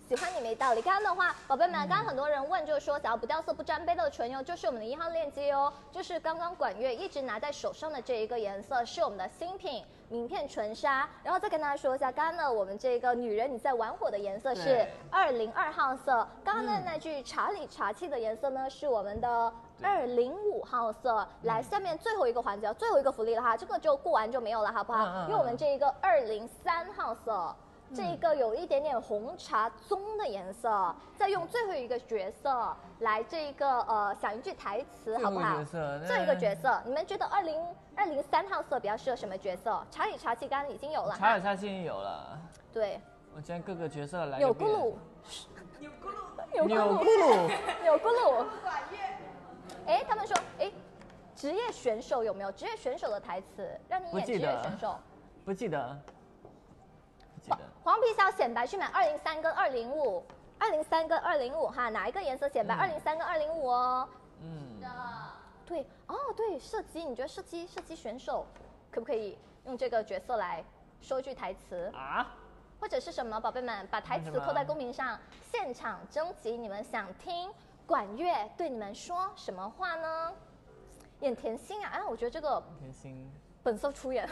喜欢你没道理。刚刚的话，宝贝们，刚刚很多人问，就是说想要不掉色、不沾杯的唇釉，就是我们的一号链接哦，就是刚刚管乐一直拿在手上的这一个颜色，是我们的新品名片唇纱。然后再跟大家说一下，刚刚呢，我们这个女人你在玩火的颜色是二零二号色，刚刚的那句茶里茶气的颜色呢，是我们的二零五号色。来，下面最后一个环节，最后一个福利了哈，这个就过完就没有了，好不好？ 嗯嗯嗯因为我们这一个二零三号色。这个有一点点红茶棕的颜色，再用最后一个角色来这个呃想一句台词，好不好？ 角色， 最后一个角色，你们觉得二零二零三号色比较适合什么角色？茶里茶气刚刚已经有了， 茶里茶气已经有了。 对， 我今天各个角色来钮咕噜， 钮咕噜， 钮钮咕咕噜， 噜， 钮咕噜。 管乐。 哎，他们说，哎，职业选手有没有职业选手的台词？让你演职业选手。 不记得。不记得。 黄皮小显白去买二零三跟二零五，二零三跟二零五哈，哪一个颜色显白？二零三跟二零五哦。 嗯。 对哦，对，射击，你觉得射击射击选手可不可以用这个角色来说句台词啊？ 或者是什么？宝贝们，把台词扣在公屏上，现场征集你们想听管乐对你们说什么话呢？演甜心啊，哎，我觉得这个甜心本色出演。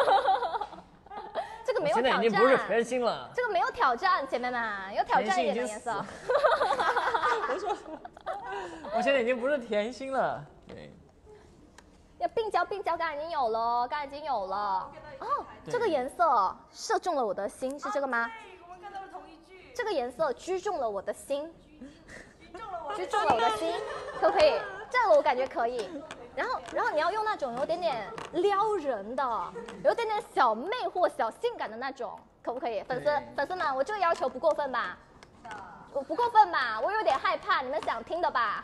这个没有现挑战， 在已经不是甜心了。 这个没有挑战，姐妹们，有挑战一点的颜色。 我说，我现在已经不是甜心了。对。 要病娇，病娇刚才已经有了，刚才已经有了。哦，这个颜色射中了我的心，是这个吗？ 对，我们看到了同一句。 这个颜色居中了我的心， 居中了我。 居中了我的心，可不可以？这个我感觉可以。然后，然后你要用那种有点点撩人的，有点点小媚或小性感的那种，可不可以？粉丝粉丝们，我这个要求不过分吧？我不过分吧？我有点害怕，你们想听的吧？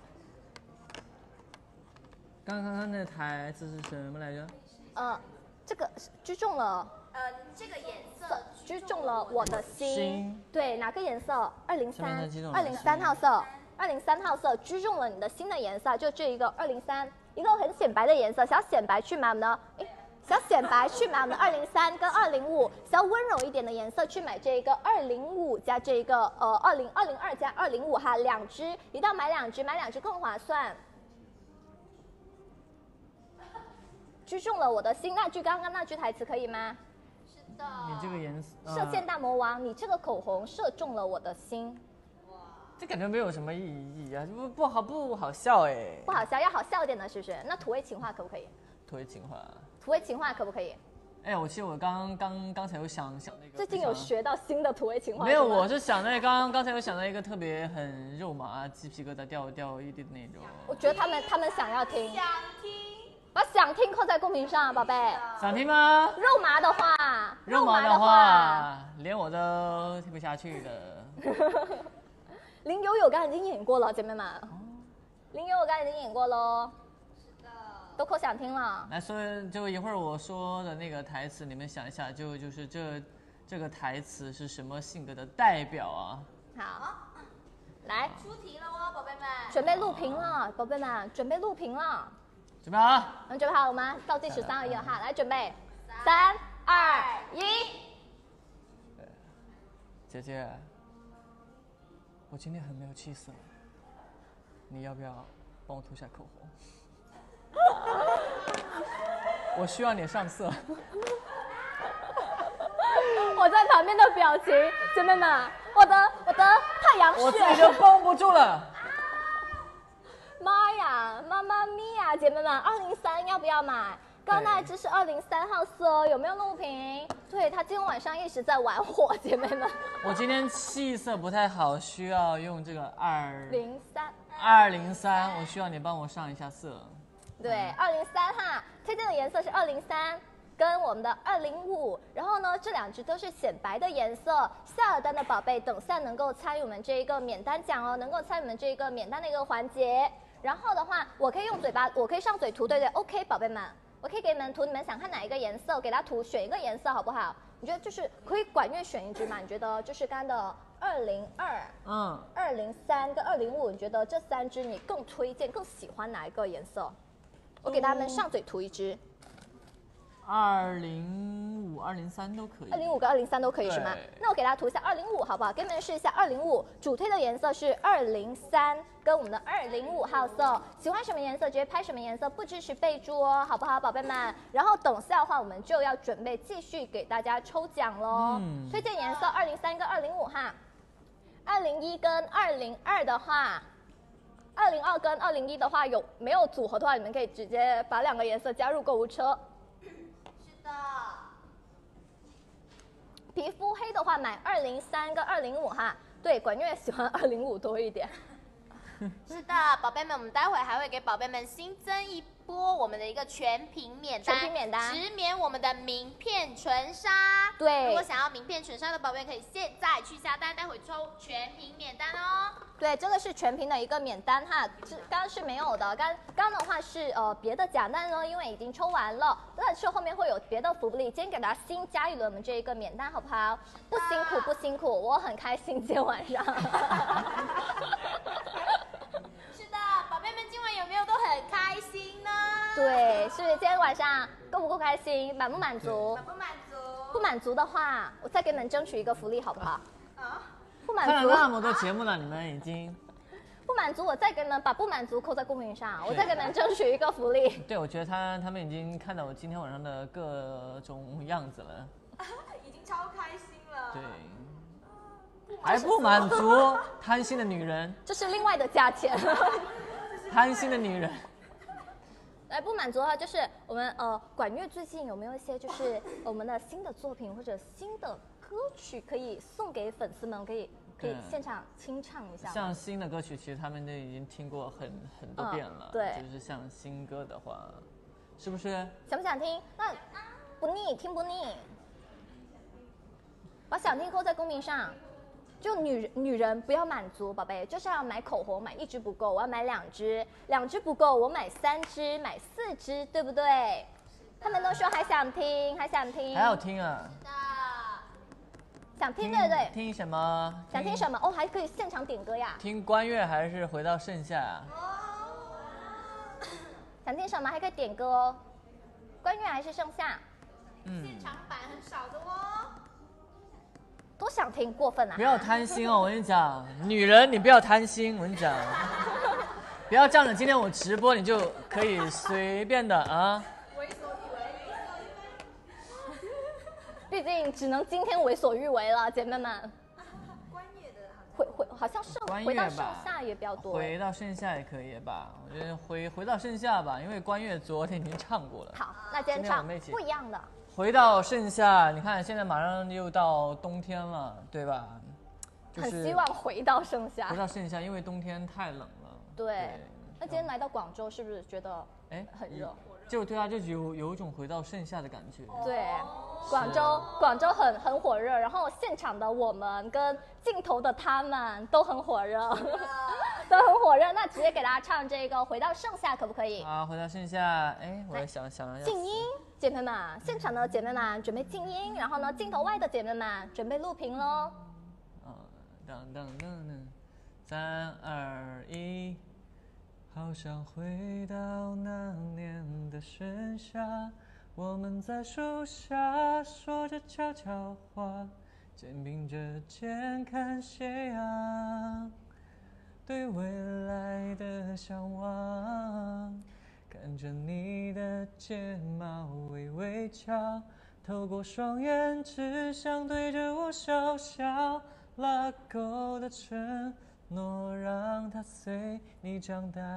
刚刚刚那台词是什么来着？ 呃，这个居中了。 呃，这个颜色居中了我的心。 心对，哪个颜色？二零三， 二二零三号色，二零三号色居中了你的心的颜色，就这一个二零三，一个很显白的颜色，想要显白去买我们的，哎，想显白去买我们的二零三跟二零五，想要温柔一点的颜色去买这一个二零五加这一个呃二零二零二加二零五哈，两支，一定要买两支，买两支更划算。居中了我的心，那句刚刚那句台词可以吗？ 是的。 你这个颜色。 射箭大魔王，你这个口红射中了我的心。 这感觉没有什么意义啊，不不好不好笑哎。 不好笑，要好笑一点的，是不是？那土味情话可不可以？ 土味情话。 土味情话可不可以？ 哎，我其实我刚刚刚才有想想那个。 最近有学到新的土味情话？ 没有，我是想那刚刚刚才有想到一个特别很肉麻、鸡皮疙瘩掉掉一地的那种。 我觉得他们他们想要听。 想听。 把想听扣在公屏上，宝贝。 想听吗？ 肉麻的话， 肉麻的话，连我都听不下去的。 林有有刚才已经演过了，姐妹们。林有有刚才已经演过喽。 是的。 都扣想听了。 来说，就一会儿我说的那个台词，你们想一下，就就是这这个台词是什么性格的代表啊？ 好，来， 出题了哦，宝贝们。 准备录屏了，宝贝们，准备录屏了。 准备好？ 你们准备好了吗？倒计时三二一了哈，来准备，三二一。 姐姐，我今天很没有气色，你要不要帮我涂下口红？我需要你上色。 我在旁边的表情，姐妹们，我的我的太阳穴， 我自己都绷不住了。 妈呀，妈妈咪呀，姐妹们，二零三要不要买？刚才这是二零三号色，有没有录屏？对，他今天晚上一直在玩火，姐妹们。 我今天气色不太好，需要用这个二零三二零三，我需要你帮我上一下色。 对，二零三哈，推荐的颜色是二零三跟我们的二零五，然后呢，这两支都是显白的颜色。下了单的宝贝，等下能够参与我们这一个免单奖哦，能够参与我们这一个免单的一个环节。然后的话，我可以用嘴巴，我可以上嘴涂，对对 ，OK， 宝贝们，我可以给你们涂，你们想看哪一个颜色，给它涂，选一个颜色好不好？你觉得就是可以管乐选一支嘛？你觉得就是刚刚的二零二、 嗯， 二零三跟二零五，你觉得这三支你更推荐、更喜欢哪一个颜色？我给他们上嘴涂一支。 二零五五、二零三都可以。 二零五跟二零三都可以是吗？那我给大家涂一下二零五好不好？给你们试一下二零五，主推的颜色是二零三跟我们的二零五号色，喜欢什么颜色直接拍什么颜色，不支持备注哦，好不好，宝贝们？然后等下的话，我们就要准备继续给大家抽奖喽。嗯、推荐颜色二零三跟二零五哈，二零一跟二零二的话。二零二跟二零一的话，有没有组合的话，你们可以直接把两个颜色加入购物车。 是的。 皮肤黑的话，买二零三跟二零五哈。对，管乐喜欢二零五多一点。 是的，宝贝们，我们待会还会给宝贝们新增一波我们的一个全屏免单， 全屏免单， 直免我们的名片纯纱。 对， 如果想要名片纯纱的宝贝，可以现在去下单，待会抽全屏免单哦。 对，这个是全屏的一个免单哈，刚刚是没有的，刚刚的话是呃别的假单呢，因为已经抽完了，但是后面会有别的福利，今天给大家新加一轮我们这一个免单，好不好？不辛苦不辛苦，我很开心今天晚上。 是的，宝贝们今晚有没有都很开心呢？ 对，是不是今天晚上够不够开心？满不满足？ 满不满足？ 不满足的话，我再给你们争取一个福利，好不好？ 啊？ 不满足。 看了那么多节目了，你们已经不满足，我再给你们把不满足扣在公屏上，我再给你们争取一个福利。 对，我觉得他他们已经看到我今天晚上的各种样子了， 已经超开心了。 对，还不满足，贪心的女人， 这是另外的价钱。 贪心的女人。 来，不满足的话，就是我们呃管乐最近有没有一些就是我们的新的作品或者新的歌曲可以送给粉丝们，可以可以现场清唱一下。 像新的歌曲，其实他们都已经听过很很多遍了。 嗯、对， 就是像新歌的话，是不是？ 想不想听？那不腻，听不腻。把想听扣在公屏上。就女女人不要满足，宝贝，就是要买口红，买一支不够，我要买两支，两支不够，我买三支，买四支，对不对？他们都说还想听，还想听， 还要听啊？ 是的。 想听对不对？ 听什么？ 想听什么？哦，还可以现场点歌呀。 听关乐还是回到盛夏啊？ 想听什么？还可以点歌哦。关乐还是盛夏？ 嗯。 现场版很少的哦。 都想听，过分啊！ 不要贪心哦，我跟你讲，女人你不要贪心，我跟你讲，不要仗着今天我直播你就可以随便的啊。 为所欲为。 毕竟只能今天为所欲为了，姐妹们。 关乐的回回好像盛回到盛夏也比较多。 回到盛夏也可以吧，我觉得回回到盛夏吧，因为关乐昨天已经唱过了。 好，那今天唱不一样的。 回到盛夏，你看现在马上又到冬天了，对吧？就是、 很希望回到盛夏。 回到盛夏，因为冬天太冷了。 对。对那今天来到广州，是不是觉得哎很热？ 就对啊，就有有一种回到盛夏的感觉。 对，广州广州很很火热，然后现场的我们跟镜头的他们都很火热，都很火热。那直接给大家唱这个《回到盛夏》可不可以？ 啊，回到盛夏，哎，我想想要静音。姐妹们，现场的姐妹们准备静音，然后呢，镜头外的姐妹们准备录屏喽。 嗯，噔噔噔噔，三二一，好想回到那年的盛夏，我们在树下说着悄悄话，肩并着肩看斜阳，对未来的向往。看着你的睫毛微微翘，透过双眼只想对着我笑笑，拉钩的承诺让它随你长大。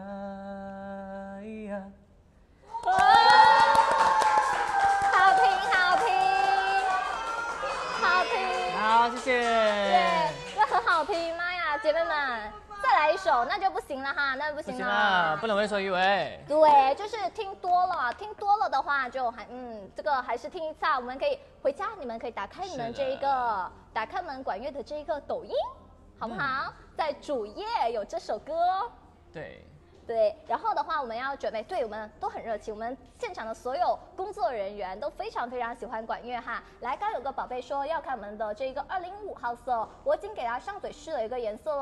好评好评好评， 好，谢谢。 对，这很好评，妈呀，姐妹们。再来一首，那就不行了哈，那就不行了， 不行了，不能为所欲为。 对，就是听多了，听多了的话就还嗯，这个还是听一下。我们可以回家，你们可以打开你们这一个，打开我们管乐的这一个抖音，好不好？嗯、在主页有这首歌。 对。 对，然后的话我们要准备，对我们都很热情，我们现场的所有工作人员都非常非常喜欢管乐哈。来，刚有个宝贝说要看我们的这个二零五号色，我已经给他上嘴试了一个颜色喽。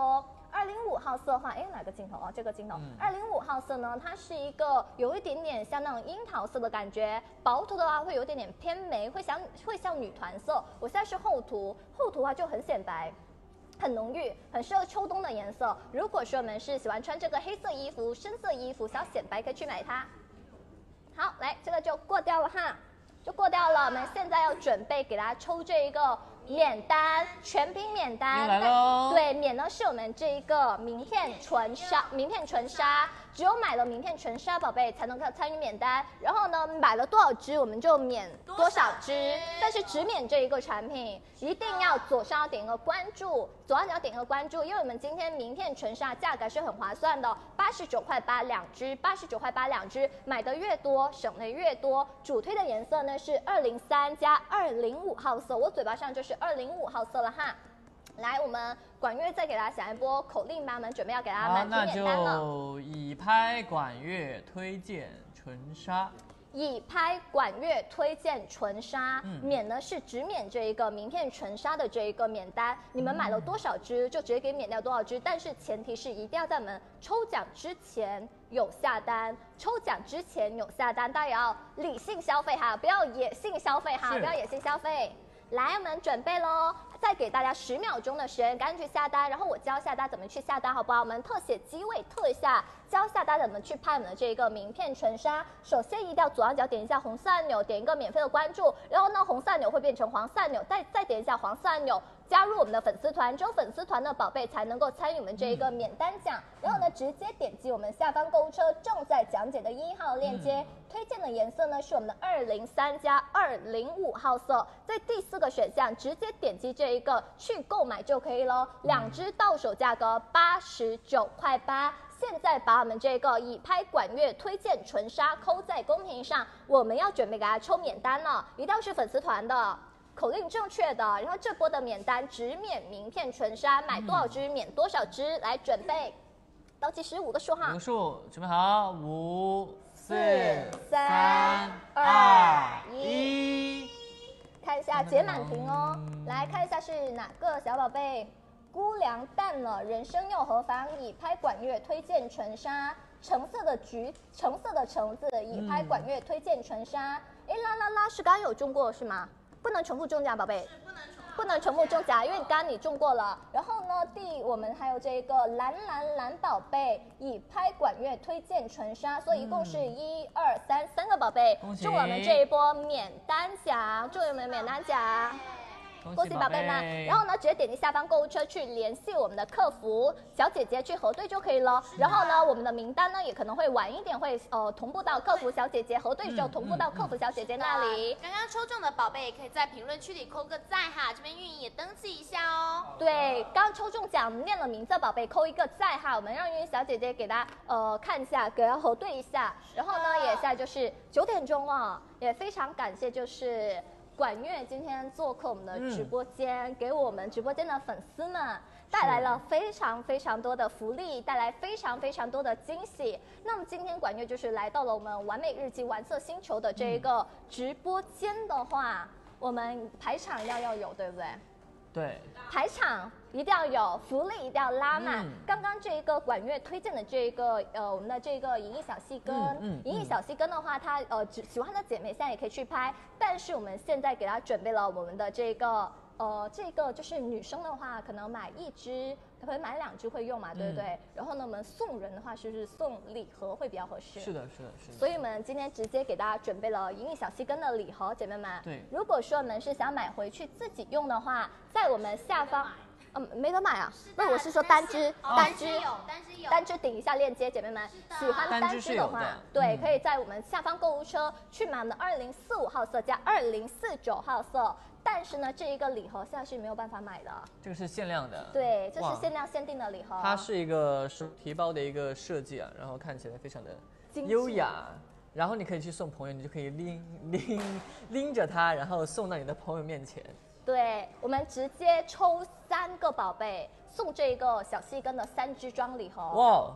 二零五号色的话，哎，哪个镜头哦？这个镜头，二零五号色呢，它是一个有一点点像那种樱桃色的感觉，薄涂的话会有点点偏眉，会像会像女团色。我现在是厚涂，厚涂的话就很显白。很浓郁，很适合秋冬的颜色。如果说我们是喜欢穿这个黑色衣服、深色衣服，想要显白，可以去买它。好，来，这个就过掉了哈，就过掉了。我们现在要准备给大家抽这一个免单，全屏免单。 来喽！ 对，免呢是我们这一个名片纯纱，名片纯纱。只有买了名片纯纱宝贝才能够参与免单，然后呢，买了多少支我们就免多少支，但是只免这一个产品，一定要左上要点一个关注，左上角要点一个关注，因为我们今天名片纯纱价格是很划算的，八十九块八两支，八十九块八两支，买的越多省的越多。主推的颜色呢是二零三加二零五号色，我嘴巴上就是二零五号色了哈。来，我们管乐再给大家讲一波口令吧，我们准备要给大家满屏免单了。 那就以拍管乐推荐纯纱。 以拍管乐推荐纯纱，嗯、免呢是只免这一个名片纯纱的这一个免单，你们买了多少支就直接给免掉多少支，但是前提是一定要在我们抽奖之前有下单，抽奖之前有下单，大家也要理性消费哈，不要野性消费哈，不要野性消费。来，我们准备喽，再给大家十秒钟的时间，赶紧去下单，然后我教下单怎么去下单，好不好？我们特写机位特一下，教下单怎么去拍我们的这个名片纯纱。首先一定要左上角点一下红色按钮，点一个免费的关注，然后呢红色按钮会变成黄色按钮，再再点一下黄色按钮。加入我们的粉丝团，只有粉丝团的宝贝才能够参与我们这一个免单奖。然后呢，直接点击我们下方购物车正在讲解的一号链接，推荐的颜色呢是我们的二零三加二零五号色。在第四个选项，直接点击这一个去购买就可以了。两支到手价格八十九块八。现在把我们这个以拍管乐推荐纯纱扣在公屏上，我们要准备给大家抽免单了，一定要是粉丝团的。口令正确的，然后这波的免单只免名片纯纱，买多少支免多少支，来准备，倒计时五个数哈， 五个数，准备好，五、四、 三、二、一，看一下解满屏哦，来看一下是哪个小宝贝，估量淡了，人生又何妨，以拍管乐推荐纯纱。橙色的橘，橙色的橙子，以拍管乐推荐纯纱。哎、嗯，啦啦啦，是刚刚有中过是吗？不能重复中奖，宝贝， 不能重复， 不能重复中奖，因为刚刚你中过了。然后呢，第我们还有这个蓝蓝蓝宝贝，以拍管乐推荐纯纱，所以一共是一二三三个宝贝中了我们这一波免单奖，祝你们免单奖。恭喜宝贝们！然后呢，直接点击下方购物车去联系我们的客服小姐姐去核对就可以了。然后呢，我们的名单呢也可能会晚一点会呃同步到客服小姐姐核对之后同步到客服小姐姐那里。 刚刚抽中的宝贝也可以在评论区里扣个赞哈，这边运营也登记一下哦。 对，刚抽中奖念了名字的宝贝扣一个赞哈，我们让运营小姐姐给大家呃看一下，给她核对一下。然后呢，也现在就是九点钟了，也非常感谢就是。管乐今天做客我们的直播间，嗯、给我们直播间的粉丝们带来了非常非常多的福利，带来非常非常多的惊喜。那么今天管乐就是来到了我们完美日记玩色星球的这一个直播间的话，嗯、我们排场要要有，对不对？ 对， 排场一定要有，福利一定要拉满。嗯、刚刚这一个管乐推荐的这一个呃，我们的这个银翼小细根，嗯嗯、银翼小细根的话，它呃只喜欢的姐妹现在也可以去拍，但是我们现在给它准备了我们的这个呃这个就是女生的话，可能买一支。可能买两支会用嘛，对不对？嗯、然后呢，我们送人的话，是不是送礼盒会比较合适？ 是的，是的，是的。 所以我们今天直接给大家准备了银翼小细根的礼盒，姐妹们。 对。 如果说我们是想买回去自己用的话，在我们下方，嗯，没得买啊。那我是说单支， 哦、 单支有，单支有， 单支顶一下链接，姐妹们，喜欢单支的话，对， 嗯、 可以在我们下方购物车去买我们的二零四五号色加二零四九号色。但是呢，这一个礼盒现在是没有办法买的， 这个是限量的。 对，这是限量限定的礼盒。 它是一个手提包的一个设计啊，然后看起来非常的优雅。然后你可以去送朋友，你就可以拎拎拎着它，然后送到你的朋友面前。 对，我们直接抽三个宝贝，送这个小细根的三支装礼盒。 哇，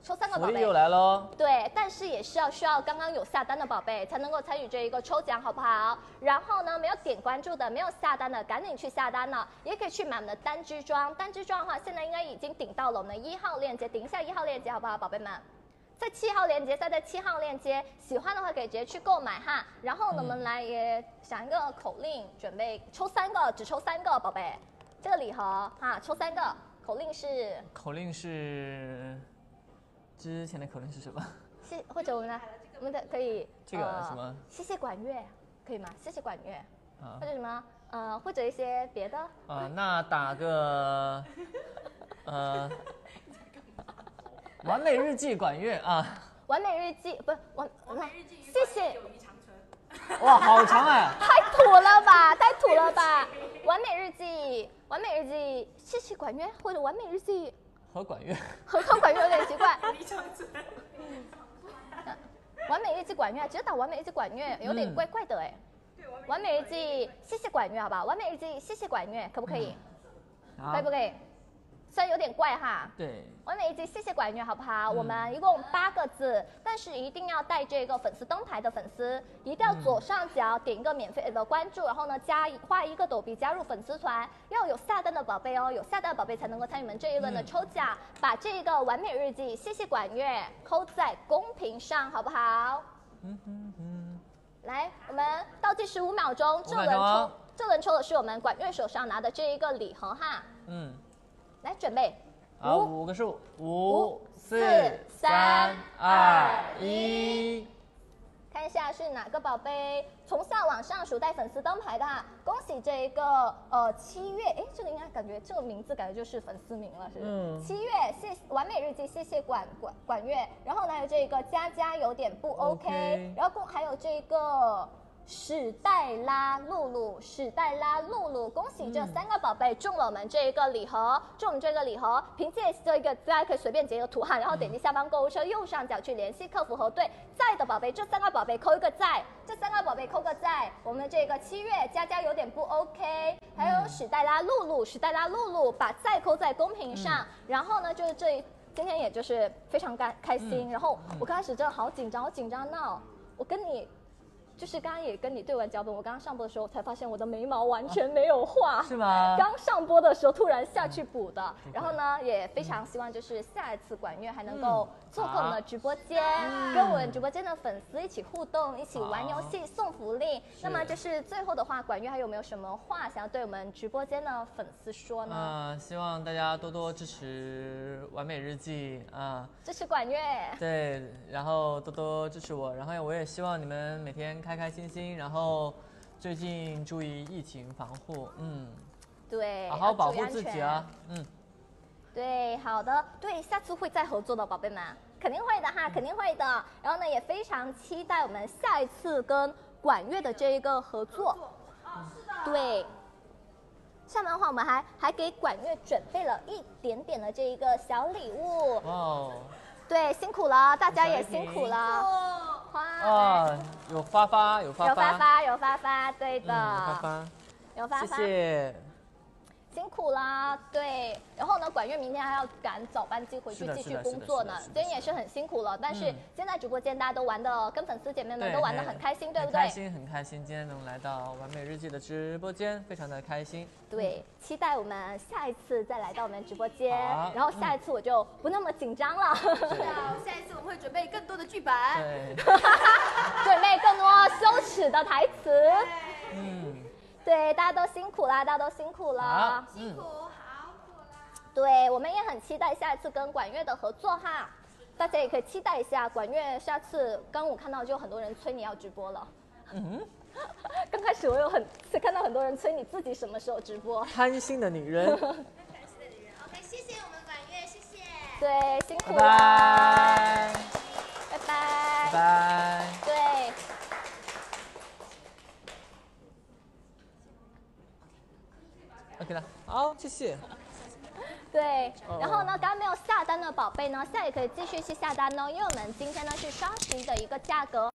抽三个宝贝福利又来喽。 对，但是也是要需要刚刚有下单的宝贝才能够参与这一个抽奖，好不好？然后呢，没有点关注的、没有下单的，赶紧去下单了，也可以去买我们的单支装。单支装的话，现在应该已经顶到了我们的一号链接，顶一下一号链接，好不好，宝贝们？在七号链接，再在七号链接，喜欢的话可以直接去购买哈。然后呢，我们来也想一个口令，准备抽三个，只抽三个宝贝。这个礼盒哈，抽三个，口令是口令是之前的口令是什么？ 谢，或者我们的我们的可以这个什么？ 谢谢管乐，可以吗？谢谢管乐， 啊或者什么呃，或者一些别的。 啊，那打个呃，完美日记管乐啊。 完美日记不是完完美日记与谢谢友谊长存。 哇，好长哎！ 太土了吧，太土了吧！完美日记，完美日记，谢谢管乐或者完美日记和管乐。 和和管乐有点奇怪。 友谊长存。 完美日记管乐，直接打完美日记管乐有点怪怪的哎。 对，完美完美日记，谢谢管乐，好吧？完美日记，谢谢管乐，可不可以？ 好可以不可以？虽然有点怪哈。 对。 完美一集，谢谢管乐，好不好？ 嗯我们一共八个字，但是一定要带这个粉丝灯牌的粉丝，一定要左上角点一个免费的关注，然后呢加画一个抖币加入粉丝团，要有下单的宝贝哦，有下单的宝贝才能够参与我们这一轮的抽奖，把这个完美日记谢谢管乐扣在公屏上，好不好？ 嗯哼哼。 来，我们倒计时五秒钟，这轮五秒钟抽这轮抽的是我们管乐手上拿的这一个礼盒哈， 嗯。 来准备。 好， 五五个数， 五五、四、 三三、 二二、一。 看一下是哪个宝贝，从下往上数带粉丝灯牌的哈，恭喜这一个呃七月，哎，这个应该感觉这个名字感觉就是粉丝名了，是不是？ 嗯七月谢完美日记，谢谢管管管乐，然后呢还有这个佳佳有点不 OK，, OK 然后共还有这个。史黛拉露露，史黛拉露露，恭喜这三个宝贝中了我们这一个礼盒，中我们这个礼盒，凭借这个大家可以随便截个图哈，然后点击下方购物车右上角去联系客服核对，在的宝贝，这三个宝贝扣一个在，这三个宝贝扣个在，我们这个七月佳佳有点不 OK， 还有史黛拉露露，史黛拉露露把在扣在公屏上，嗯、然后呢就是这今天也就是非常开开心，嗯、然后我刚开始真的好紧张，好紧张闹，我跟你。就是刚刚也跟你对完脚本，我刚刚上播的时候才发现我的眉毛完全没有画， 是吗？ 刚上播的时候突然下去补的，嗯、然后呢也非常希望就是下一次管乐还能够做客我们的直播间，嗯、跟我们直播间的粉丝一起互动，一起玩游戏送福利。那么就是最后的话，管乐还有没有什么话想要对我们直播间的粉丝说呢？ 嗯，希望大家多多支持完美日记啊， 支持管乐。 对，然后多多支持我，然后我也希望你们每天开开心心，然后最近注意疫情防护，嗯， 对， 好好保护自己啊，嗯， 对，好的，对，下次会再合作的，宝贝们，肯定会的哈，肯定会的。然后呢，也非常期待我们下一次跟管乐的这一个合作， 哦，是的， 对。下面的话，我们还还给管乐准备了一点点的这一个小礼物， 哦。 对，辛苦了，大家也辛苦了。 哇，啊，有发发，有发发， 有发发，有发发，对的， 嗯、有发发， 有发发， 谢谢， 辛苦啦。对，然后呢，管乐明天还要赶早班机回去继续工作呢，今天也是很辛苦了。但是现在直播间大家都玩的，跟粉丝姐妹们都玩的很开心，对不对？ 开心，很开心，今天能来到完美日记的直播间，非常的开心。 对，期待我们下一次再来到我们直播间，然后下一次我就不那么紧张了。 是的，下一次我们会准备更多的剧本， 对， 准备更多羞耻的台词。 嗯， 对，大家都辛苦啦，大家都辛苦了， 辛苦，好苦啦。 对，我们也很期待下一次跟管乐的合作哈，大家也可以期待一下管乐下次。刚我看到就很多人催你要直播了。嗯。刚开始我有很看到很多人催你自己什么时候直播， 贪心的女人。 贪心的女人 ，OK， 谢谢我们管乐，谢谢。 对，辛苦了， 拜拜拜， 拜拜。 对。 OK 了，好，谢谢。 对，然后呢，刚刚没有下单的宝贝呢，现在也可以继续去下单哦，因为我们今天呢是双十一的一个价格。